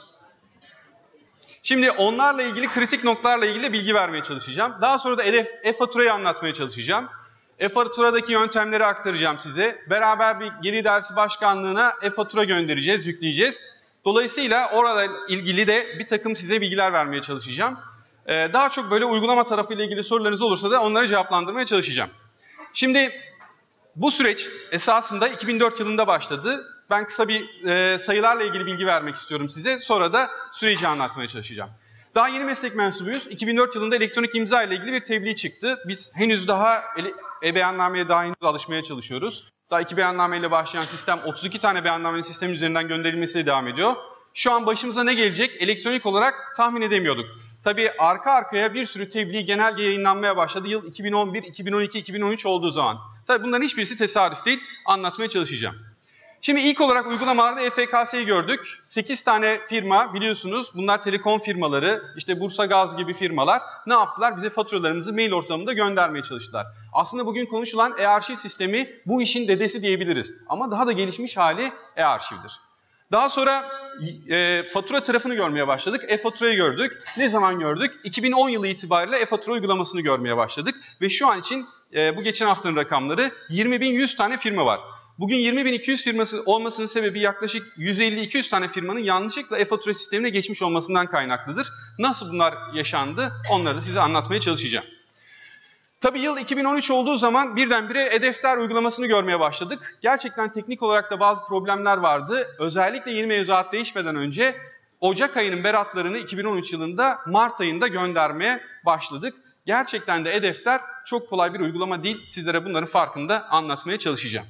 Şimdi onlarla ilgili kritik noktalarla ilgili bilgi vermeye çalışacağım. Daha sonra da e-faturayı anlatmaya çalışacağım. E-faturadaki yöntemleri aktaracağım size. Beraber bir gelir idaresi başkanlığına e-fatura göndereceğiz, yükleyeceğiz. Dolayısıyla orada ilgili de bir takım size bilgiler vermeye çalışacağım. Ee, daha çok böyle uygulama tarafıyla ilgili sorularınız olursa da onları cevaplandırmaya çalışacağım. Şimdi bu süreç esasında iki bin dört yılında başladı. Ben kısa bir e, sayılarla ilgili bilgi vermek istiyorum size. Sonra da süreci anlatmaya çalışacağım. Daha yeni meslek mensubuyuz. iki bin dört yılında elektronik imza ile ilgili bir tebliğ çıktı. Biz henüz daha e-beyannameye daha henüz alışmaya çalışıyoruz. Daha iki beyannameyle başlayan sistem otuz iki tane beyannamenin sistemin üzerinden gönderilmesiyle devam ediyor. Şu an başımıza ne gelecek elektronik olarak tahmin edemiyorduk. Tabii arka arkaya bir sürü tebliğ genelge yayınlanmaya başladı. Yıl iki bin on bir, iki bin on iki, iki bin on üç olduğu zaman. Tabii bunların hiçbirisi tesadüf değil. Anlatmaya çalışacağım. Şimdi ilk olarak uygulamalarda E F K S'yi gördük. sekiz tane firma biliyorsunuz. Bunlar telekom firmaları, işte Bursa Gaz gibi firmalar ne yaptılar? Bize faturalarımızı mail ortamında göndermeye çalıştılar. Aslında bugün konuşulan e-arşiv sistemi bu işin dedesi diyebiliriz. Ama daha da gelişmiş hali e-arşivdir. Daha sonra e, fatura tarafını görmeye başladık. E-faturayı gördük. Ne zaman gördük? iki bin on yılı itibariyle e-fatura uygulamasını görmeye başladık. Ve şu an için e, bu geçen haftanın rakamları yirmi bin yüz tane firma var. Bugün yirmi bin iki yüz firması olmasının sebebi yaklaşık yüz elli iki yüz tane firmanın yanlışlıkla e-fatura sistemine geçmiş olmasından kaynaklıdır. Nasıl bunlar yaşandı? Onları da size anlatmaya çalışacağım. Tabii yıl iki bin on üç olduğu zaman birdenbire e-defter uygulamasını görmeye başladık. Gerçekten teknik olarak da bazı problemler vardı. Özellikle yeni mevzuat değişmeden önce Ocak ayının beratlarını iki bin on üç yılında Mart ayında göndermeye başladık. Gerçekten de e-defter çok kolay bir uygulama değil. Sizlere bunların farkında anlatmaya çalışacağım.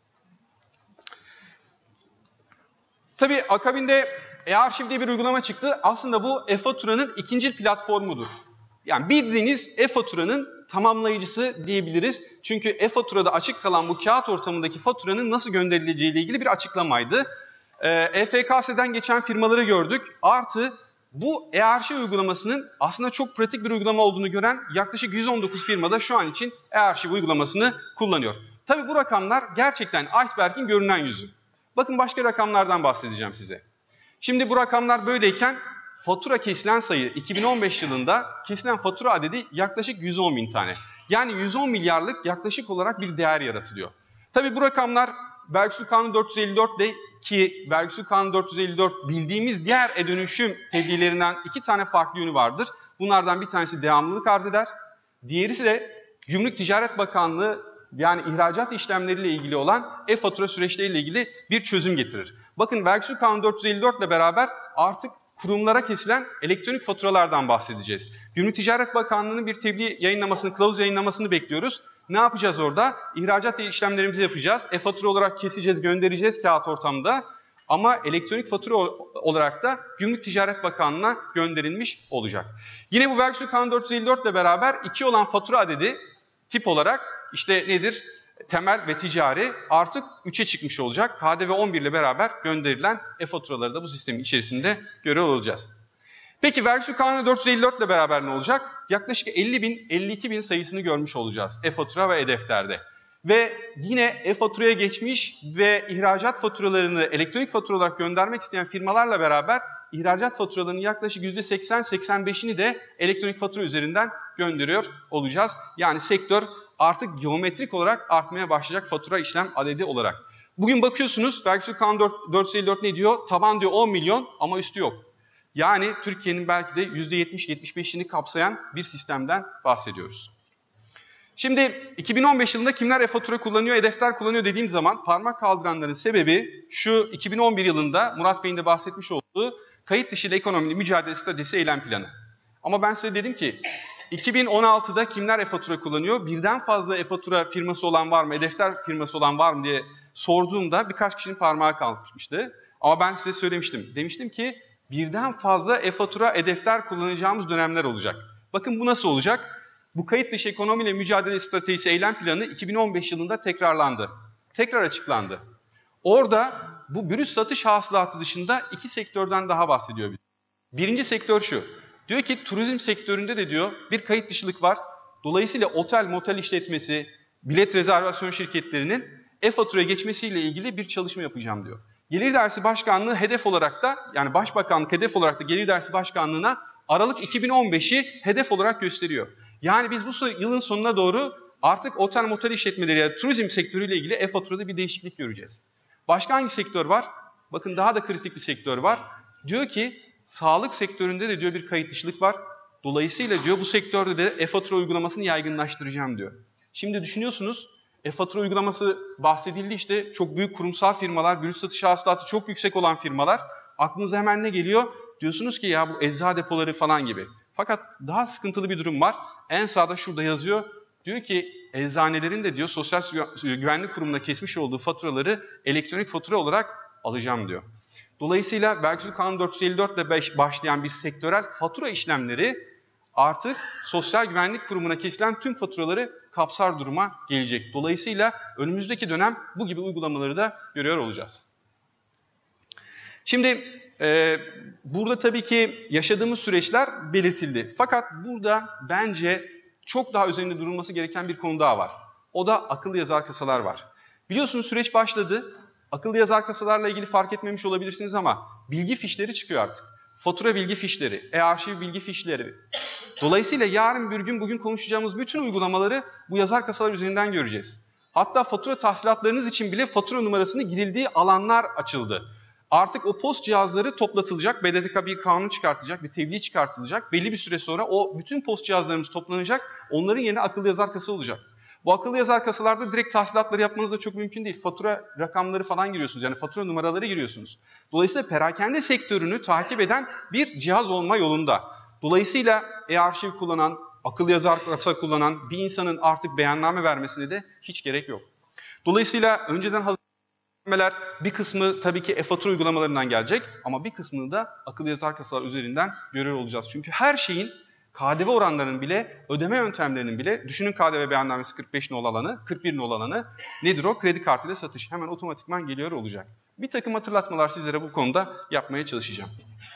Tabii akabinde e-arşiv diye bir uygulama çıktı. Aslında bu e-faturanın ikinci platformudur. Yani bildiğiniz e-faturanın tamamlayıcısı diyebiliriz. Çünkü e-faturada açık kalan bu kağıt ortamındaki faturanın nasıl gönderileceği ile ilgili bir açıklamaydı. E F K S'den geçen firmaları gördük. Artı bu e-arşiv uygulamasının aslında çok pratik bir uygulama olduğunu gören yaklaşık yüz on dokuz firmada şu an için e-arşiv uygulamasını kullanıyor. Tabii bu rakamlar gerçekten iceberg'in görünen yüzü. Bakın başka rakamlardan bahsedeceğim size. Şimdi bu rakamlar böyleyken fatura kesilen sayı iki bin on beş yılında kesilen fatura adedi yaklaşık yüz on bin tane. Yani yüz on milyarlık yaklaşık olarak bir değer yaratılıyor. Tabii bu rakamlar vergi usulü kanunu dört yüz elli dört ile ki vergi usulü kanunu dört yüz elli dört bildiğimiz diğer e-dönüşüm tebliğlerinden iki tane farklı yönü vardır. Bunlardan bir tanesi devamlılık arz eder. Diğerisi de Gümrük Ticaret Bakanlığı yani ihracat işlemleriyle ilgili olan e-fatura süreçleriyle ilgili bir çözüm getirir. Bakın vergi usulü kanunu dört yüz elli dört ile beraber artık kurumlara kesilen elektronik faturalardan bahsedeceğiz. Gümrük Ticaret Bakanlığı'nın bir tebliğ yayınlamasını, kılavuz yayınlamasını bekliyoruz. Ne yapacağız orada? İhracat işlemlerimizi yapacağız. E-fatura olarak keseceğiz, göndereceğiz kağıt ortamda. Ama elektronik fatura olarak da Gümrük Ticaret Bakanlığı'na gönderilmiş olacak. Yine bu vergi usulü kanunu dört yüz elli dört ile beraber iki olan fatura adedi tip olarak işte nedir? Temel ve ticari artık üçe çıkmış olacak. K D V on bir ile beraber gönderilen e-faturaları da bu sistemin içerisinde görüyor olacağız. Peki vergi usulü kanunu dört yüz elli dört ile beraber ne olacak? Yaklaşık elli bin, elli iki bin sayısını görmüş olacağız e-fatura ve e-defterde. Ve yine e-faturaya geçmiş ve ihracat faturalarını elektronik fatura olarak göndermek isteyen firmalarla beraber ihracat faturalarının yaklaşık yüzde seksen seksen beşini de elektronik fatura üzerinden gönderiyor olacağız. Yani sektör artık geometrik olarak artmaya başlayacak fatura işlem adedi olarak. Bugün bakıyorsunuz vergi usulü kanunu dört yüz elli dört ne diyor? Taban diyor on milyon ama üstü yok. Yani Türkiye'nin belki de yüzde yetmiş yetmiş beşini kapsayan bir sistemden bahsediyoruz. Şimdi iki bin on beş yılında kimler e-fatura kullanıyor, e-defter kullanıyor dediğim zaman parmak kaldıranların sebebi şu: iki bin on bir yılında Murat Bey'in de bahsetmiş olduğu kayıt dışı ile ekonomili mücadele stratejisi eylem planı. Ama ben size dedim ki iki bin on altıda kimler e-fatura kullanıyor? Birden fazla e-fatura firması olan var mı? E-defter firması olan var mı diye sorduğumda birkaç kişinin parmağı kalkmıştı. Ama ben size söylemiştim. Demiştim ki birden fazla e-fatura, e-defter kullanacağımız dönemler olacak. Bakın bu nasıl olacak? Bu kayıt dışı ekonomiyle mücadele stratejisi eylem planı iki bin on beş yılında tekrarlandı. Tekrar açıklandı. Orada bu brüt satış hasılatı dışında iki sektörden daha bahsediyor. Birinci sektör şu. Diyor ki turizm sektöründe de diyor bir kayıt dışılık var. Dolayısıyla otel, motel işletmesi, bilet rezervasyon şirketlerinin e-faturaya geçmesiyle ilgili bir çalışma yapacağım diyor. Gelir İdaresi Başkanlığı hedef olarak da, yani Başbakanlık hedef olarak da Gelir İdaresi Başkanlığı'na Aralık iki bin on beşi hedef olarak gösteriyor. Yani biz bu yılın sonuna doğru artık otel, motel işletmeleri ya da turizm sektörüyle ilgili e-faturada bir değişiklik göreceğiz. Başka hangi sektör var? Bakın daha da kritik bir sektör var. Diyor ki sağlık sektöründe de diyor bir kayıt dışılık var. Dolayısıyla diyor bu sektörde de e-fatura uygulamasını yaygınlaştıracağım diyor. Şimdi düşünüyorsunuz e-fatura uygulaması bahsedildi, işte çok büyük kurumsal firmalar, brüt satış hasılatı çok yüksek olan firmalar. Aklınıza hemen ne geliyor? Diyorsunuz ki ya bu eczacı depoları falan gibi. Fakat daha sıkıntılı bir durum var. En sağda şurada yazıyor. Diyor ki eczanelerin de diyor Sosyal Güvenlik Kurumu'na kesmiş olduğu faturaları elektronik fatura olarak alacağım diyor. Dolayısıyla Vergi Kanunu dört yüz elli dört ile başlayan bir sektörel fatura işlemleri artık Sosyal Güvenlik Kurumu'na kesilen tüm faturaları kapsar duruma gelecek. Dolayısıyla önümüzdeki dönem bu gibi uygulamaları da görüyor olacağız. Şimdi e, burada tabii ki yaşadığımız süreçler belirtildi. Fakat burada bence çok daha üzerinde durulması gereken bir konu daha var. O da akıllı yazar kasalar var. Biliyorsunuz süreç başladı. Akıllı yazar kasalarla ilgili fark etmemiş olabilirsiniz ama bilgi fişleri çıkıyor artık. Fatura bilgi fişleri, e-arşiv bilgi fişleri. Dolayısıyla yarın bir gün bugün konuşacağımız bütün uygulamaları bu yazar kasalar üzerinden göreceğiz. Hatta fatura tahsilatlarınız için bile fatura numarasını girildiği alanlar açıldı. Artık o post cihazları toplatılacak, B D D K bir kanun çıkartacak, bir tebliğ çıkartılacak. Belli bir süre sonra o bütün post cihazlarımız toplanacak, onların yerine akıllı yazar kasa olacak. Bu akıllı yazar kasalarda direkt tahsilatları yapmanız da çok mümkün değil. Fatura rakamları falan giriyorsunuz, yani fatura numaraları giriyorsunuz. Dolayısıyla perakende sektörünü takip eden bir cihaz olma yolunda. Dolayısıyla e-arşiv kullanan, akıllı yazar kasa kullanan bir insanın artık beyanname vermesine de hiç gerek yok. Dolayısıyla önceden hazır bir kısmı tabii ki e-fatura uygulamalarından gelecek ama bir kısmını da akıllı yazar kasalar üzerinden görüyor olacağız. Çünkü her şeyin K D V oranlarının bile, ödeme yöntemlerinin bile, düşünün K D V beyannamesi kırk beş nol alanı, kırk bir nol alanı, nedir o? Kredi kartıyla satış. Hemen otomatikman geliyor olacak. Bir takım hatırlatmalar sizlere bu konuda yapmaya çalışacağım.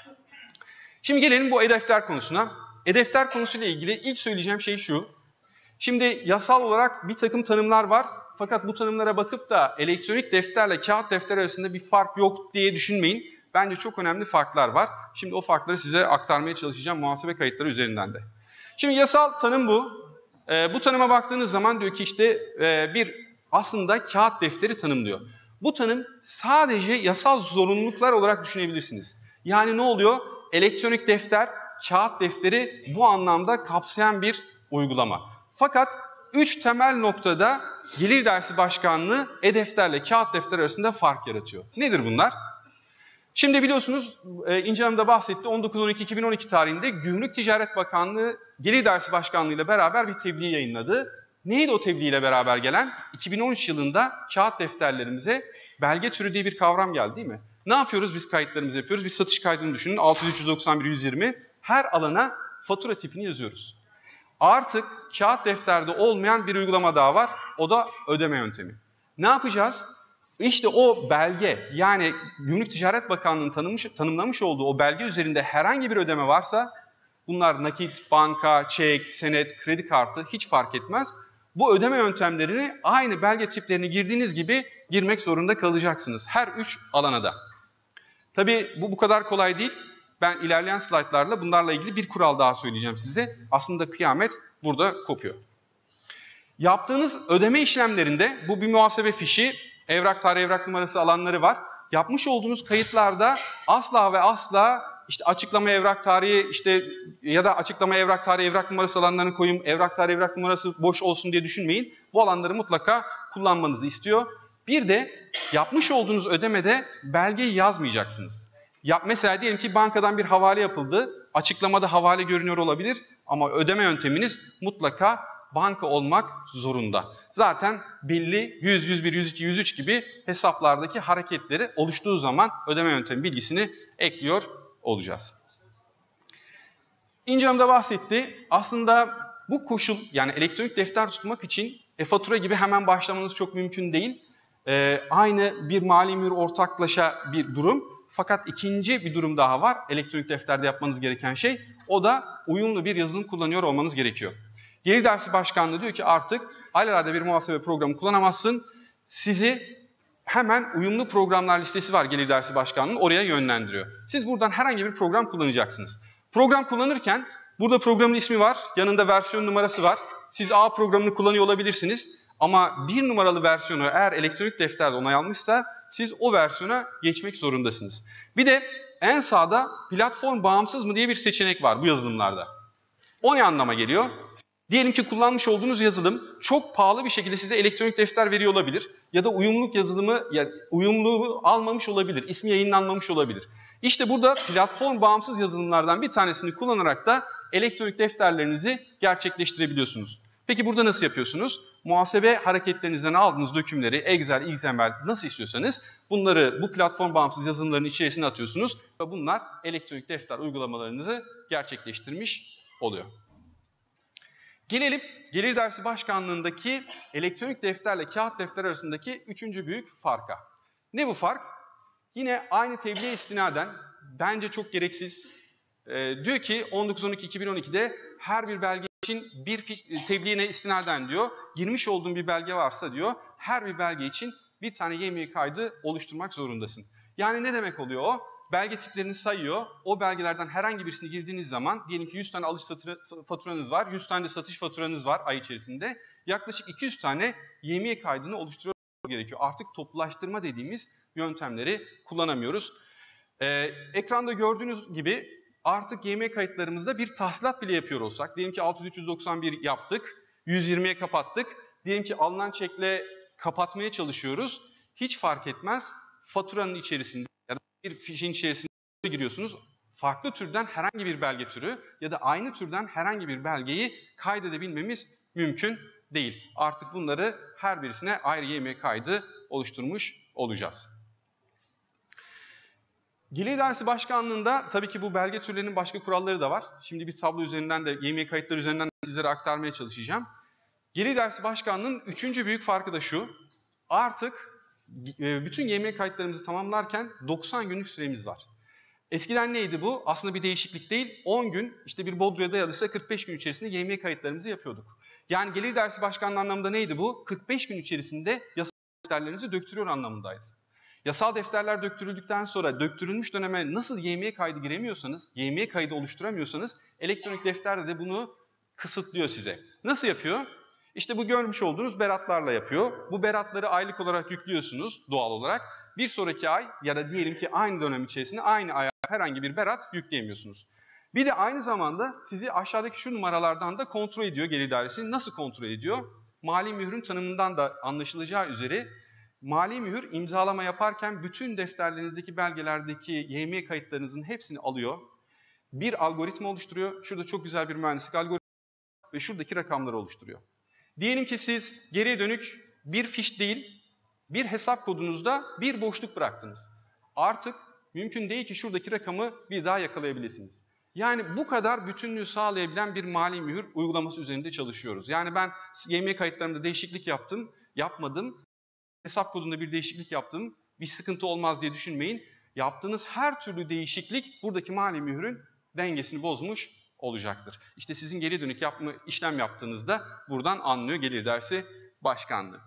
Şimdi gelelim bu e-defter konusuna. E-defter konusuyla ilgili ilk söyleyeceğim şey şu. Şimdi yasal olarak bir takım tanımlar var. Fakat bu tanımlara bakıp da elektronik defterle kağıt defter arasında bir fark yok diye düşünmeyin. Bence çok önemli farklar var. Şimdi o farkları size aktarmaya çalışacağım muhasebe kayıtları üzerinden de. Şimdi yasal tanım bu. Ee, bu tanıma baktığınız zaman diyor ki işte e, bir aslında kağıt defteri tanımlıyor. Bu tanım sadece yasal zorunluluklar olarak düşünebilirsiniz. Yani ne oluyor? Elektronik defter, kağıt defteri bu anlamda kapsayan bir uygulama. Fakat üç temel noktada Gelir İdaresi Başkanlığı e-defterle kağıt defter arasında fark yaratıyor. Nedir bunlar? Şimdi biliyorsunuz İnce Hanım da bahsetti, on dokuz on iki iki bin on iki tarihinde Gümrük Ticaret Bakanlığı Gelir İdaresi Başkanlığı ile beraber bir tebliğ yayınladı. Neydi o tebliğ ile beraber gelen? iki bin on üç yılında kağıt defterlerimize belge türü diye bir kavram geldi değil mi? Ne yapıyoruz biz kayıtlarımızı yapıyoruz? Bir satış kaydını düşünün, altı yüz üç yüz doksan bir yüz yirmi. Her alana fatura tipini yazıyoruz. Artık kağıt defterde olmayan bir uygulama daha var. O da ödeme yöntemi. Ne yapacağız? İşte o belge, yani Gümrük Ticaret Bakanlığı'nın tanımlamış, tanımlamış olduğu o belge üzerinde herhangi bir ödeme varsa, bunlar nakit, banka, çek, senet, kredi kartı hiç fark etmez. Bu ödeme yöntemlerini aynı belge tiplerini girdiğiniz gibi girmek zorunda kalacaksınız. Her üç alana da. Tabii bu bu kadar kolay değil. Ben ilerleyen slaytlarla bunlarla ilgili bir kural daha söyleyeceğim size. Aslında kıyamet burada kopuyor. Yaptığınız ödeme işlemlerinde bu bir muhasebe fişi, evrak tarihi, evrak numarası alanları var. Yapmış olduğunuz kayıtlarda asla ve asla işte açıklama evrak tarihi işte ya da açıklama evrak tarihi, evrak numarası alanlarını koyayım, evrak tarihi, evrak numarası boş olsun diye düşünmeyin. Bu alanları mutlaka kullanmanızı istiyor. Bir de yapmış olduğunuz ödemede belgeyi yazmayacaksınız. Ya mesela diyelim ki bankadan bir havale yapıldı. Açıklamada havale görünüyor olabilir ama ödeme yönteminiz mutlaka banka olmak zorunda. Zaten belli yüz, yüz bir, yüz iki, yüz üç gibi hesaplardaki hareketleri oluştuğu zaman ödeme yöntemi bilgisini ekliyor olacağız. İnce Hanım da bahsetti. Aslında bu koşul, yani elektronik defter tutmak için e-fatura gibi hemen başlamanız çok mümkün değil. Ee, aynı bir mali mühür ortaklaşa bir durum. Fakat ikinci bir durum daha var. Elektronik defterde yapmanız gereken şey. O da uyumlu bir yazılım kullanıyor olmanız gerekiyor. Gelir Dersi Başkanlığı diyor ki artık alelade bir muhasebe programı kullanamazsın. Sizi hemen uyumlu programlar listesi var Gelir Dersi Başkanlığı'nın, oraya yönlendiriyor. Siz buradan herhangi bir program kullanacaksınız. Program kullanırken burada programın ismi var, yanında versiyon numarası var. Siz A programını kullanıyor olabilirsiniz ama bir numaralı versiyonu eğer elektronik defterde onay almışsa siz o versiyona geçmek zorundasınız. Bir de en sağda platform bağımsız mı diye bir seçenek var bu yazılımlarda. O ne anlama geliyor? Diyelim ki kullanmış olduğunuz yazılım çok pahalı bir şekilde size elektronik defter veriyor olabilir ya da uyumluluk yazılımı ya uyumluluğu almamış olabilir, ismi yayınlanmamış olabilir. İşte burada platform bağımsız yazılımlardan bir tanesini kullanarak da elektronik defterlerinizi gerçekleştirebiliyorsunuz. Peki burada nasıl yapıyorsunuz? Muhasebe hareketlerinizden aldığınız dokümanları Excel, X M L nasıl istiyorsanız bunları bu platform bağımsız yazılımların içerisine atıyorsunuz ve bunlar elektronik defter uygulamalarınızı gerçekleştirmiş oluyor. Gelelim Gelir Dersi Başkanlığı'ndaki elektronik defterle kağıt defter arasındaki üçüncü büyük farka. Ne bu fark? Yine aynı tebliğe istinaden bence çok gereksiz. Ee, diyor ki on dokuz on iki iki bin on iki'de her bir belge için bir tebliğine istinaden diyor, girmiş olduğun bir belge varsa diyor, her bir belge için bir tane Y M Y kaydı oluşturmak zorundasın. Yani ne demek oluyor o? Belge tiplerini sayıyor. O belgelerden herhangi birisini girdiğiniz zaman diyelim ki yüz tane alış faturanız var, yüz tane de satış faturanız var ay içerisinde. Yaklaşık iki yüz tane Y M Y kaydını oluşturmanız gerekiyor. Artık toplulaştırma dediğimiz yöntemleri kullanamıyoruz. Ee, ekranda gördüğünüz gibi artık Y M Y kayıtlarımızda bir tahsilat bile yapıyor olsak, diyelim ki altı bin üç yüz doksan bir yaptık, yüz yirmi'ye kapattık, diyelim ki alınan çekle kapatmaya çalışıyoruz, hiç fark etmez faturanın içerisinde ya da bir fişin içerisine giriyorsunuz, farklı türden herhangi bir belge türü ya da aynı türden herhangi bir belgeyi kaydedebilmemiz mümkün değil. Artık bunları her birisine ayrı Y M Y kaydı oluşturmuş olacağız. Gelir Dersi Başkanlığı'nda tabii ki bu belge türlerinin başka kuralları da var. Şimdi bir tablo üzerinden de Y M Y kayıtları üzerinden de sizlere aktarmaya çalışacağım. Gelir Dersi Başkanlığı'nın üçüncü büyük farkı da şu. Artık bütün Y M Y kayıtlarımızı tamamlarken doksan günlük süremiz var. Eskiden neydi bu? Aslında bir değişiklik değil. on gün, işte bir bodroya dayalıysa kırk beş gün içerisinde Y M Y kayıtlarımızı yapıyorduk. Yani Gelir Dersi Başkanlığı anlamında neydi bu? kırk beş gün içerisinde yasal defterlerinizi döktürüyor anlamındaydı. Yasal defterler döktürüldükten sonra döktürülmüş döneme nasıl Y M Y kaydı giremiyorsanız, Y M Y kaydı oluşturamıyorsanız elektronik defterde de bunu kısıtlıyor size. Nasıl yapıyor? İşte bu görmüş olduğunuz beratlarla yapıyor. Bu beratları aylık olarak yüklüyorsunuz doğal olarak. Bir sonraki ay ya da diyelim ki aynı dönem içerisinde aynı aya herhangi bir berat yükleyemiyorsunuz. Bir de aynı zamanda sizi aşağıdaki şu numaralardan da kontrol ediyor Gelir Dairesi. Nasıl kontrol ediyor? Mali mührün tanımından da anlaşılacağı üzere mali mühür imzalama yaparken bütün defterlerinizdeki belgelerdeki Y M Y kayıtlarınızın hepsini alıyor. Bir algoritma oluşturuyor. Şurada çok güzel bir mühendislik algoritma ve şuradaki rakamları oluşturuyor. Diyelim ki siz geriye dönük bir fiş değil, bir hesap kodunuzda bir boşluk bıraktınız. Artık mümkün değil ki şuradaki rakamı bir daha yakalayabilirsiniz. Yani bu kadar bütünlüğü sağlayabilen bir mali mühür uygulaması üzerinde çalışıyoruz. Yani ben Y M Y kayıtlarımda değişiklik yaptım, yapmadım. Hesap kodunda bir değişiklik yaptım, bir sıkıntı olmaz diye düşünmeyin. Yaptığınız her türlü değişiklik buradaki mali mühürün dengesini bozmuş olacaktır. İşte sizin geri dönük yapma, işlem yaptığınızda buradan anlıyor Gelir Dersi Başkanlığı.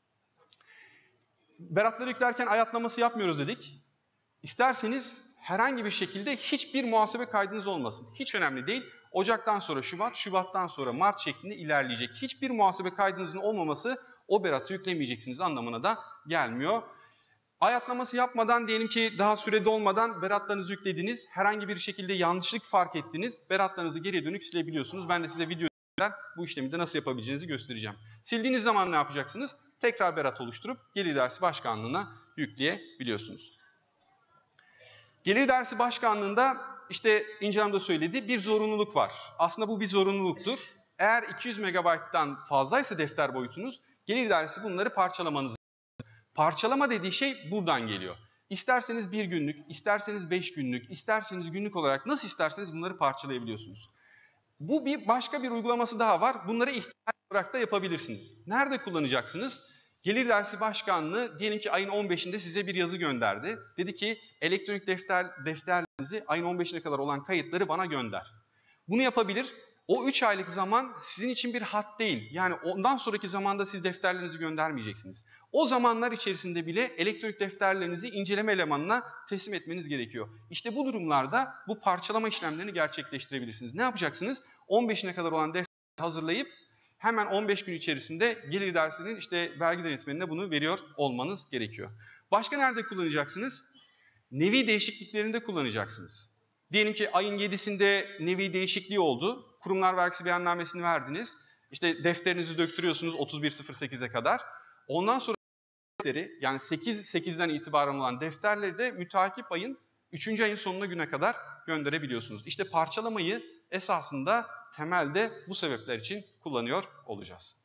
Beratları yüklerken ay atlaması yapmıyoruz dedik. İsterseniz herhangi bir şekilde hiçbir muhasebe kaydınız olmasın. Hiç önemli değil. Ocaktan sonra Şubat, Şubat'tan sonra Mart şeklinde ilerleyecek. Hiçbir muhasebe kaydınızın olmaması o beratı yüklemeyeceksiniz anlamına da gelmiyor. Ay atlaması yapmadan, diyelim ki daha süre dolmadan beratlarınızı yüklediniz. Herhangi bir şekilde yanlışlık fark ettiniz. Beratlarınızı geriye dönük silebiliyorsunuz. Ben de size video bu işlemi de nasıl yapabileceğinizi göstereceğim. Sildiğiniz zaman ne yapacaksınız? Tekrar berat oluşturup Gelir Dersi Başkanlığı'na yükleyebiliyorsunuz. Gelir İdaresi Başkanlığı'nda işte İnce Hanım da söyledi, bir zorunluluk var. Aslında bu bir zorunluluktur. Eğer iki yüz megabayttan fazlaysa defter boyutunuz, Gelir İdaresi bunları parçalamanız. Parçalama dediği şey buradan geliyor. İsterseniz bir günlük, isterseniz beş günlük, isterseniz günlük olarak nasıl isterseniz bunları parçalayabiliyorsunuz. Bu bir başka bir uygulaması daha var. Bunları ihtiyaç olarak da yapabilirsiniz. Nerede kullanacaksınız? Gelir İdaresi Başkanlığı diyelim ki ayın on beşinde size bir yazı gönderdi. Dedi ki elektronik defter defterlerinizi ayın on beşine kadar olan kayıtları bana gönder. Bunu yapabilir. O üç aylık zaman sizin için bir had değil. Yani ondan sonraki zamanda siz defterlerinizi göndermeyeceksiniz. O zamanlar içerisinde bile elektronik defterlerinizi inceleme elemanına teslim etmeniz gerekiyor. İşte bu durumlarda bu parçalama işlemlerini gerçekleştirebilirsiniz. Ne yapacaksınız? on beşine kadar olan defteri hazırlayıp hemen on beş gün içerisinde Gelir İdaresi'nin işte vergi denetmenine bunu veriyor olmanız gerekiyor. Başka nerede kullanacaksınız? Nevi değişikliklerinde kullanacaksınız. Diyelim ki ayın yedisinde nevi değişikliği oldu. Kurumlar vergisi beyannamesini verdiniz. İşte defterinizi döktürüyorsunuz otuz bir sıfır sekize kadar. Ondan sonra defteri yani sekiz sekizden itibaren olan defterleri de mütakip ayın üçüncü ayın sonuna güne kadar gönderebiliyorsunuz. İşte parçalamayı esasında temelde bu sebepler için kullanıyor olacağız.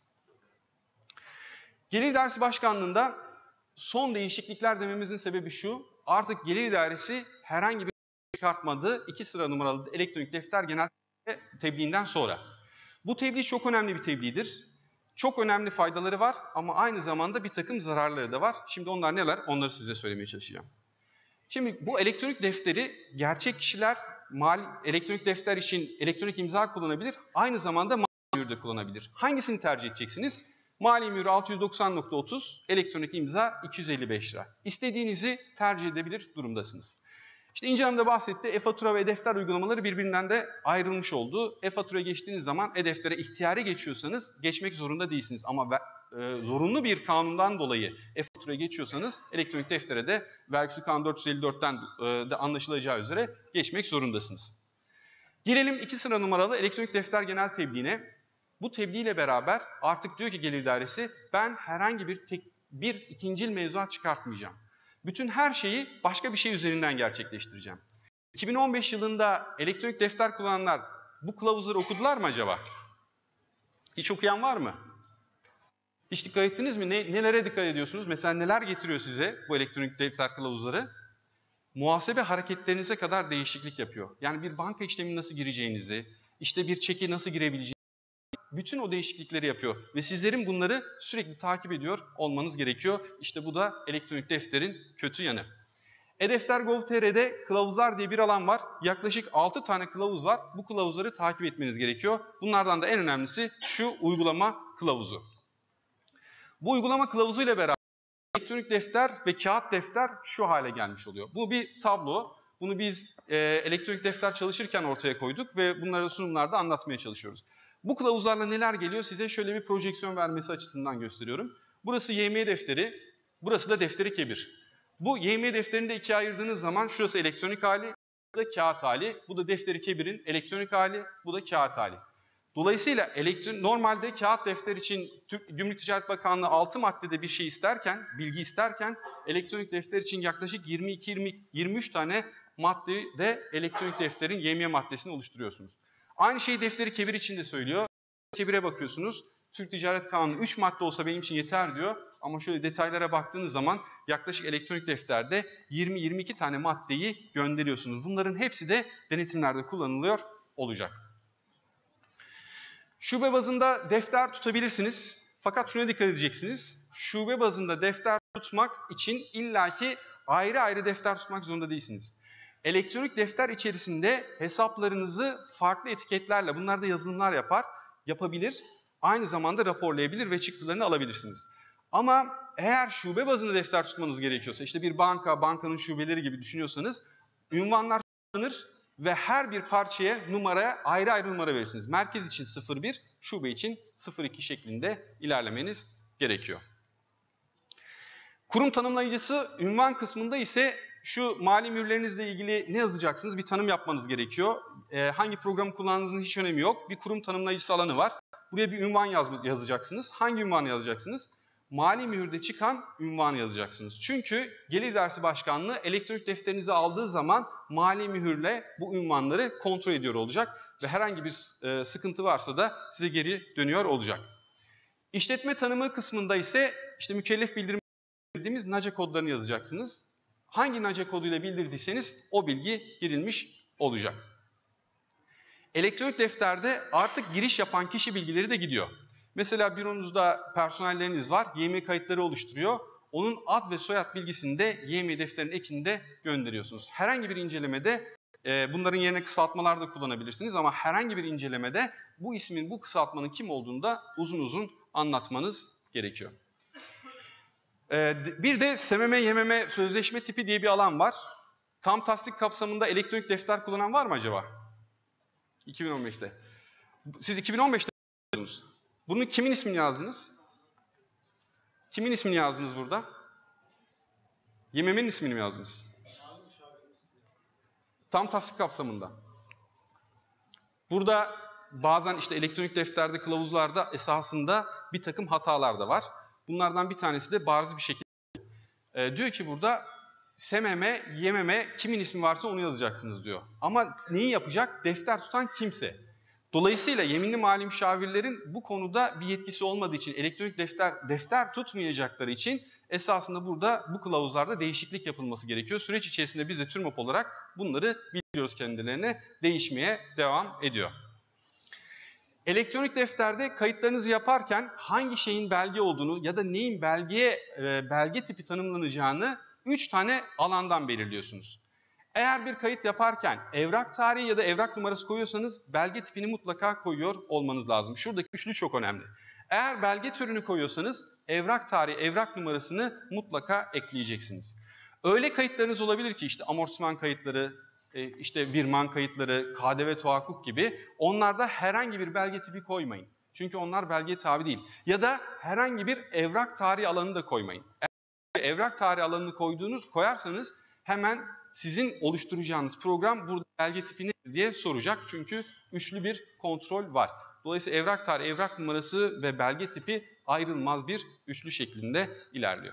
Gelir İdaresi Başkanlığı'nda son değişiklikler dememizin sebebi şu. Artık Gelir İdaresi herhangi bir çıkartmadığı iki sıra numaralı elektronik defter genel tebliğinden sonra. Bu tebliğ çok önemli bir tebliğdir. Çok önemli faydaları var ama aynı zamanda bir takım zararları da var. Şimdi onlar neler? Onları size söylemeye çalışacağım. Şimdi bu elektronik defteri gerçek kişiler mal, elektronik defter için elektronik imza kullanabilir. Aynı zamanda mali mühür de kullanabilir. Hangisini tercih edeceksiniz? Mali mühür altı yüz doksan nokta otuz, elektronik imza iki yüz elli beş lira. İstediğinizi tercih edebilir durumdasınız. İşte İnce Hanım da bahsetti. E-fatura ve e-defter uygulamaları birbirinden de ayrılmış oldu. E-faturaya geçtiğiniz zaman e-deftere ihtiyari geçiyorsanız geçmek zorunda değilsiniz. Ama e, zorunlu bir kanundan dolayı e-faturaya geçiyorsanız elektronik deftere de vergi usulü kanun dört yüz elli dörtten e, de anlaşılacağı üzere geçmek zorundasınız. Gelelim iki sıra numaralı elektronik defter genel tebliğine. Bu tebliğ ile beraber artık diyor ki Gelir İdaresi ben herhangi bir tek, bir ikincil mevzuat çıkartmayacağım. Bütün her şeyi başka bir şey üzerinden gerçekleştireceğim. iki bin on beş yılında elektronik defter kullananlar bu kılavuzları okudular mı acaba? Hiç okuyan var mı? Hiç dikkat ettiniz mi? Ne, nelere dikkat ediyorsunuz? Mesela neler getiriyor size bu elektronik defter kılavuzları? Muhasebe hareketlerinize kadar değişiklik yapıyor. Yani bir banka işlemini nasıl gireceğinizi, işte bir çeki nasıl girebileceğinizi, bütün o değişiklikleri yapıyor. Ve sizlerin bunları sürekli takip ediyor olmanız gerekiyor. İşte bu da elektronik defterin kötü yanı. E-Defter nokta gov nokta tr'de kılavuzlar diye bir alan var. Yaklaşık altı tane kılavuz var. Bu kılavuzları takip etmeniz gerekiyor. Bunlardan da en önemlisi şu uygulama kılavuzu. Bu uygulama kılavuzu ile beraber elektronik defter ve kağıt defter şu hale gelmiş oluyor. Bu bir tablo. Bunu biz e, elektronik defter çalışırken ortaya koyduk ve bunları sunumlarda anlatmaya çalışıyoruz. Bu kılavuzlarla neler geliyor size şöyle bir projeksiyon vermesi açısından gösteriyorum. Burası Y M defteri, burası da defteri kebir. Bu Y M defterini de ikiye ayırdığınız zaman şurası elektronik hali, bu da kağıt hali. Bu da defteri kebirin elektronik hali, bu da kağıt hali. Dolayısıyla elektron, normalde kağıt defter için Türk Gümrük Ticaret Bakanlığı altı maddede bir şey isterken, bilgi isterken elektronik defter için yaklaşık yirmi iki yirmi üç tane maddede elektronik defterin Y M maddesini oluşturuyorsunuz. Aynı şeyi defteri kebir için de söylüyor. Kebire bakıyorsunuz. Türk Ticaret Kanunu üç madde olsa benim için yeter diyor. Ama şöyle detaylara baktığınız zaman yaklaşık elektronik defterde yirmi yirmi iki tane maddeyi gönderiyorsunuz. Bunların hepsi de denetimlerde kullanılıyor olacak. Şube bazında defter tutabilirsiniz. Fakat şuna dikkat edeceksiniz. Şube bazında defter tutmak için illaki ayrı ayrı defter tutmak zorunda değilsiniz. Elektronik defter içerisinde hesaplarınızı farklı etiketlerle, bunlar da yazılımlar yapar, yapabilir. Aynı zamanda raporlayabilir ve çıktılarını alabilirsiniz. Ama eğer şube bazında defter tutmanız gerekiyorsa, işte bir banka, bankanın şubeleri gibi düşünüyorsanız, ünvanlar tutulur ve her bir parçaya numaraya ayrı ayrı numara verirsiniz. Merkez için sıfır bir, şube için sıfır iki şeklinde ilerlemeniz gerekiyor. Kurum tanımlayıcısı ünvan kısmında ise şu mali mühürlerinizle ilgili ne yazacaksınız? Bir tanım yapmanız gerekiyor. Ee, hangi programı kullandığınızın hiç önemi yok. Bir kurum tanımlayıcısı alanı var. Buraya bir ünvan yaz, yazacaksınız. Hangi ünvanı yazacaksınız? mali mühürde çıkan ünvanı yazacaksınız. Çünkü Gelir İdaresi Başkanlığı elektronik defterinizi aldığı zaman mali mühürle bu ünvanları kontrol ediyor olacak ve herhangi bir e, sıkıntı varsa da size geri dönüyor olacak. İşletme tanımı kısmında ise işte mükellef bildirimi bildirdiğimiz N A C A kodlarını yazacaksınız. Hangi N A C A koduyla bildirdiyseniz o bilgi girilmiş olacak. Elektronik defterde artık giriş yapan kişi bilgileri de gidiyor. Mesela büronuzda personelleriniz var, Y M kayıtları oluşturuyor. Onun ad ve soyad bilgisini de Y M defterinin ekinde gönderiyorsunuz. Herhangi bir incelemede e, bunların yerine kısaltmalar da kullanabilirsiniz ama herhangi bir incelemede bu ismin, bu kısaltmanın kim olduğunu da uzun uzun anlatmanız gerekiyor. E, bir de S M M Y M M sözleşme tipi diye bir alan var. Tam tasdik kapsamında elektronik defter kullanan var mı acaba? iki bin on beşte. Siz iki bin on beşte yapıyordunuz. Bunun kimin ismini yazdınız? Kimin ismini yazdınız burada? Y M M'nin ismini mi yazdınız? Tam tasdik kapsamında. Burada bazen işte elektronik defterde, kılavuzlarda esasında bir takım hatalar da var. Bunlardan bir tanesi de bariz bir şekilde e, diyor ki burada S M M, Y M M kimin ismi varsa onu yazacaksınız diyor. Ama neyi yapacak? Defter tutan kimse. Dolayısıyla yeminli mali müşavirlerin bu konuda bir yetkisi olmadığı için, elektronik defter defter tutmayacakları için esasında burada bu kılavuzlarda değişiklik yapılması gerekiyor. Süreç içerisinde biz de TÜRMOP olarak bunları bildiriyoruz kendilerine, değişmeye devam ediyor. Elektronik defterde kayıtlarınızı yaparken hangi şeyin belge olduğunu ya da neyin belgeye e, belge tipi tanımlanacağını üç tane alandan belirliyorsunuz. Eğer bir kayıt yaparken evrak tarihi ya da evrak numarası koyuyorsanız belge tipini mutlaka koyuyor olmanız lazım. Şuradaki üçlü çok önemli. Eğer belge türünü koyuyorsanız evrak tarihi, evrak numarasını mutlaka ekleyeceksiniz. Öyle kayıtlarınız olabilir ki işte amortisman kayıtları, işte virman kayıtları, K D V tahakkuk gibi onlarda herhangi bir belge tipi koymayın. Çünkü onlar belgeye tabi değil. Ya da herhangi bir evrak tarihi alanını da koymayın. Eğer evrak tarihi alanını koyduğunuz koyarsanız hemen sizin oluşturacağınız program burada belge tipi nedir diye soracak. Çünkü üçlü bir kontrol var. Dolayısıyla evrak tarihi, evrak numarası ve belge tipi ayrılmaz bir üçlü şeklinde ilerliyor.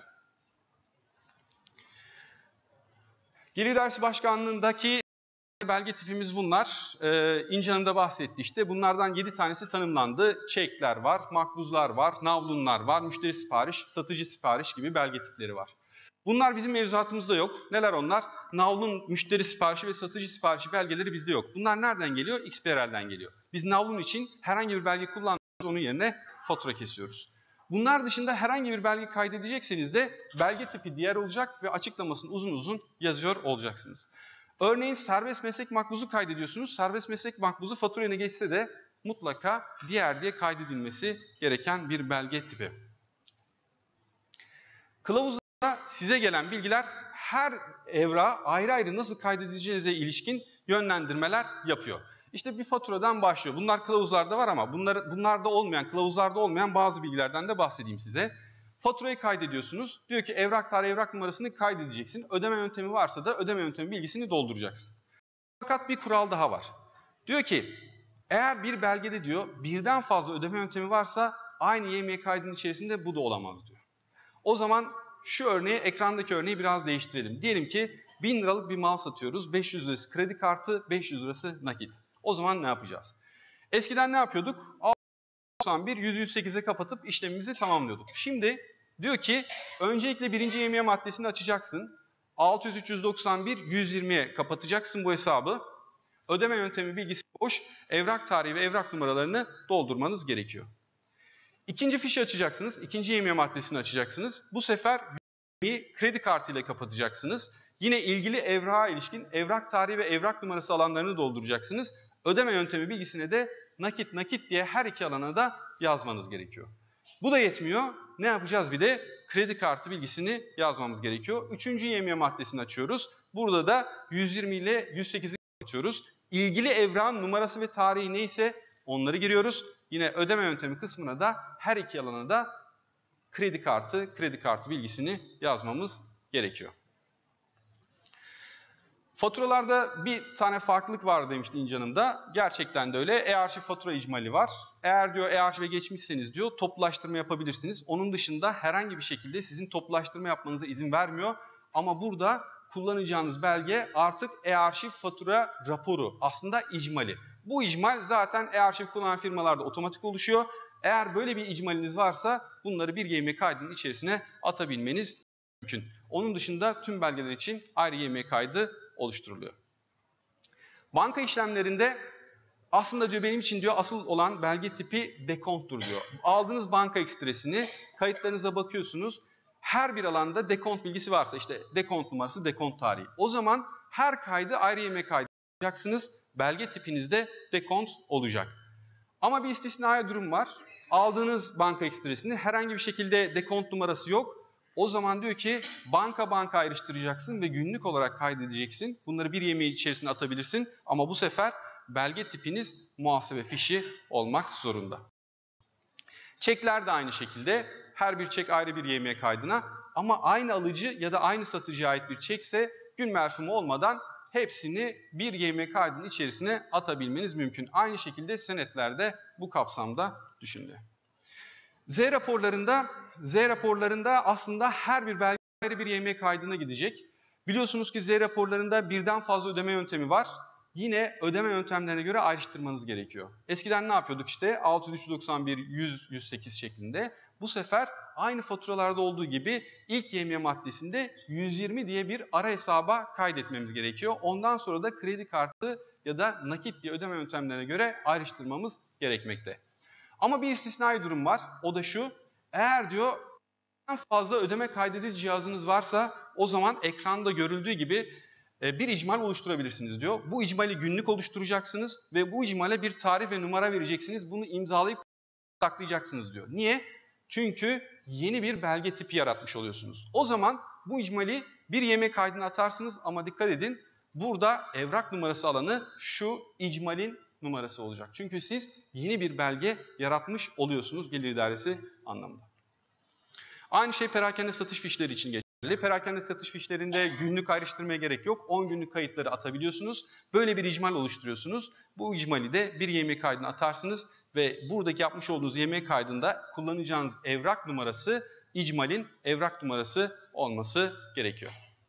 Gelir İdaresi Başkanlığı'ndaki belge tipimiz bunlar. Ee, İnci Hanım da bahsetti işte. Bunlardan yedi tanesi tanımlandı. Çekler var, makbuzlar var, navlunlar var, müşteri sipariş, satıcı sipariş gibi belge tipleri var. Bunlar bizim mevzuatımızda yok. Neler onlar? Navlun müşteri siparişi ve satıcı siparişi belgeleri bizde yok. Bunlar nereden geliyor? X B R L'den geliyor. Biz navlun için herhangi bir belge kullanmıyoruz. Onun yerine fatura kesiyoruz. Bunlar dışında herhangi bir belge kaydedecekseniz de belge tipi diğer olacak ve açıklamasını uzun uzun yazıyor olacaksınız. Örneğin serbest meslek makbuzu kaydediyorsunuz. Serbest meslek makbuzu faturaya geçse de mutlaka diğer diye kaydedilmesi gereken bir belge tipi. Kılavuzda size gelen bilgiler her evrağa ayrı ayrı nasıl kaydedileceğinize ilişkin yönlendirmeler yapıyor. İşte bir faturadan başlıyor. Bunlar kılavuzlarda var ama bunlar, bunlarda olmayan, kılavuzlarda olmayan bazı bilgilerden de bahsedeyim size. Faturayı kaydediyorsunuz. Diyor ki evrak tarihi, evrak numarasını kaydedeceksin. Ödeme yöntemi varsa da ödeme yöntemi bilgisini dolduracaksın. Fakat bir kural daha var. Diyor ki eğer bir belgede diyor birden fazla ödeme yöntemi varsa aynı Y M kaydının içerisinde bu da olamaz diyor. O zaman şu örneği, ekrandaki örneği biraz değiştirelim. Diyelim ki bin liralık bir mal satıyoruz. beş yüz lirası kredi kartı, beş yüz lirası nakit. O zaman ne yapacağız? Eskiden ne yapıyorduk? doksan bir, yüz yüz sekize kapatıp işlemimizi tamamlıyorduk. Şimdi diyor ki öncelikle birinci yemiye maddesini açacaksın. altı yüz, üç yüz doksan bir, yüz yirmiye kapatacaksın bu hesabı. Ödeme yöntemi bilgisi boş, evrak tarihi ve evrak numaralarını doldurmanız gerekiyor. İkinci fişi açacaksınız. İkinci yemiye maddesini açacaksınız. Bu sefer kredi kartı ile kapatacaksınız. Yine ilgili evrağa ilişkin evrak tarihi ve evrak numarası alanlarını dolduracaksınız. Ödeme yöntemi bilgisine de nakit nakit diye her iki alana da yazmanız gerekiyor. Bu da yetmiyor. Ne yapacağız bir de? Kredi kartı bilgisini yazmamız gerekiyor. Üçüncü yemiye maddesini açıyoruz. Burada da yüz yirmi ile yüz sekizi kapatıyoruz. İlgili evrağın numarası ve tarihi neyse onları giriyoruz. Yine ödeme yöntemi kısmına da her iki alana da kredi kartı, kredi kartı bilgisini yazmamız gerekiyor. Faturalarda bir tane farklılık var demişti İnci Hanım da. Gerçekten de öyle. E-arşiv fatura icmali var. Eğer diyor e-arşive geçmişseniz diyor toplulaştırma yapabilirsiniz. Onun dışında herhangi bir şekilde sizin toplulaştırma yapmanıza izin vermiyor. Ama burada kullanacağınız belge artık e-arşiv fatura raporu. Aslında icmali. Bu icmal zaten e-arşiv kullanan firmalarda otomatik oluşuyor. Eğer böyle bir icmaliniz varsa bunları bir Y M kaydının içerisine atabilmeniz mümkün. Onun dışında tüm belgeler için ayrı Y M kaydı oluşturuluyor. Banka işlemlerinde aslında diyor benim için diyor asıl olan belge tipi dekonttur diyor. Aldığınız banka ekstresini kayıtlarınıza bakıyorsunuz. Her bir alanda dekont bilgisi varsa işte dekont numarası, dekont tarihi. O zaman her kaydı ayrı Y M kaydı yapacaksınız. Belge tipinizde dekont olacak. Ama bir istisnai durum var. Aldığınız banka ekstresini herhangi bir şekilde dekont numarası yok. O zaman diyor ki banka banka ayrıştıracaksın ve günlük olarak kaydedeceksin. Bunları bir Y M içerisine atabilirsin ama bu sefer belge tipiniz muhasebe fişi olmak zorunda. Çekler de aynı şekilde her bir çek ayrı bir Y M kaydına ama aynı alıcı ya da aynı satıcıya ait bir çekse gün merhumu olmadan hepsini bir Y M kaydının içerisine atabilmeniz mümkün. Aynı şekilde senetlerde bu kapsamda düşünülüyor. Z raporlarında, Z raporlarında aslında her bir belge ayrı bir Y M kaydına gidecek. Biliyorsunuz ki Z raporlarında birden fazla ödeme yöntemi var. Yine ödeme yöntemlerine göre ayrıştırmanız gerekiyor. Eskiden ne yapıyorduk işte altı yüz üç yüz doksan bir, yüz, yüz sekiz şeklinde. Bu sefer aynı faturalarda olduğu gibi ilk Y M maddesinde yüz yirmi diye bir ara hesaba kaydetmemiz gerekiyor. Ondan sonra da kredi kartı ya da nakit diye ödeme yöntemlerine göre ayrıştırmamız gerekmekte. Ama bir istisnai durum var. O da şu. Eğer diyor fazla ödeme kaydedici cihazınız varsa o zaman ekranda görüldüğü gibi bir icmal oluşturabilirsiniz diyor. Bu icmali günlük oluşturacaksınız ve bu icmale bir tarih ve numara vereceksiniz. Bunu imzalayıp saklayacaksınız diyor. Niye? Çünkü yeni bir belge tipi yaratmış oluyorsunuz. O zaman bu icmali bir Y M kaydına atarsınız ama dikkat edin burada evrak numarası alanı şu icmalin numarası olacak. Çünkü siz yeni bir belge yaratmış oluyorsunuz gelir idaresi anlamında. Aynı şey perakende satış fişleri için geçerli. Perakende satış fişlerinde günlük ayrıştırmaya gerek yok. on günlük kayıtları atabiliyorsunuz. Böyle bir icmal oluşturuyorsunuz. Bu icmali de bir Y M kaydına atarsınız ve buradaki yapmış olduğunuz Y M kaydında kullanacağınız evrak numarası icmalin evrak numarası olması gerekiyor.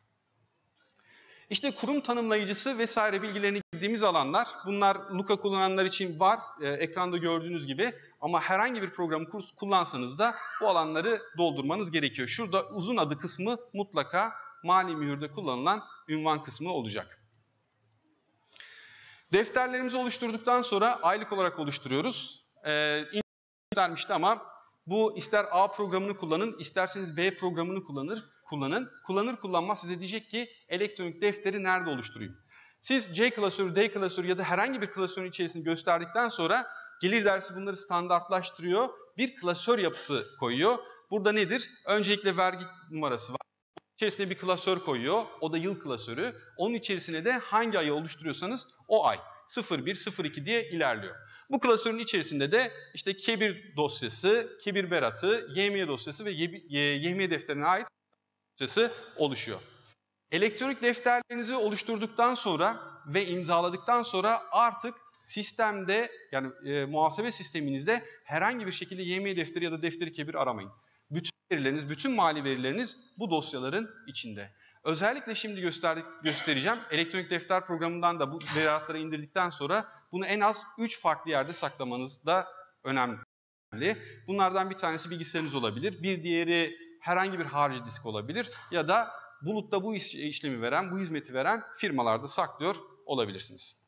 İşte kurum tanımlayıcısı vesaire bilgilerini girdiğimiz alanlar, bunlar Luka kullananlar için var, e, ekranda gördüğünüz gibi. Ama herhangi bir programı kullansanız da bu alanları doldurmanız gerekiyor. Şurada uzun adı kısmı mutlaka mali mühürde kullanılan ünvan kısmı olacak. Defterlerimizi oluşturduktan sonra aylık olarak oluşturuyoruz. E, vermişti ama bu ister A programını kullanın, isterseniz B programını kullanır, kullanın. Kullanır kullanmaz size diyecek ki elektronik defteri nerede oluşturayım? Siz C klasörü, D klasörü ya da herhangi bir klasörün içerisini gösterdikten sonra gelir idaresi bunları standartlaştırıyor. Bir klasör yapısı koyuyor. Burada nedir? Öncelikle vergi numarası var. İçerisine bir klasör koyuyor. O da yıl klasörü. Onun içerisine de hangi ayı oluşturuyorsanız o ay. sıfır bir, sıfır iki diye ilerliyor. Bu klasörün içerisinde de işte kebir dosyası, kebir beratı, Y M dosyası ve Y M defterine ait dosyası oluşuyor. Elektronik defterlerinizi oluşturduktan sonra ve imzaladıktan sonra artık sistemde yani e, muhasebe sisteminizde herhangi bir şekilde Y M defteri ya da defteri kebir aramayın. Bütün verileriniz, bütün mali verileriniz bu dosyaların içinde. Özellikle şimdi göster göstereceğim. Elektronik defter programından da bu beratları indirdikten sonra bunu en az üç farklı yerde saklamanız da önemli. Bunlardan bir tanesi bilgisayarınız olabilir. Bir diğeri herhangi bir harici disk olabilir. Ya da bulutta bu iş işlemi veren, bu hizmeti veren firmalarda saklıyor olabilirsiniz.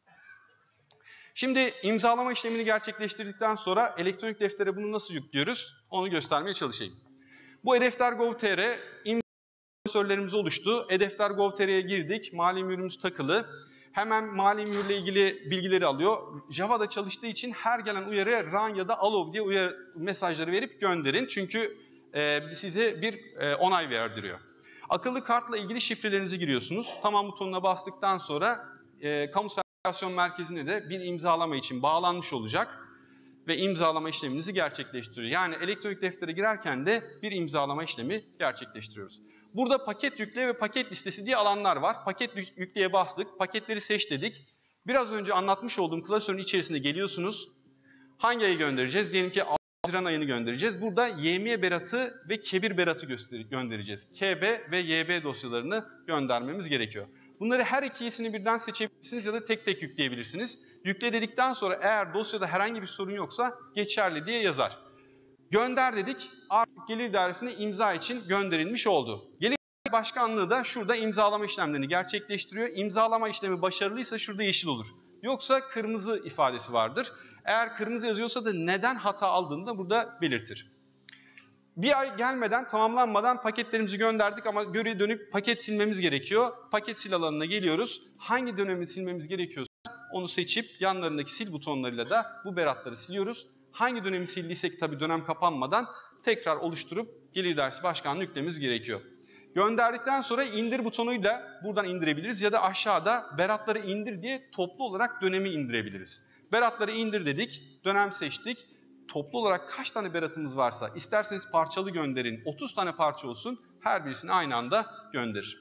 Şimdi imzalama işlemini gerçekleştirdikten sonra elektronik deftere bunu nasıl yüklüyoruz? Onu göstermeye çalışayım. Bu e-defter nokta gov nokta tr klasörlerimiz oluştu. e-defter nokta gov nokta tr'ye girdik. Mali mühürümüz takılı. Hemen mali mühürle ilgili bilgileri alıyor. Java'da çalıştığı için her gelen uyarıya run ya da allow diye uyarı mesajları verip gönderin. Çünkü e, size bir e, onay verdiriyor. Akıllı kartla ilgili şifrelerinizi giriyorsunuz. Tamam butonuna bastıktan sonra e, kamu sertifikasyon merkezine de bir imzalama için bağlanmış olacak. ve imzalama işleminizi gerçekleştiriyor. Yani elektronik deftere girerken de bir imzalama işlemi gerçekleştiriyoruz. Burada paket yükle ve paket listesi diye alanlar var. Paket yükleye bastık, paketleri seç dedik. Biraz önce anlatmış olduğum klasörün içerisine geliyorsunuz. Hangi ayı göndereceğiz? Diyelim ki Haziran ayını göndereceğiz. Burada Y M beratı ve Kebir beratı göndereceğiz. K B ve Y B dosyalarını göndermemiz gerekiyor. Bunları her ikisini birden seçebilirsiniz ya da tek tek yükleyebilirsiniz. Yükle dedikten sonra eğer dosyada herhangi bir sorun yoksa geçerli diye yazar. Gönder dedik, artık Gelir İdaresi'ne imza için gönderilmiş oldu. Gelir İdaresi Başkanlığı da şurada imzalama işlemlerini gerçekleştiriyor. İmzalama işlemi başarılıysa şurada yeşil olur. Yoksa kırmızı ifadesi vardır. Eğer kırmızı yazıyorsa da neden hata aldığını da burada belirtir. Bir ay gelmeden, tamamlanmadan paketlerimizi gönderdik ama geriye dönüp paket silmemiz gerekiyor. Paket sil alanına geliyoruz. Hangi dönemi silmemiz gerekiyorsa onu seçip yanlarındaki sil butonlarıyla da bu beratları siliyoruz. Hangi dönemi sildiysek tabii dönem kapanmadan tekrar oluşturup Gelir İdaresi Başkanlığı'na yüklememiz gerekiyor. Gönderdikten sonra indir butonuyla buradan indirebiliriz ya da aşağıda beratları indir diye toplu olarak dönemi indirebiliriz. Beratları indir dedik, dönem seçtik. Toplu olarak kaç tane beratımız varsa, isterseniz parçalı gönderin, otuz tane parça olsun, her birisini aynı anda gönderir.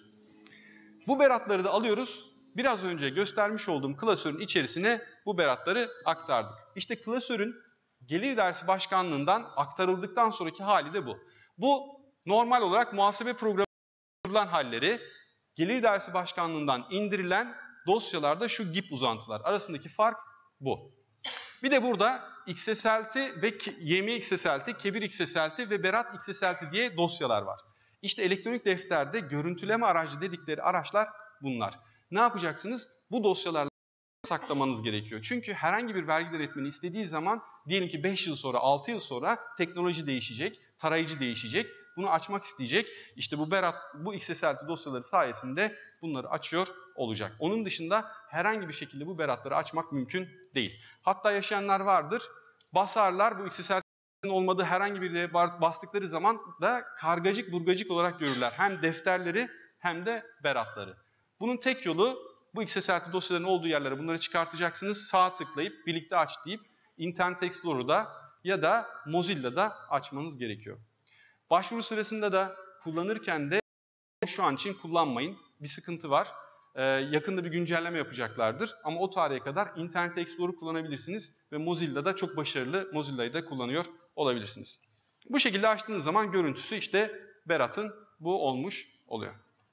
Bu beratları da alıyoruz, biraz önce göstermiş olduğum klasörün içerisine bu beratları aktardık. İşte klasörün Gelir İdaresi Başkanlığı'ndan aktarıldıktan sonraki hali de bu. Bu normal olarak muhasebe programı kurulan halleri, Gelir İdaresi Başkanlığı'ndan indirilen dosyalarda şu G I P uzantılar. Arasındaki fark bu. Bir de burada X S L T ve Y M X S L T, Kebir X S L T ve Berat X S L T diye dosyalar var. İşte elektronik defterde görüntüleme aracı dedikleri araçlar bunlar. Ne yapacaksınız? Bu dosyalarla saklamanız gerekiyor. Çünkü herhangi bir vergi denetmeni istediği zaman diyelim ki beş yıl sonra, altı yıl sonra teknoloji değişecek, tarayıcı değişecek. Bunu açmak isteyecek. İşte bu Berat, bu X S L T dosyaları sayesinde bunları açıyor olacak. Onun dışında herhangi bir şekilde bu beratları açmak mümkün değil. Hatta yaşayanlar vardır. Basarlar, bu X S L T'nin olmadığı herhangi bir yere bastıkları zaman da kargacık burgacık olarak görürler. Hem defterleri hem de beratları. Bunun tek yolu bu X S L T dosyalarının olduğu yerlere bunları çıkartacaksınız. Sağ tıklayıp birlikte aç deyip Internet Explorer'da ya da Mozilla'da açmanız gerekiyor. Başvuru sırasında da kullanırken de şu an için kullanmayın. Bir sıkıntı var. Ee, yakında bir güncelleme yapacaklardır. Ama o tarihe kadar Internet Explorer kullanabilirsiniz. Ve Mozilla'da çok başarılı, Mozilla'yı da kullanıyor olabilirsiniz. Bu şekilde açtığınız zaman görüntüsü işte Berat'ın bu olmuş oluyor.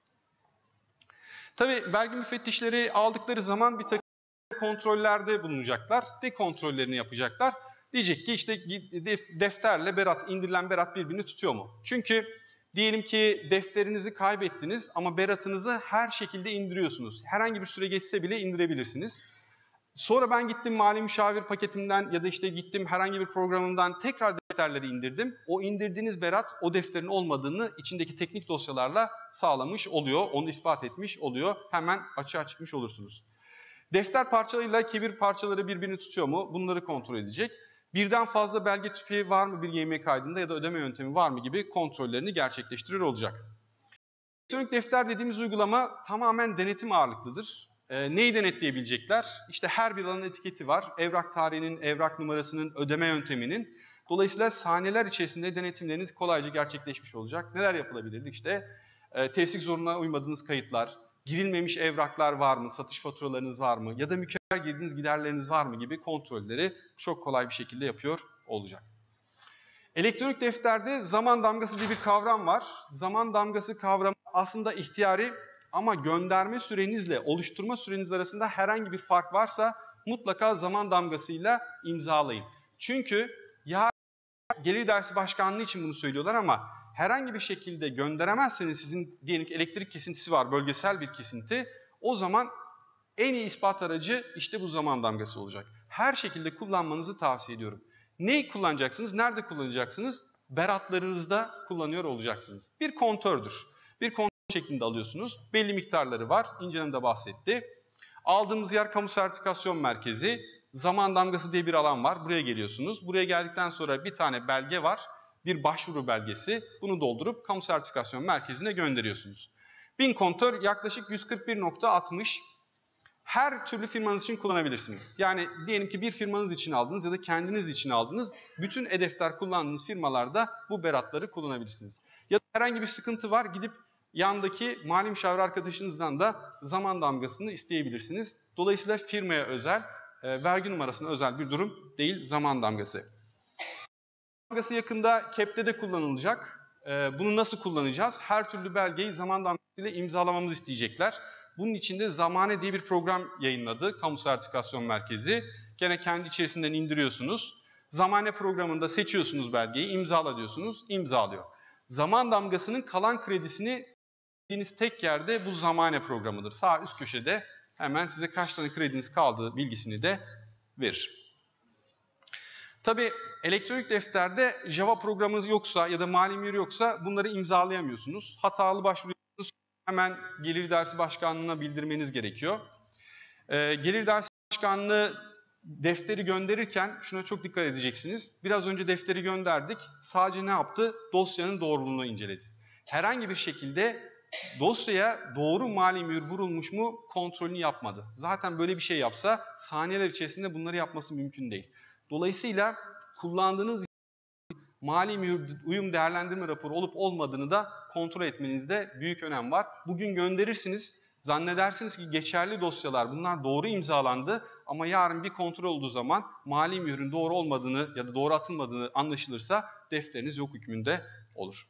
Tabii vergi müfettişleri aldıkları zaman bir takım kontrollerde bulunacaklar. De kontrollerini yapacaklar. Diyecek ki işte defterle berat, indirilen berat birbirini tutuyor mu? Çünkü diyelim ki defterinizi kaybettiniz ama beratınızı her şekilde indiriyorsunuz. Herhangi bir süre geçse bile indirebilirsiniz. Sonra ben gittim mali müşavir paketimden ya da işte gittim herhangi bir programımdan tekrar defterleri indirdim. O indirdiğiniz berat o defterin olmadığını içindeki teknik dosyalarla sağlamış oluyor. Onu ispat etmiş oluyor. Hemen açığa çıkmış olursunuz. Defter parçalarıyla kebir parçaları birbirini tutuyor mu? Bunları kontrol edecek. Birden fazla belge tipi var mı bir Y M kaydında ya da ödeme yöntemi var mı gibi kontrollerini gerçekleştiriyor olacak. Elektronik defter dediğimiz uygulama tamamen denetim ağırlıklıdır. E, neyi denetleyebilecekler? İşte her bir alanın etiketi var. Evrak tarihinin, evrak numarasının, ödeme yönteminin. Dolayısıyla saniyeler içerisinde denetimleriniz kolayca gerçekleşmiş olacak. Neler yapılabilir? İşte e, teslik zorunluluğuna uymadığınız kayıtlar, girilmemiş evraklar var mı, satış faturalarınız var mı ya da mükerrer girdiğiniz giderleriniz var mı gibi kontrolleri çok kolay bir şekilde yapıyor olacak. Elektronik defterde zaman damgası diye bir kavram var. Zaman damgası kavramı aslında ihtiyari ama gönderme sürenizle oluşturma süreniz arasında herhangi bir fark varsa mutlaka zaman damgasıyla imzalayın. Çünkü ya Gelir İdaresi Başkanlığı için bunu söylüyorlar ama herhangi bir şekilde gönderemezseniz sizin diyelim ki elektrik kesintisi var, bölgesel bir kesinti. O zaman en iyi ispat aracı işte bu zaman damgası olacak. Her şekilde kullanmanızı tavsiye ediyorum. Neyi kullanacaksınız, nerede kullanacaksınız? Beratlarınızda kullanıyor olacaksınız. Bir kontördür. Bir kontör şeklinde alıyorsunuz. Belli miktarları var. İncenem de bahsetti. Aldığımız yer kamu sertifikasyon merkezi. Zaman damgası diye bir alan var. Buraya geliyorsunuz. Buraya geldikten sonra bir tane belge var. Bir başvuru belgesi. Bunu doldurup kamu sertifikasyon merkezine gönderiyorsunuz. Bin kontör yaklaşık yüz kırk bir nokta altmış. her türlü firmanız için kullanabilirsiniz. Yani diyelim ki bir firmanız için aldınız ya da kendiniz için aldınız. Bütün e-defter kullandığınız firmalarda bu beratları kullanabilirsiniz. Ya da herhangi bir sıkıntı var, gidip yandaki mali müşavir arkadaşınızdan da zaman damgasını isteyebilirsiniz. Dolayısıyla firmaya özel, e, vergi numarasına özel bir durum değil zaman damgası. Zaman damgası yakında K E P'te de kullanılacak. E, bunu nasıl kullanacağız? Her türlü belgeyi zaman damgasıyla imzalamamızı isteyecekler. Bunun için de Zamane diye bir program yayınladı Kamu Sertifikasyon Merkezi. Gene kendi içerisinden indiriyorsunuz. Zamane programında seçiyorsunuz belgeyi, imzala diyorsunuz, imzalıyor. Zaman damgasının kalan kredisini bildiğiniz tek yerde bu Zamane programıdır. Sağ üst köşede hemen size kaç tane krediniz kaldığı bilgisini de verir. Tabii elektronik defterde Java programınız yoksa ya da mali müşavir yoksa bunları imzalayamıyorsunuz. Hatalı başvuruyorsunuz, hemen Gelir İdaresi Başkanlığı'na bildirmeniz gerekiyor. Ee, Gelir İdaresi Başkanlığı defteri gönderirken şuna çok dikkat edeceksiniz. Biraz önce defteri gönderdik. Sadece ne yaptı? Dosyanın doğruluğunu inceledi. Herhangi bir şekilde dosyaya doğru mali mühür vurulmuş mu kontrolünü yapmadı. Zaten böyle bir şey yapsa saniyeler içerisinde bunları yapması mümkün değil. Dolayısıyla kullandığınız mali mühür uyum değerlendirme raporu olup olmadığını da kontrol etmenizde büyük önem var. Bugün gönderirsiniz, zannedersiniz ki geçerli dosyalar bunlar doğru imzalandı ama yarın bir kontrol olduğu zaman mali mühürün doğru olmadığını ya da doğru atılmadığını anlaşılırsa defteriniz yok hükmünde olur.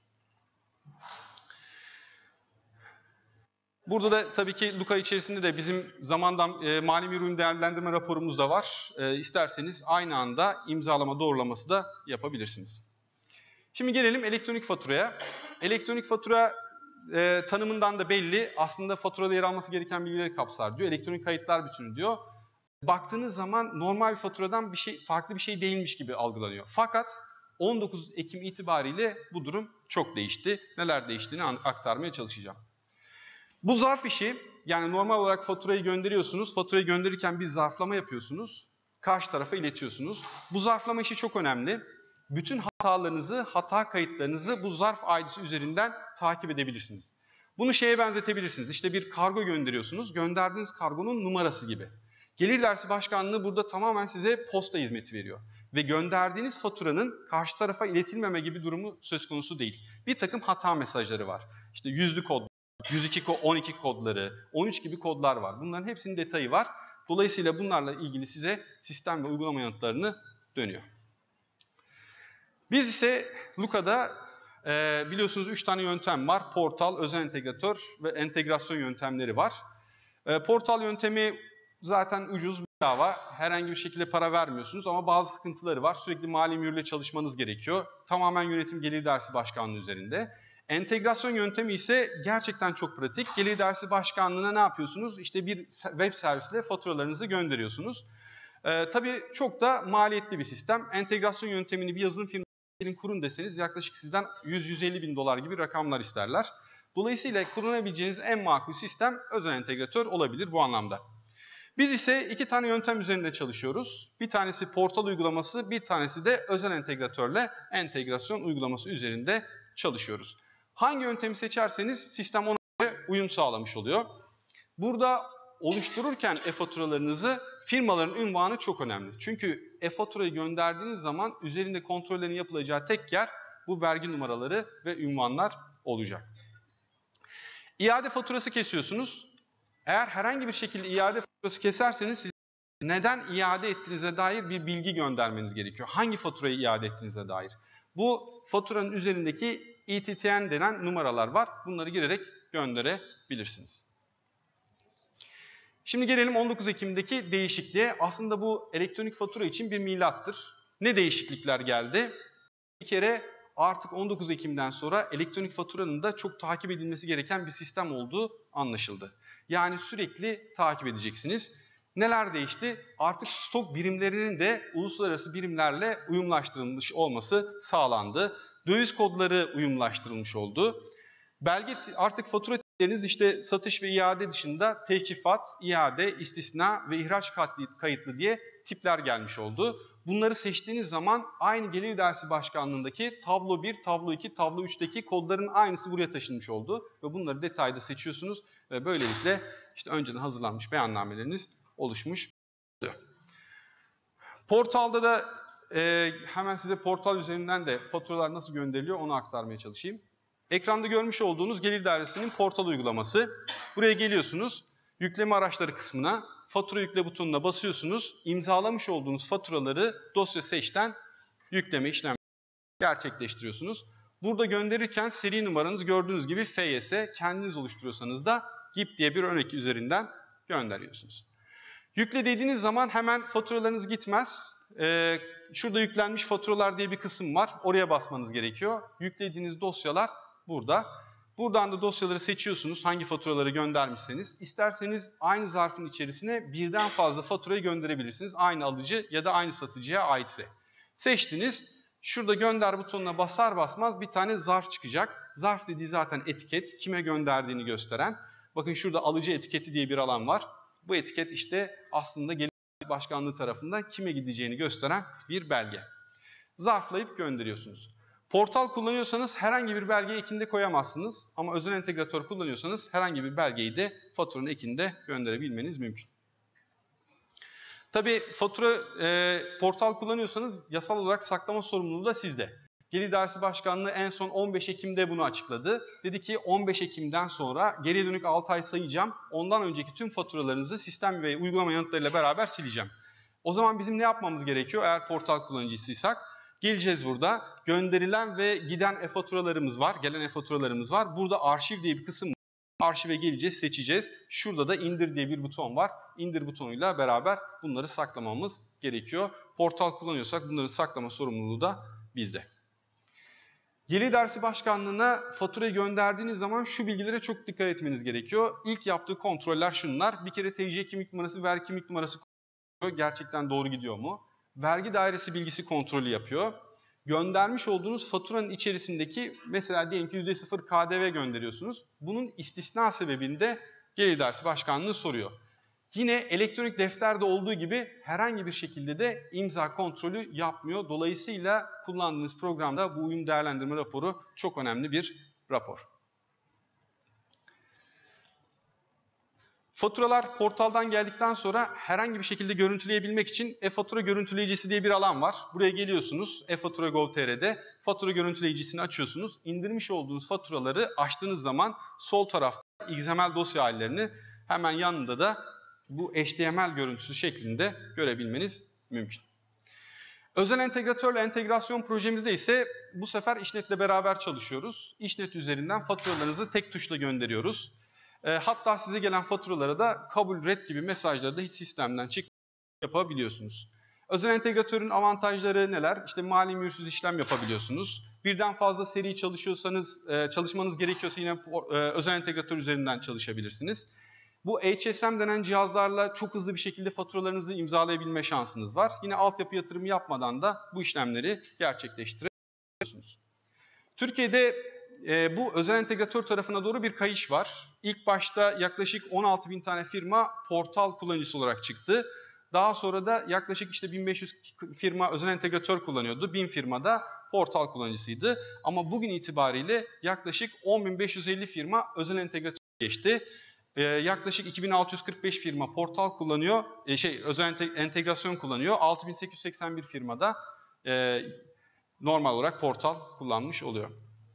Burada da tabii ki Luka içerisinde de bizim zamandan e, mali mühür uyum değerlendirme raporumuz da var. E, isterseniz aynı anda imzalama doğrulaması da yapabilirsiniz. Şimdi gelelim elektronik faturaya. Elektronik fatura e, tanımından da belli. Aslında faturada yer alması gereken bilgileri kapsar diyor. Elektronik kayıtlar bütünü diyor. Baktığınız zaman normal bir faturadan bir şey farklı bir şey değilmiş gibi algılanıyor. Fakat on dokuz Ekim itibariyle bu durum çok değişti. Neler değiştiğini aktarmaya çalışacağım. Bu zarf işi, yani normal olarak faturayı gönderiyorsunuz. Faturayı gönderirken bir zarflama yapıyorsunuz. Karşı tarafa iletiyorsunuz. Bu zarflama işi çok önemli. Bütün hatalarınızı, hata kayıtlarınızı bu zarf I D'si üzerinden takip edebilirsiniz. Bunu şeye benzetebilirsiniz. İşte bir kargo gönderiyorsunuz. Gönderdiğiniz kargonun numarası gibi. Gelir İdaresi Başkanlığı burada tamamen size posta hizmeti veriyor. Ve gönderdiğiniz faturanın karşı tarafa iletilmeme gibi durumu söz konusu değil. Bir takım hata mesajları var. İşte yüzlü kod, yüz iki, on iki kodları, on üç gibi kodlar var. Bunların hepsinin detayı var. Dolayısıyla bunlarla ilgili size sistem ve uygulama yanıtlarını dönüyor. Biz ise Luka'da e, biliyorsunuz üç tane yöntem var. Portal, özel entegratör ve entegrasyon yöntemleri var. E, portal yöntemi zaten ucuz bir dava. Herhangi bir şekilde para vermiyorsunuz ama bazı sıkıntıları var. Sürekli mali mühürle çalışmanız gerekiyor. Tamamen yönetim Gelir İdaresi Başkanlığı üzerinde. Entegrasyon yöntemi ise gerçekten çok pratik. Gelir İdaresi Başkanlığı'na ne yapıyorsunuz? İşte bir web servisle faturalarınızı gönderiyorsunuz. Ee, tabii çok da maliyetli bir sistem. Entegrasyon yöntemini bir yazılım firmasının kurun deseniz yaklaşık sizden yüz yüz elli bin dolar gibi rakamlar isterler. Dolayısıyla kullanabileceğiniz en makul sistem özel entegratör olabilir bu anlamda. Biz ise iki tane yöntem üzerinde çalışıyoruz. Bir tanesi portal uygulaması, bir tanesi de özel entegratörle entegrasyon uygulaması üzerinde çalışıyoruz. Hangi yöntemi seçerseniz sistem ona göre uyum sağlamış oluyor. Burada oluştururken e-faturalarınızı firmaların ünvanı çok önemli. Çünkü e-faturayı gönderdiğiniz zaman üzerinde kontrollerin yapılacağı tek yer bu vergi numaraları ve ünvanlar olacak. İade faturası kesiyorsunuz. Eğer herhangi bir şekilde iade faturası keserseniz siz neden iade ettiğinize dair bir bilgi göndermeniz gerekiyor. Hangi faturayı iade ettiğinize dair. Bu faturanın üzerindeki E T T N denen numaralar var. Bunları girerek gönderebilirsiniz. Şimdi gelelim on dokuz Ekim'deki değişikliğe. Aslında bu elektronik fatura için bir milattır. Ne değişiklikler geldi? Bir kere artık on dokuz Ekim'den sonra elektronik faturanın da çok takip edilmesi gereken bir sistem olduğu anlaşıldı. Yani sürekli takip edeceksiniz. Neler değişti? Artık stok birimlerinin de uluslararası birimlerle uyumlaştırılmış olması sağlandı. Döviz kodları uyumlaştırılmış oldu. Belge artık fatura işte satış ve iade dışında tehkifat, iade, istisna ve ihraç kayıtlı diye tipler gelmiş oldu. Bunları seçtiğiniz zaman aynı Gelir İdaresi Başkanlığındaki tablo bir, tablo iki, tablo üçteki kodların aynısı buraya taşınmış oldu. Ve bunları detayda seçiyorsunuz ve böylelikle işte önceden hazırlanmış beyannameleriniz oluşmuş oluyor. Portalda da e, hemen size portal üzerinden de faturalar nasıl gönderiliyor onu aktarmaya çalışayım. Ekranda görmüş olduğunuz Gelir Dairesi'nin portal uygulaması. Buraya geliyorsunuz. Yükleme araçları kısmına fatura yükle butonuna basıyorsunuz. İmzalamış olduğunuz faturaları dosya seçten yükleme işlemi gerçekleştiriyorsunuz. Burada gönderirken seri numaranız gördüğünüz gibi F Y S, kendiniz oluşturuyorsanız da G I P diye bir örnek üzerinden gönderiyorsunuz. Yükle dediğiniz zaman hemen faturalarınız gitmez. Ee, şurada yüklenmiş faturalar diye bir kısım var. Oraya basmanız gerekiyor. Yüklediğiniz dosyalar burada. Buradan da dosyaları seçiyorsunuz hangi faturaları göndermişseniz. İsterseniz aynı zarfın içerisine birden fazla faturayı gönderebilirsiniz. Aynı alıcı ya da aynı satıcıya aitse. Seçtiniz. Şurada gönder butonuna basar basmaz bir tane zarf çıkacak. Zarf dediği zaten etiket. Kime gönderdiğini gösteren. Bakın şurada alıcı etiketi diye bir alan var. Bu etiket işte aslında Gelir Başkanlığı tarafından kime gideceğini gösteren bir belge. Zarflayıp gönderiyorsunuz. Portal kullanıyorsanız herhangi bir belgeyi ekinde koyamazsınız. Ama özel entegratör kullanıyorsanız herhangi bir belgeyi de faturanın ekinde gönderebilmeniz mümkün. Tabii fatura e, portal kullanıyorsanız yasal olarak saklama sorumluluğu da sizde. Gelir İdaresi Başkanlığı en son on beş Ekim'de bunu açıkladı. Dedi ki on beş Ekim'den sonra geriye dönük altı ay sayacağım. Ondan önceki tüm faturalarınızı sistem ve uygulama yanıtlarıyla beraber sileceğim. O zaman bizim ne yapmamız gerekiyor eğer portal kullanıcısıysak? Geleceğiz burada. Gönderilen ve giden e-faturalarımız var. Gelen e-faturalarımız var. Burada arşiv diye bir kısım var. Arşive geleceğiz, seçeceğiz. Şurada da indir diye bir buton var. İndir butonuyla beraber bunları saklamamız gerekiyor. Portal kullanıyorsak bunların saklama sorumluluğu da bizde. Gelir İdaresi Başkanlığı'na faturayı gönderdiğiniz zaman şu bilgilere çok dikkat etmeniz gerekiyor. İlk yaptığı kontroller şunlar. Bir kere T C kimlik numarası, vergi kimlik numarası kontrolü gerçekten doğru gidiyor mu? Vergi dairesi bilgisi kontrolü yapıyor. Göndermiş olduğunuz faturanın içerisindeki mesela diyelim ki yüzde sıfır K D V gönderiyorsunuz. Bunun istisna sebebini de Gelir İdaresi Başkanlığı soruyor. Yine elektronik defterde olduğu gibi herhangi bir şekilde de imza kontrolü yapmıyor. Dolayısıyla kullandığınız programda bu uyum değerlendirme raporu çok önemli bir rapor. Faturalar portaldan geldikten sonra herhangi bir şekilde görüntüleyebilmek için e-fatura görüntüleyicisi diye bir alan var. Buraya geliyorsunuz e-fatura nokta gov nokta tr'de fatura görüntüleyicisini açıyorsunuz. İndirmiş olduğunuz faturaları açtığınız zaman sol tarafta X M L dosya hallerini hemen yanında da bu H T M L görüntüsü şeklinde görebilmeniz mümkün. Özel entegratörle entegrasyon projemizde ise bu sefer İşnet'le beraber çalışıyoruz. İşnet üzerinden faturalarınızı tek tuşla gönderiyoruz. E, hatta size gelen faturalara da kabul red gibi mesajları da hiç sistemden çık yapabiliyorsunuz. Özel entegratörün avantajları neler? İşte mali mühürsüz işlem yapabiliyorsunuz. Birden fazla seri çalışıyorsanız, e, çalışmanız gerekiyorsa yine e, özel entegratör üzerinden çalışabilirsiniz. Bu H S M denen cihazlarla çok hızlı bir şekilde faturalarınızı imzalayabilme şansınız var. Yine altyapı yatırımı yapmadan da bu işlemleri gerçekleştirebiliyorsunuz. Türkiye'de e, bu özel entegratör tarafına doğru bir kayış var. İlk başta yaklaşık on altı bin tane firma portal kullanıcısı olarak çıktı. Daha sonra da yaklaşık işte bin beş yüz firma özel entegratör kullanıyordu. bin firma da portal kullanıcısıydı. Ama bugün itibariyle yaklaşık on bin beş yüz elli firma özel entegratör geçti. Ee, yaklaşık iki bin altı yüz kırk beş firma portal kullanıyor, e, şey özel entegrasyon kullanıyor. altı bin sekiz yüz seksen bir firma da e, normal olarak portal kullanmış oluyor.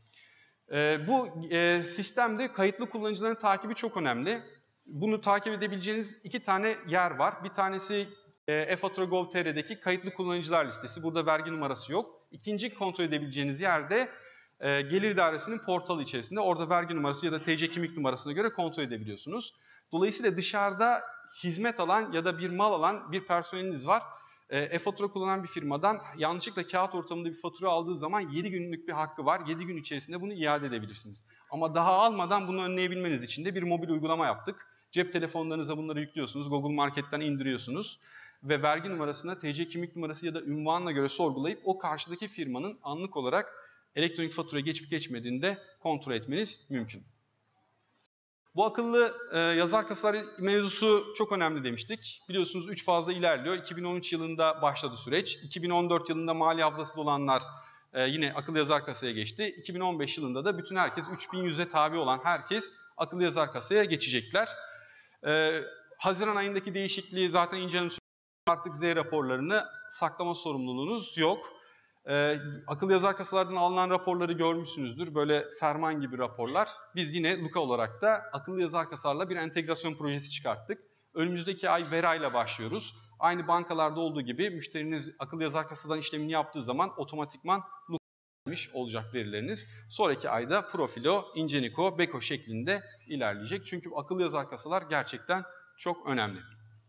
E, bu e, sistemde kayıtlı kullanıcıların takibi çok önemli. Bunu takip edebileceğiniz iki tane yer var. Bir tanesi e, e-fatura nokta gov nokta tr'deki kayıtlı kullanıcılar listesi. Burada vergi numarası yok. İkinci kontrol edebileceğiniz yerde e, Gelir İdaresi'nin portalı içerisinde. Orada vergi numarası ya da T C kimlik numarasına göre kontrol edebiliyorsunuz. Dolayısıyla dışarıda hizmet alan ya da bir mal alan bir personeliniz var. E-fatura kullanan bir firmadan yanlışlıkla kağıt ortamında bir fatura aldığı zaman yedi günlük bir hakkı var. yedi gün içerisinde bunu iade edebilirsiniz. Ama daha almadan bunu önleyebilmeniz için de bir mobil uygulama yaptık. Cep telefonlarınıza bunları yüklüyorsunuz. Google Market'ten indiriyorsunuz. Ve vergi numarasına T C kimlik numarası ya da ünvanına göre sorgulayıp o karşıdaki firmanın anlık olarak elektronik fatura geçip geçmediğini de kontrol etmeniz mümkün. Bu akıllı e, yazar kasaları mevzusu çok önemli demiştik. Biliyorsunuz üç fazla ilerliyor. iki bin on üç yılında başladı süreç. iki bin on dört yılında mali hafızası olanlar e, yine akıllı yazar kasaya geçti. iki bin on beş yılında da bütün herkes, üç bin yüze tabi olan herkes akıllı yazar kasaya geçecekler. E, Haziran ayındaki değişikliği zaten İnce Hanım söyledi. Artık Z raporlarını saklama sorumluluğunuz yok. Ee, akıllı yazar kasalardan alınan raporları görmüşsünüzdür. Böyle ferman gibi raporlar. Biz yine Luka olarak da akıllı yazar kasalarla bir entegrasyon projesi çıkarttık. Önümüzdeki ay Vera ile başlıyoruz. Aynı bankalarda olduğu gibi müşteriniz akıllı yazar kasadan işlemini yaptığı zaman otomatikman Luka gelmiş olacak verileriniz. Sonraki ayda Profilo, Ingenico, Beko şeklinde ilerleyecek. Çünkü akıllı yazar kasalar gerçekten çok önemli.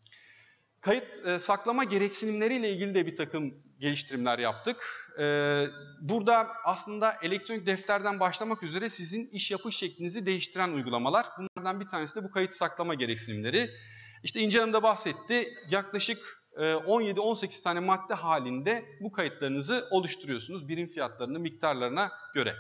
Kayıt e, saklama gereksinimleriyle ilgili de bir takım geliştirimler yaptık. E, burada aslında elektronik defterden başlamak üzere sizin iş yapış şeklinizi değiştiren uygulamalar. Bunlardan bir tanesi de bu kayıt saklama gereksinimleri. İşte İnce Hanım da bahsetti. Yaklaşık e, on yedi on sekiz tane madde halinde bu kayıtlarınızı oluşturuyorsunuz birim fiyatlarına, miktarlarına göre.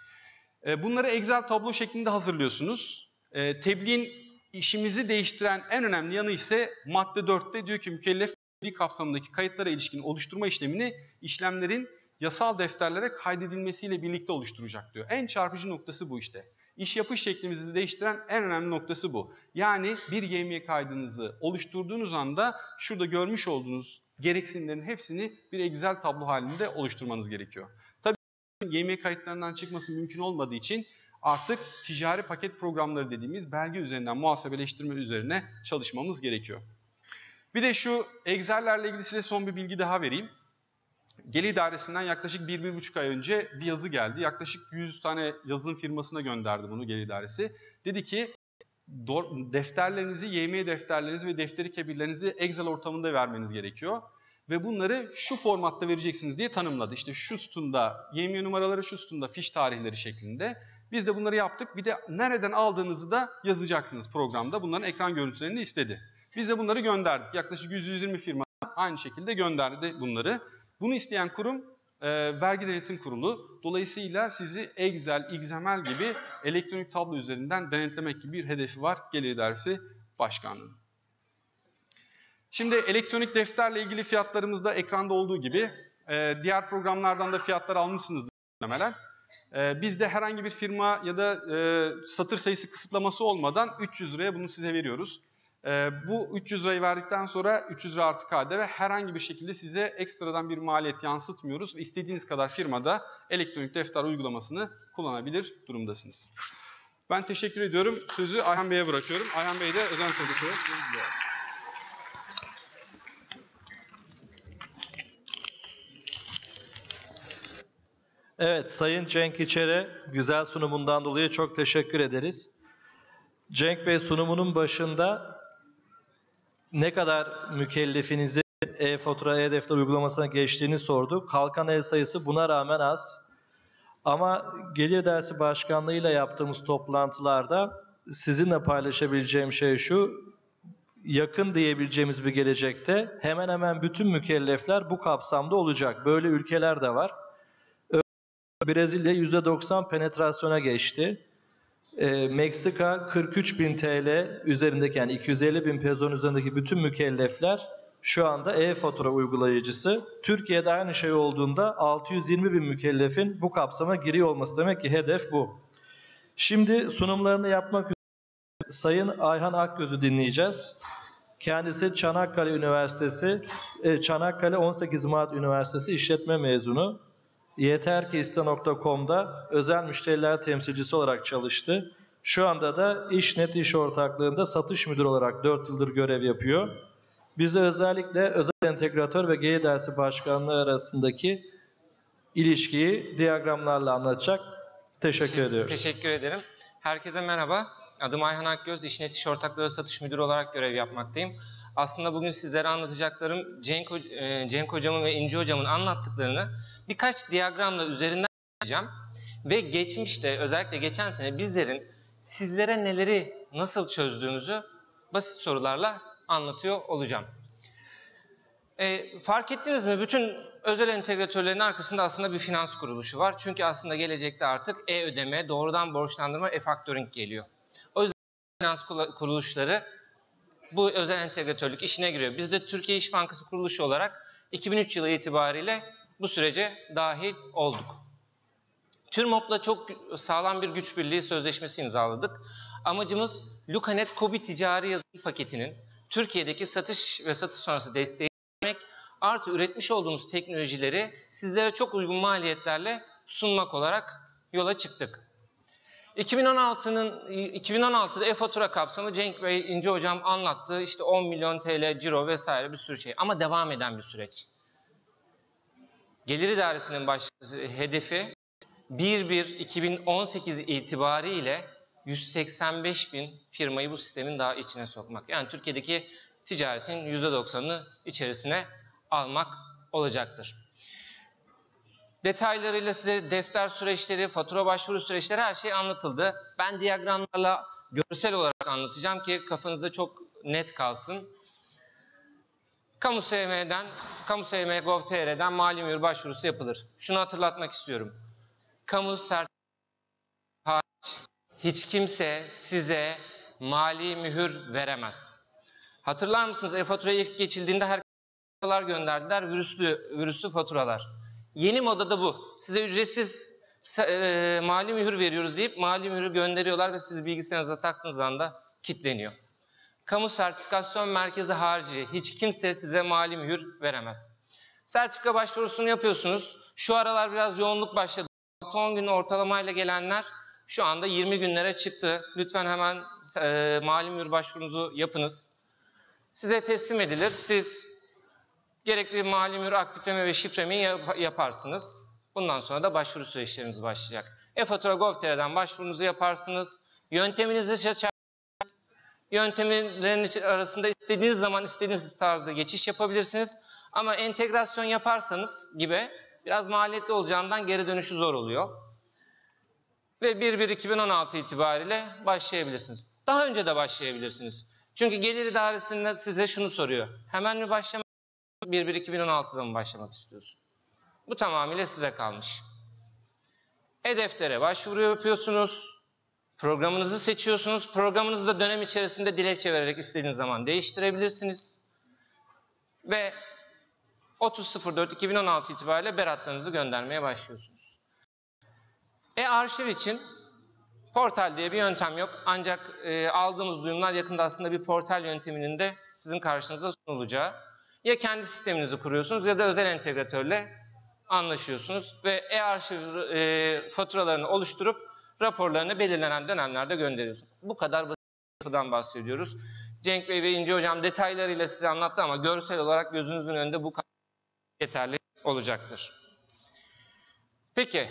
E, bunları Excel tablo şeklinde hazırlıyorsunuz. E, tebliğin İşimizi değiştiren en önemli yanı ise madde dörtte diyor ki mükellef kapsamındaki kayıtlara ilişkin oluşturma işlemini işlemlerin yasal defterlere kaydedilmesiyle birlikte oluşturacak diyor. En çarpıcı noktası bu işte. İş yapış şeklimizi değiştiren en önemli noktası bu. Yani bir Y M Y kaydınızı oluşturduğunuz anda şurada görmüş olduğunuz gereksinimlerin hepsini bir Excel tablo halinde oluşturmanız gerekiyor. Tabii Y M Y kayıtlarından çıkması mümkün olmadığı için artık ticari paket programları dediğimiz belge üzerinden muhasebeleştirme üzerine çalışmamız gerekiyor. Bir de şu Excel'lerle ilgili size son bir bilgi daha vereyim. Gelir İdaresi'nden yaklaşık bir bir buçuk ay önce bir yazı geldi. Yaklaşık yüz tane yazılım firmasına gönderdi bunu Gelir İdaresi. Dedi ki defterlerinizi, Y M Y defterlerinizi ve defteri kebirlerinizi Excel ortamında vermeniz gerekiyor. Ve bunları şu formatta vereceksiniz diye tanımladı. İşte şu sütunda Y M Y numaraları, şu sütunda fiş tarihleri şeklinde. Biz de bunları yaptık. Bir de nereden aldığınızı da yazacaksınız programda. Bunların ekran görüntülerini istedi. Biz de bunları gönderdik. Yaklaşık yüz yüz yirmi firma aynı şekilde gönderdi bunları. Bunu isteyen kurum e, Vergi Denetim Kurulu. Dolayısıyla sizi Excel, X M L gibi elektronik tablo üzerinden denetlemek gibi bir hedefi var Gelir İdaresi Başkanlığı. Şimdi elektronik defterle ilgili fiyatlarımızda ekranda olduğu gibi e, diğer programlardan da fiyatlar almışsınızdır muhtemelen. E, bizde herhangi bir firma ya da e, satır sayısı kısıtlaması olmadan üç yüz liraya bunu size veriyoruz. E, bu üç yüz lirayı verdikten sonra üç yüz lira artı K D V herhangi bir şekilde size ekstradan bir maliyet yansıtmıyoruz. Ve istediğiniz kadar firmada elektronik defter uygulamasını kullanabilir durumdasınız. Ben teşekkür ediyorum. Sözü Ayhan Bey'e bırakıyorum. Ayhan Bey de özel sekreteri. Evet, Sayın Cenk İçer'e güzel sunumundan dolayı çok teşekkür ederiz. Cenk Bey sunumunun başında ne kadar mükellefinizin e-fatura, e-defter uygulamasına geçtiğini sordu. Kalkan el sayısı buna rağmen az. Ama Gelir İdaresi Başkanlığı'yla yaptığımız toplantılarda sizinle paylaşabileceğim şey şu: yakın diyebileceğimiz bir gelecekte hemen hemen bütün mükellefler bu kapsamda olacak. Böyle ülkeler de var. Brezilya yüzde doksan penetrasyona geçti. E, Meksika kırk üç bin T L üzerindeki, yani iki yüz elli bin pezonun üzerindeki bütün mükellefler şu anda e-fatura uygulayıcısı. Türkiye'de aynı şey olduğunda altı yüz yirmi bin mükellefin bu kapsama giriyor olması, demek ki hedef bu. Şimdi sunumlarını yapmak üzere Sayın Ayhan Akgöz'ü dinleyeceğiz. Kendisi Çanakkale Üniversitesi, Çanakkale on sekiz Mart Üniversitesi İşletme mezunu. Yeter ki iste nokta com'da özel müşteriler temsilcisi olarak çalıştı. Şu anda da İşnet İş Ortaklığı'nda satış müdürü olarak dört yıldır görev yapıyor. Bize özellikle özel entegratör ve Gelir İdaresi Başkanlığı arasındaki ilişkiyi diyagramlarla anlatacak. Teşekkür, teşekkür ediyorum. Teşekkür ederim. Herkese merhaba. Adım Ayhan Akgöz, İşnet İş Ortaklığı Satış Müdürü olarak görev yapmaktayım. Aslında bugün sizlere anlatacaklarım Cenk, Cenk Hocam'ın ve İnci Hocam'ın anlattıklarını birkaç diyagramla üzerinden yapacağım. Ve geçmişte, özellikle geçen sene bizlerin sizlere neleri nasıl çözdüğümüzü basit sorularla anlatıyor olacağım. E, fark ettiniz mi? Bütün özel entegratörlerin arkasında aslında bir finans kuruluşu var. Çünkü aslında gelecekte artık e-ödeme, doğrudan borçlandırma, e-factoring geliyor. O yüzden finans kuruluşları bu özel entegratörlük işine giriyor. Biz de Türkiye İş Bankası kuruluşu olarak iki bin üç yılı itibariyle bu sürece dahil olduk. TÜRMOP'la çok sağlam bir güç birliği sözleşmesi imzaladık. Amacımız Lucanet KOBİ ticari yazılım paketinin Türkiye'deki satış ve satış sonrası desteği vermek, artı üretmiş olduğumuz teknolojileri sizlere çok uygun maliyetlerle sunmak olarak yola çıktık. iki bin on altının iki bin on altıda e-fatura kapsamı Cenk Bey, İnce Hocam anlattı. İşte on milyon T L ciro vesaire bir sürü şey. Ama devam eden bir süreç. Gelir İdaresi'nin baş hedefi bir bir iki bin on sekiz itibariyle yüz seksen beş bin firmayı bu sistemin daha içine sokmak. Yani Türkiye'deki ticaretin yüzde doksanını içerisine almak olacaktır. Detaylarıyla size defter süreçleri, fatura başvuru süreçleri her şey anlatıldı. Ben diyagramlarla görsel olarak anlatacağım ki kafanızda çok net kalsın. Kamu S M'den, Kamu S M nokta gov nokta T R'den mali mühür başvurusu yapılır. Şunu hatırlatmak istiyorum. Kamu sertifikası hiç kimse size mali mühür veremez. Hatırlar mısınız? E-faturaya ilk geçildiğinde herkese faturalar gönderdiler. Virüslü, virüslü faturalar. Yeni moda da bu. Size ücretsiz e, mali mühür veriyoruz deyip mali mühürü gönderiyorlar ve siz bilgisayarınıza taktığınız anda kilitleniyor. Kamu sertifikasyon merkezi harici hiç kimse size mali mühür veremez. Sertifika başvurusunu yapıyorsunuz. Şu aralar biraz yoğunluk başladı. altı on gün ortalamayla gelenler şu anda yirmi günlere çıktı. Lütfen hemen e, mali mühür başvurunuzu yapınız. Size teslim edilir. Siz gerekli mali mühür aktifleme ve şifremeyi yap yaparsınız. Bundan sonra da başvuru süreçlerimiz başlayacak. e-fatura nokta gov nokta T R'den başvurunuzu yaparsınız. Yönteminizi seçersiniz. Yöntemlerin arasında istediğiniz zaman istediğiniz tarzda geçiş yapabilirsiniz. Ama entegrasyon yaparsanız gibi biraz maliyetli olacağından geri dönüşü zor oluyor. Ve bir bir iki bin on altı itibariyle başlayabilirsiniz. Daha önce de başlayabilirsiniz. Çünkü Gelir İdaresi'nde size şunu soruyor. Hemen mi başlamak, bir bir iki bin on altıda mı başlamak istiyorsun? Bu tamamıyla size kalmış. E-deftere başvuru yapıyorsunuz. Programınızı seçiyorsunuz. Programınızı da dönem içerisinde dilekçe vererek istediğiniz zaman değiştirebilirsiniz. Ve otuz dört iki bin on altı itibariyle beratlarınızı göndermeye başlıyorsunuz. E-arşiv için portal diye bir yöntem yok. Ancak e, aldığımız duyumlar yakında aslında bir portal yönteminin de sizin karşınıza sunulacağı. Ya kendi sisteminizi kuruyorsunuz ya da özel entegratörle anlaşıyorsunuz ve e-arşiv e, faturalarını oluşturup raporlarını belirlenen dönemlerde gönderiyorsunuz. Bu kadar basitten bahsediyoruz. Cenk Bey ve İnce Hocam detaylarıyla size anlattı ama görsel olarak gözünüzün önünde bu kadar yeterli olacaktır. Peki,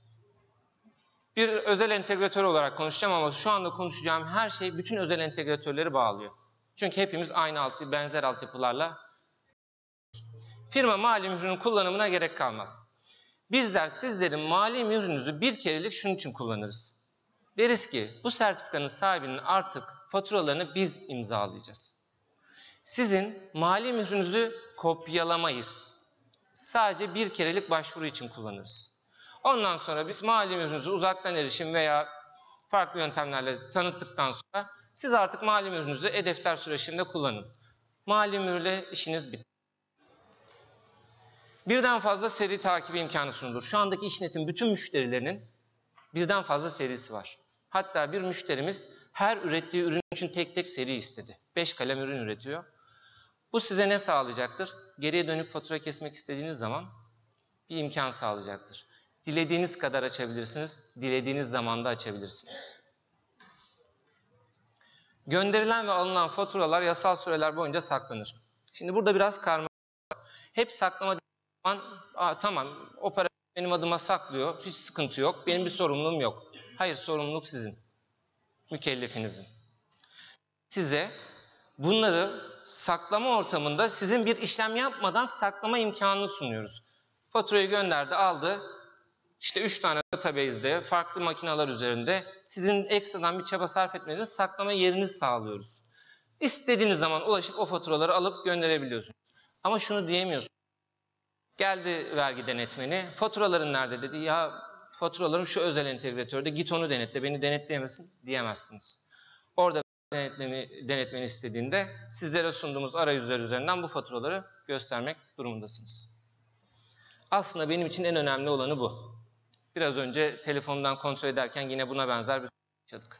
bir özel entegratör olarak konuşacağım ama şu anda konuşacağım her şey bütün özel entegratörleri bağlıyor. Çünkü hepimiz aynı altı, benzer altyapılarla firma mali mührünün kullanımına gerek kalmaz. Bizler sizlerin mali mührünüzü bir kerelik şunun için kullanırız. Deriz ki bu sertifikanın sahibinin artık faturalarını biz imzalayacağız. Sizin mali mührünüzü kopyalamayız. Sadece bir kerelik başvuru için kullanırız. Ondan sonra biz mali mührünüzü uzaktan erişim veya farklı yöntemlerle tanıttıktan sonra siz artık mali mührünüzü e-defter süreçinde kullanın. Mali mühürle işiniz bitti. Birden fazla seri takibi imkanı sunulur. Şu andaki İşnet'in bütün müşterilerinin birden fazla serisi var. Hatta bir müşterimiz her ürettiği ürün için tek tek seri istedi. beş kalem ürün üretiyor. Bu size ne sağlayacaktır? Geriye dönük fatura kesmek istediğiniz zaman bir imkan sağlayacaktır. Dilediğiniz kadar açabilirsiniz, dilediğiniz zamanda açabilirsiniz. Gönderilen ve alınan faturalar yasal süreler boyunca saklanır. Şimdi burada biraz karma. Hep saklama zaman, Aa, tamam o para benim adıma saklıyor, hiç sıkıntı yok, benim bir sorumluluğum yok. Hayır, sorumluluk sizin, mükellefinizin. Size bunları saklama ortamında sizin bir işlem yapmadan saklama imkanını sunuyoruz. Faturayı gönderdi, aldı. İşte üç tane database'de, farklı makineler üzerinde sizin ekstradan bir çaba sarf etmeniz saklama yerini sağlıyoruz. İstediğiniz zaman ulaşıp o faturaları alıp gönderebiliyorsunuz. Ama şunu diyemiyorsunuz. Geldi vergi denetmeni, faturaların nerede dedi. Ya faturalarım şu özel entegratörde, git onu denetle, beni denetleyemesin diyemezsiniz. Orada denetlemi, denetmeni istediğinde sizlere sunduğumuz arayüzler üzerinden bu faturaları göstermek durumundasınız. Aslında benim için en önemli olanı bu. Biraz önce telefondan kontrol ederken yine buna benzer bir şey yaşadık.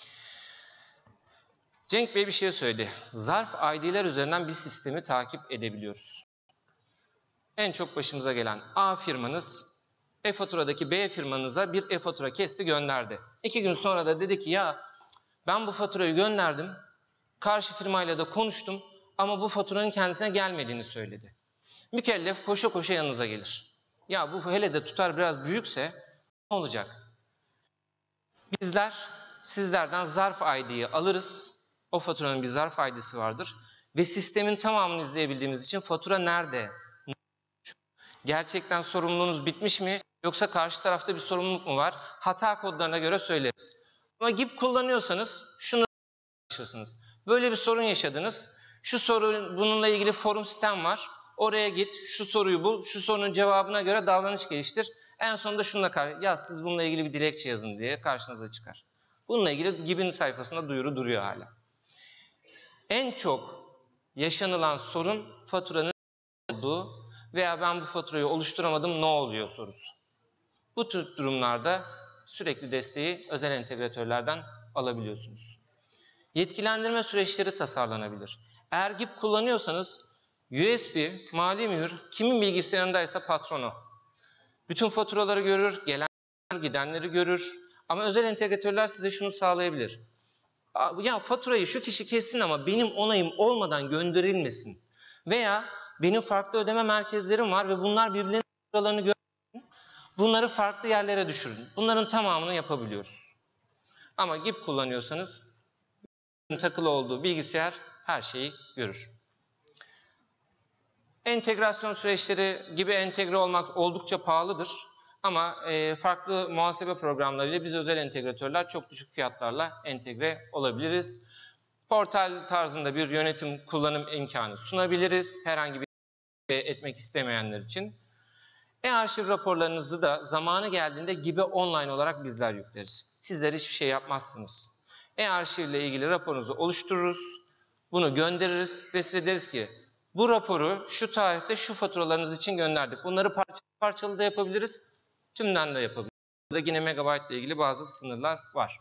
Cenk Bey bir şey söyledi. Zarf I D'ler üzerinden bir sistemi takip edebiliyoruz. En çok başımıza gelen A firmanız e-faturadaki B firmanıza bir e-fatura kesti, gönderdi. İki gün sonra da dedi ki ya ben bu faturayı gönderdim, karşı firmayla da konuştum ama bu faturanın kendisine gelmediğini söyledi. Mükellef koşa koşa yanınıza gelir. Ya bu hele de tutar biraz büyükse ne olacak? Bizler sizlerden zarf I D'yi alırız. O faturanın bir zarf I D'si vardır. Ve sistemin tamamını izleyebildiğimiz için fatura nerede? Gerçekten sorumluluğunuz bitmiş mi? Yoksa karşı tarafta bir sorumluluk mu var? Hata kodlarına göre söyleriz. Ama G I P kullanıyorsanız şunu yaşarsınız. Böyle bir sorun yaşadınız. Şu sorun, bununla ilgili forum sitem var. Oraya git, şu soruyu bul, şu sorunun cevabına göre davranış geliştir. En sonunda şununla karşı, ya siz bununla ilgili bir dilekçe yazın diye karşınıza çıkar. Bununla ilgili G I P'in sayfasında duyuru duruyor hala. En çok yaşanılan sorun faturanın olduğu veya ben bu faturayı oluşturamadım ne oluyor sorusu. Bu tür durumlarda sürekli desteği özel entegratörlerden alabiliyorsunuz. Yetkilendirme süreçleri tasarlanabilir. Eğer G I P kullanıyorsanız U S B, mali mühür, kimin bilgisayarındaysa patronu. Bütün faturaları görür, gelenleri, gidenleri görür. Ama özel entegratörler size şunu sağlayabilir. Ya faturayı şu kişi kessin ama benim onayım olmadan gönderilmesin. Veya benim farklı ödeme merkezlerim var ve bunlar birbirlerinin faturalarını görmesin. Bunları farklı yerlere düşürün. Bunların tamamını yapabiliyoruz. Ama G I P kullanıyorsanız takılı olduğu bilgisayar her şeyi görür. Entegrasyon süreçleri gibi entegre olmak oldukça pahalıdır. Ama e, farklı muhasebe programlarıyla biz özel entegratörler çok düşük fiyatlarla entegre olabiliriz. Portal tarzında bir yönetim kullanım imkanı sunabiliriz herhangi bir şey etmek istemeyenler için. E-arşiv raporlarınızı da zamanı geldiğinde gibi online olarak bizler yükleriz. Sizler hiçbir şey yapmazsınız. E-arşiv ile ilgili raporunuzu oluştururuz, bunu göndeririz ve size deriz ki bu raporu şu tarihte şu faturalarınız için gönderdik. Bunları parça, parçalı da yapabiliriz, tümden de yapabiliriz. Burada yine megabayt ile ilgili bazı sınırlar var.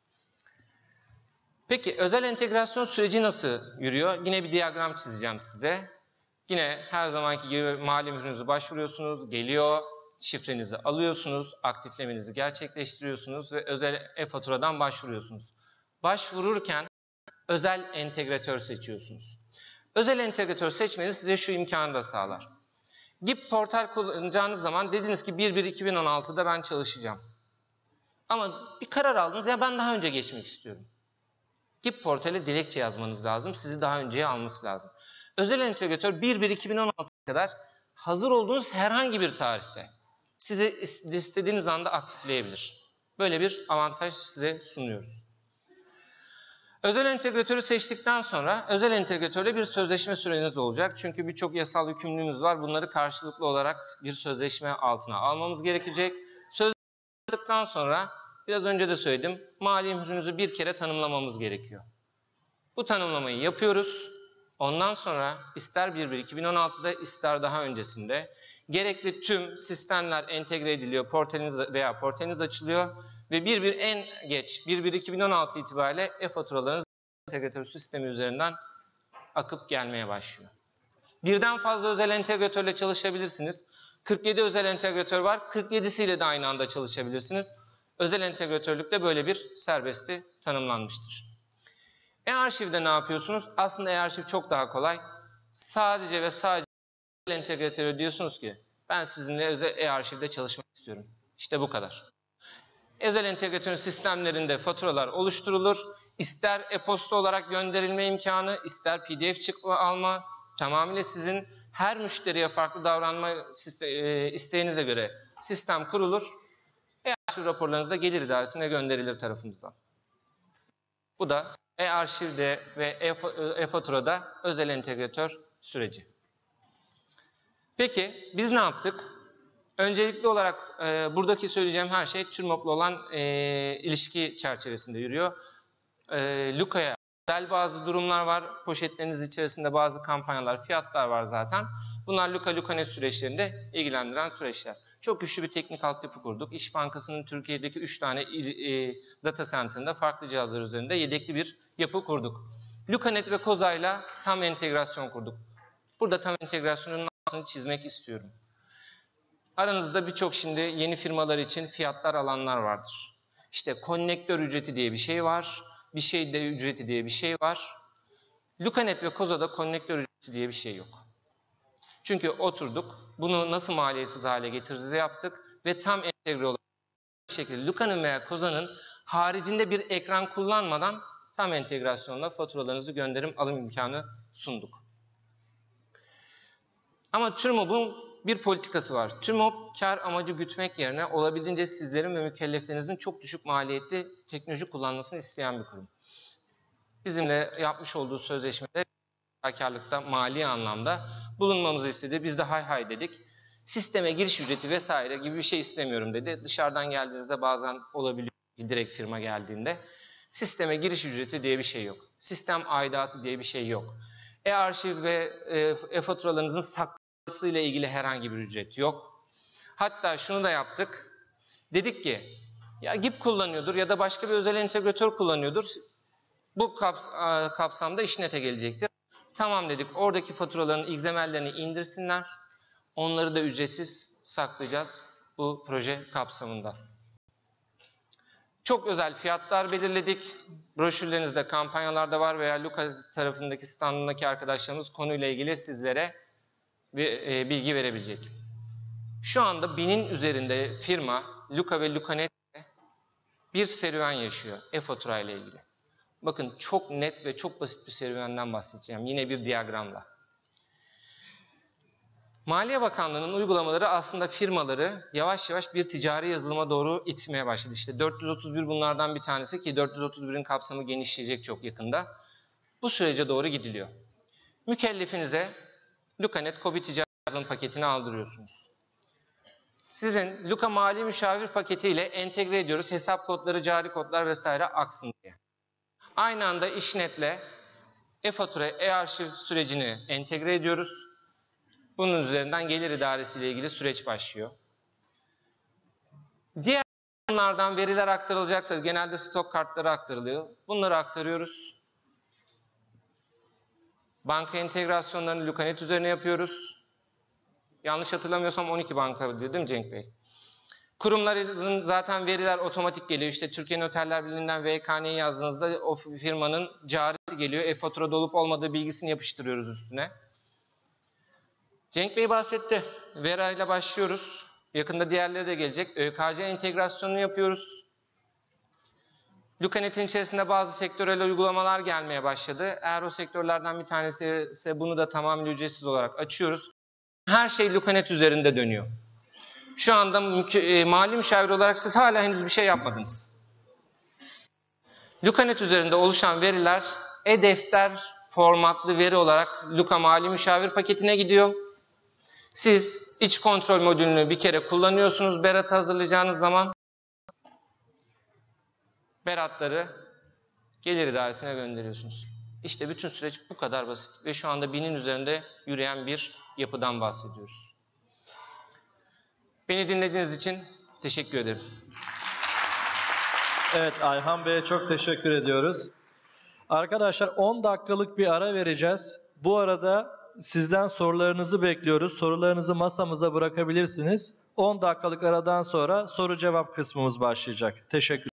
Peki özel entegrasyon süreci nasıl yürüyor? Yine bir diyagram çizeceğim size. Yine her zamanki gibi mali mührünüzü başvuruyorsunuz, geliyor, şifrenizi alıyorsunuz, aktiflemenizi gerçekleştiriyorsunuz ve özel e-faturadan başvuruyorsunuz. Başvururken özel entegratör seçiyorsunuz. Özel entegratör seçmeniz size şu imkanı da sağlar. G I P portal kullanacağınız zaman dediniz ki bir bir iki bin on altıda ben çalışacağım. Ama bir karar aldınız ya ben daha önce geçmek istiyorum. G I P portale dilekçe yazmanız lazım. Sizi daha önceye alması lazım. Özel entegratör bir bir iki bin on altıya kadar hazır olduğunuz herhangi bir tarihte size istediğiniz anda aktifleyebilir. Böyle bir avantaj size sunuyoruz. Özel entegratörü seçtikten sonra özel entegratörle bir sözleşme süreniz olacak. Çünkü birçok yasal yükümlülüğümüz var. Bunları karşılıklı olarak bir sözleşme altına almamız gerekecek. Sözleşme aldıktan sonra biraz önce de söyledim, mali mührünüzü bir kere tanımlamamız gerekiyor. Bu tanımlamayı yapıyoruz. Ondan sonra ister bir bir iki bin on altıda ister daha öncesinde gerekli tüm sistemler entegre ediliyor, portaliniz veya portaliniz açılıyor ve bir bir en geç bir bir iki bin on altı itibariyle e-faturalarınız entegratör sistemi üzerinden akıp gelmeye başlıyor. Birden fazla özel entegratörle çalışabilirsiniz. kırk yedi özel entegratör var. kırk yedisiyle de aynı anda çalışabilirsiniz. Özel entegratörlükte böyle bir serbestli tanımlanmıştır. E-arşivde ne yapıyorsunuz? Aslında e-arşiv çok daha kolay. Sadece ve sadece entegratörü diyorsunuz ki ben sizinle özel e-arşivde çalışmak istiyorum. İşte bu kadar. Özel entegratörün sistemlerinde faturalar oluşturulur. İster e-posta olarak gönderilme imkanı, ister P D F çıkma alma, tamamıyla sizin her müşteriye farklı davranma isteğinize göre sistem kurulur. E-arşiv raporlarınız da gelir idaresine gönderilir tarafımızdan. Bu da e-arşivde ve e-faturada özel entegratör süreci. Peki biz ne yaptık? Öncelikli olarak e, buradaki söyleyeceğim her şey TÜRMOP'la olan e, ilişki çerçevesinde yürüyor. E, Luka'ya özel bazı durumlar var. Poşetleriniz içerisinde bazı kampanyalar, fiyatlar var zaten. Bunlar Luka Lukanet süreçlerinde ilgilendiren süreçler. Çok güçlü bir teknik altyapı kurduk. İş Bankası'nın Türkiye'deki üç tane e, data center'ında farklı cihazlar üzerinde yedekli bir yapı kurduk. Lukanet ve Koza'yla tam entegrasyon kurduk. Burada tam entegrasyonun altını çizmek istiyorum. Aranızda birçok şimdi yeni firmalar için fiyatlar alanlar vardır. İşte konnektör ücreti diye bir şey var. Bir şey de ücreti diye bir şey var. Lukanet ve Koza'da konnektör ücreti diye bir şey yok. Çünkü oturduk, bunu nasıl maliyetsiz hale getiririz yaptık ve tam entegre olarak bir şekilde Luka'nın veya Koza'nın haricinde bir ekran kullanmadan tam entegrasyonla faturalarınızı gönderim alım imkanı sunduk. Ama TÜRMOB'un bir politikası var. TÜRMOB kar amacı gütmek yerine olabildiğince sizlerin ve mükelleflerinizin çok düşük maliyetli teknoloji kullanmasını isteyen bir kurum. Bizimle yapmış olduğu sözleşmede karlılıkta mali anlamda bulunmamızı istedi. Biz de hay hay dedik. Sisteme giriş ücreti vesaire gibi bir şey istemiyorum dedi. Dışarıdan geldiğinizde bazen olabiliyor direkt firma geldiğinde. Sisteme giriş ücreti diye bir şey yok. Sistem aidatı diye bir şey yok. E-arşiv ve e-faturalarınızın saklanması ile ilgili herhangi bir ücret yok. Hatta şunu da yaptık. Dedik ki ya G İ P kullanıyordur ya da başka bir özel entegratör kullanıyordur. Bu kaps kapsamda İşnet'e gelecektir. Tamam dedik. Oradaki faturaların X M L'lerini indirsinler. Onları da ücretsiz saklayacağız bu proje kapsamında. Çok özel fiyatlar belirledik. Broşürlerinizde, kampanyalarda var veya Luka tarafındaki standındaki arkadaşlarımız konuyla ilgili sizlere bir bilgi verebilecek. Şu anda binin üzerinde firma Luka ve Lukanet'te bir serüven yaşıyor e-fatura ile ilgili. Bakın çok net ve çok basit bir serüvenden bahsedeceğim. Yine bir diyagramla. Maliye Bakanlığı'nın uygulamaları aslında firmaları yavaş yavaş bir ticari yazılıma doğru itmeye başladı. İşte dört yüz otuz bir bunlardan bir tanesi ki dört yüz otuz birin kapsamı genişleyecek çok yakında. Bu sürece doğru gidiliyor. Mükellefinize Lukanet KOBİ ticari yazılım paketini aldırıyorsunuz. Sizin Luka Mali Müşavir paketiyle entegre ediyoruz. Hesap kodları, cari kodlar vesaire aksın diye. Aynı anda İşnet'le e-fatura, e-arşiv sürecini entegre ediyoruz. Bunun üzerinden gelir idaresi ile ilgili süreç başlıyor. Diğer bunlardan veriler aktarılacaksa genelde stok kartları aktarılıyor. Bunları aktarıyoruz. Banka entegrasyonlarını Lukanet üzerine yapıyoruz. Yanlış hatırlamıyorsam on iki banka diyor değil mi Cenk Bey? Kurumların zaten veriler otomatik geliyor. İşte Türkiye Noterler Birliği'nden V K N'yi yazdığınızda o firmanın carisi geliyor. E-faturada olup olmadığı bilgisini yapıştırıyoruz üstüne. Cenk Bey bahsetti. Vera ile başlıyoruz. Yakında diğerleri de gelecek. ÖKC entegrasyonunu yapıyoruz. Lukanet'in içerisinde bazı sektörel uygulamalar gelmeye başladı. Eğer o sektörlerden bir tanesi ise bunu da tamamen ücretsiz olarak açıyoruz. Her şey Lukanet üzerinde dönüyor. Şu anda e, mali müşavir olarak siz hala henüz bir şey yapmadınız. Lukanet üzerinde oluşan veriler e-defter formatlı veri olarak Luka Mali Müşavir paketine gidiyor. Siz iç kontrol modülünü bir kere kullanıyorsunuz berat hazırlayacağınız zaman. Beratları gelir idaresine gönderiyorsunuz. İşte bütün süreç bu kadar basit ve şu anda binin üzerinde yürüyen bir yapıdan bahsediyoruz. Beni dinlediğiniz için teşekkür ederim. Evet, Ayhan Bey'e çok teşekkür ediyoruz. Arkadaşlar on dakikalık bir ara vereceğiz. Bu arada sizden sorularınızı bekliyoruz. Sorularınızı masamıza bırakabilirsiniz. on dakikalık aradan sonra soru cevap kısmımız başlayacak. Teşekkür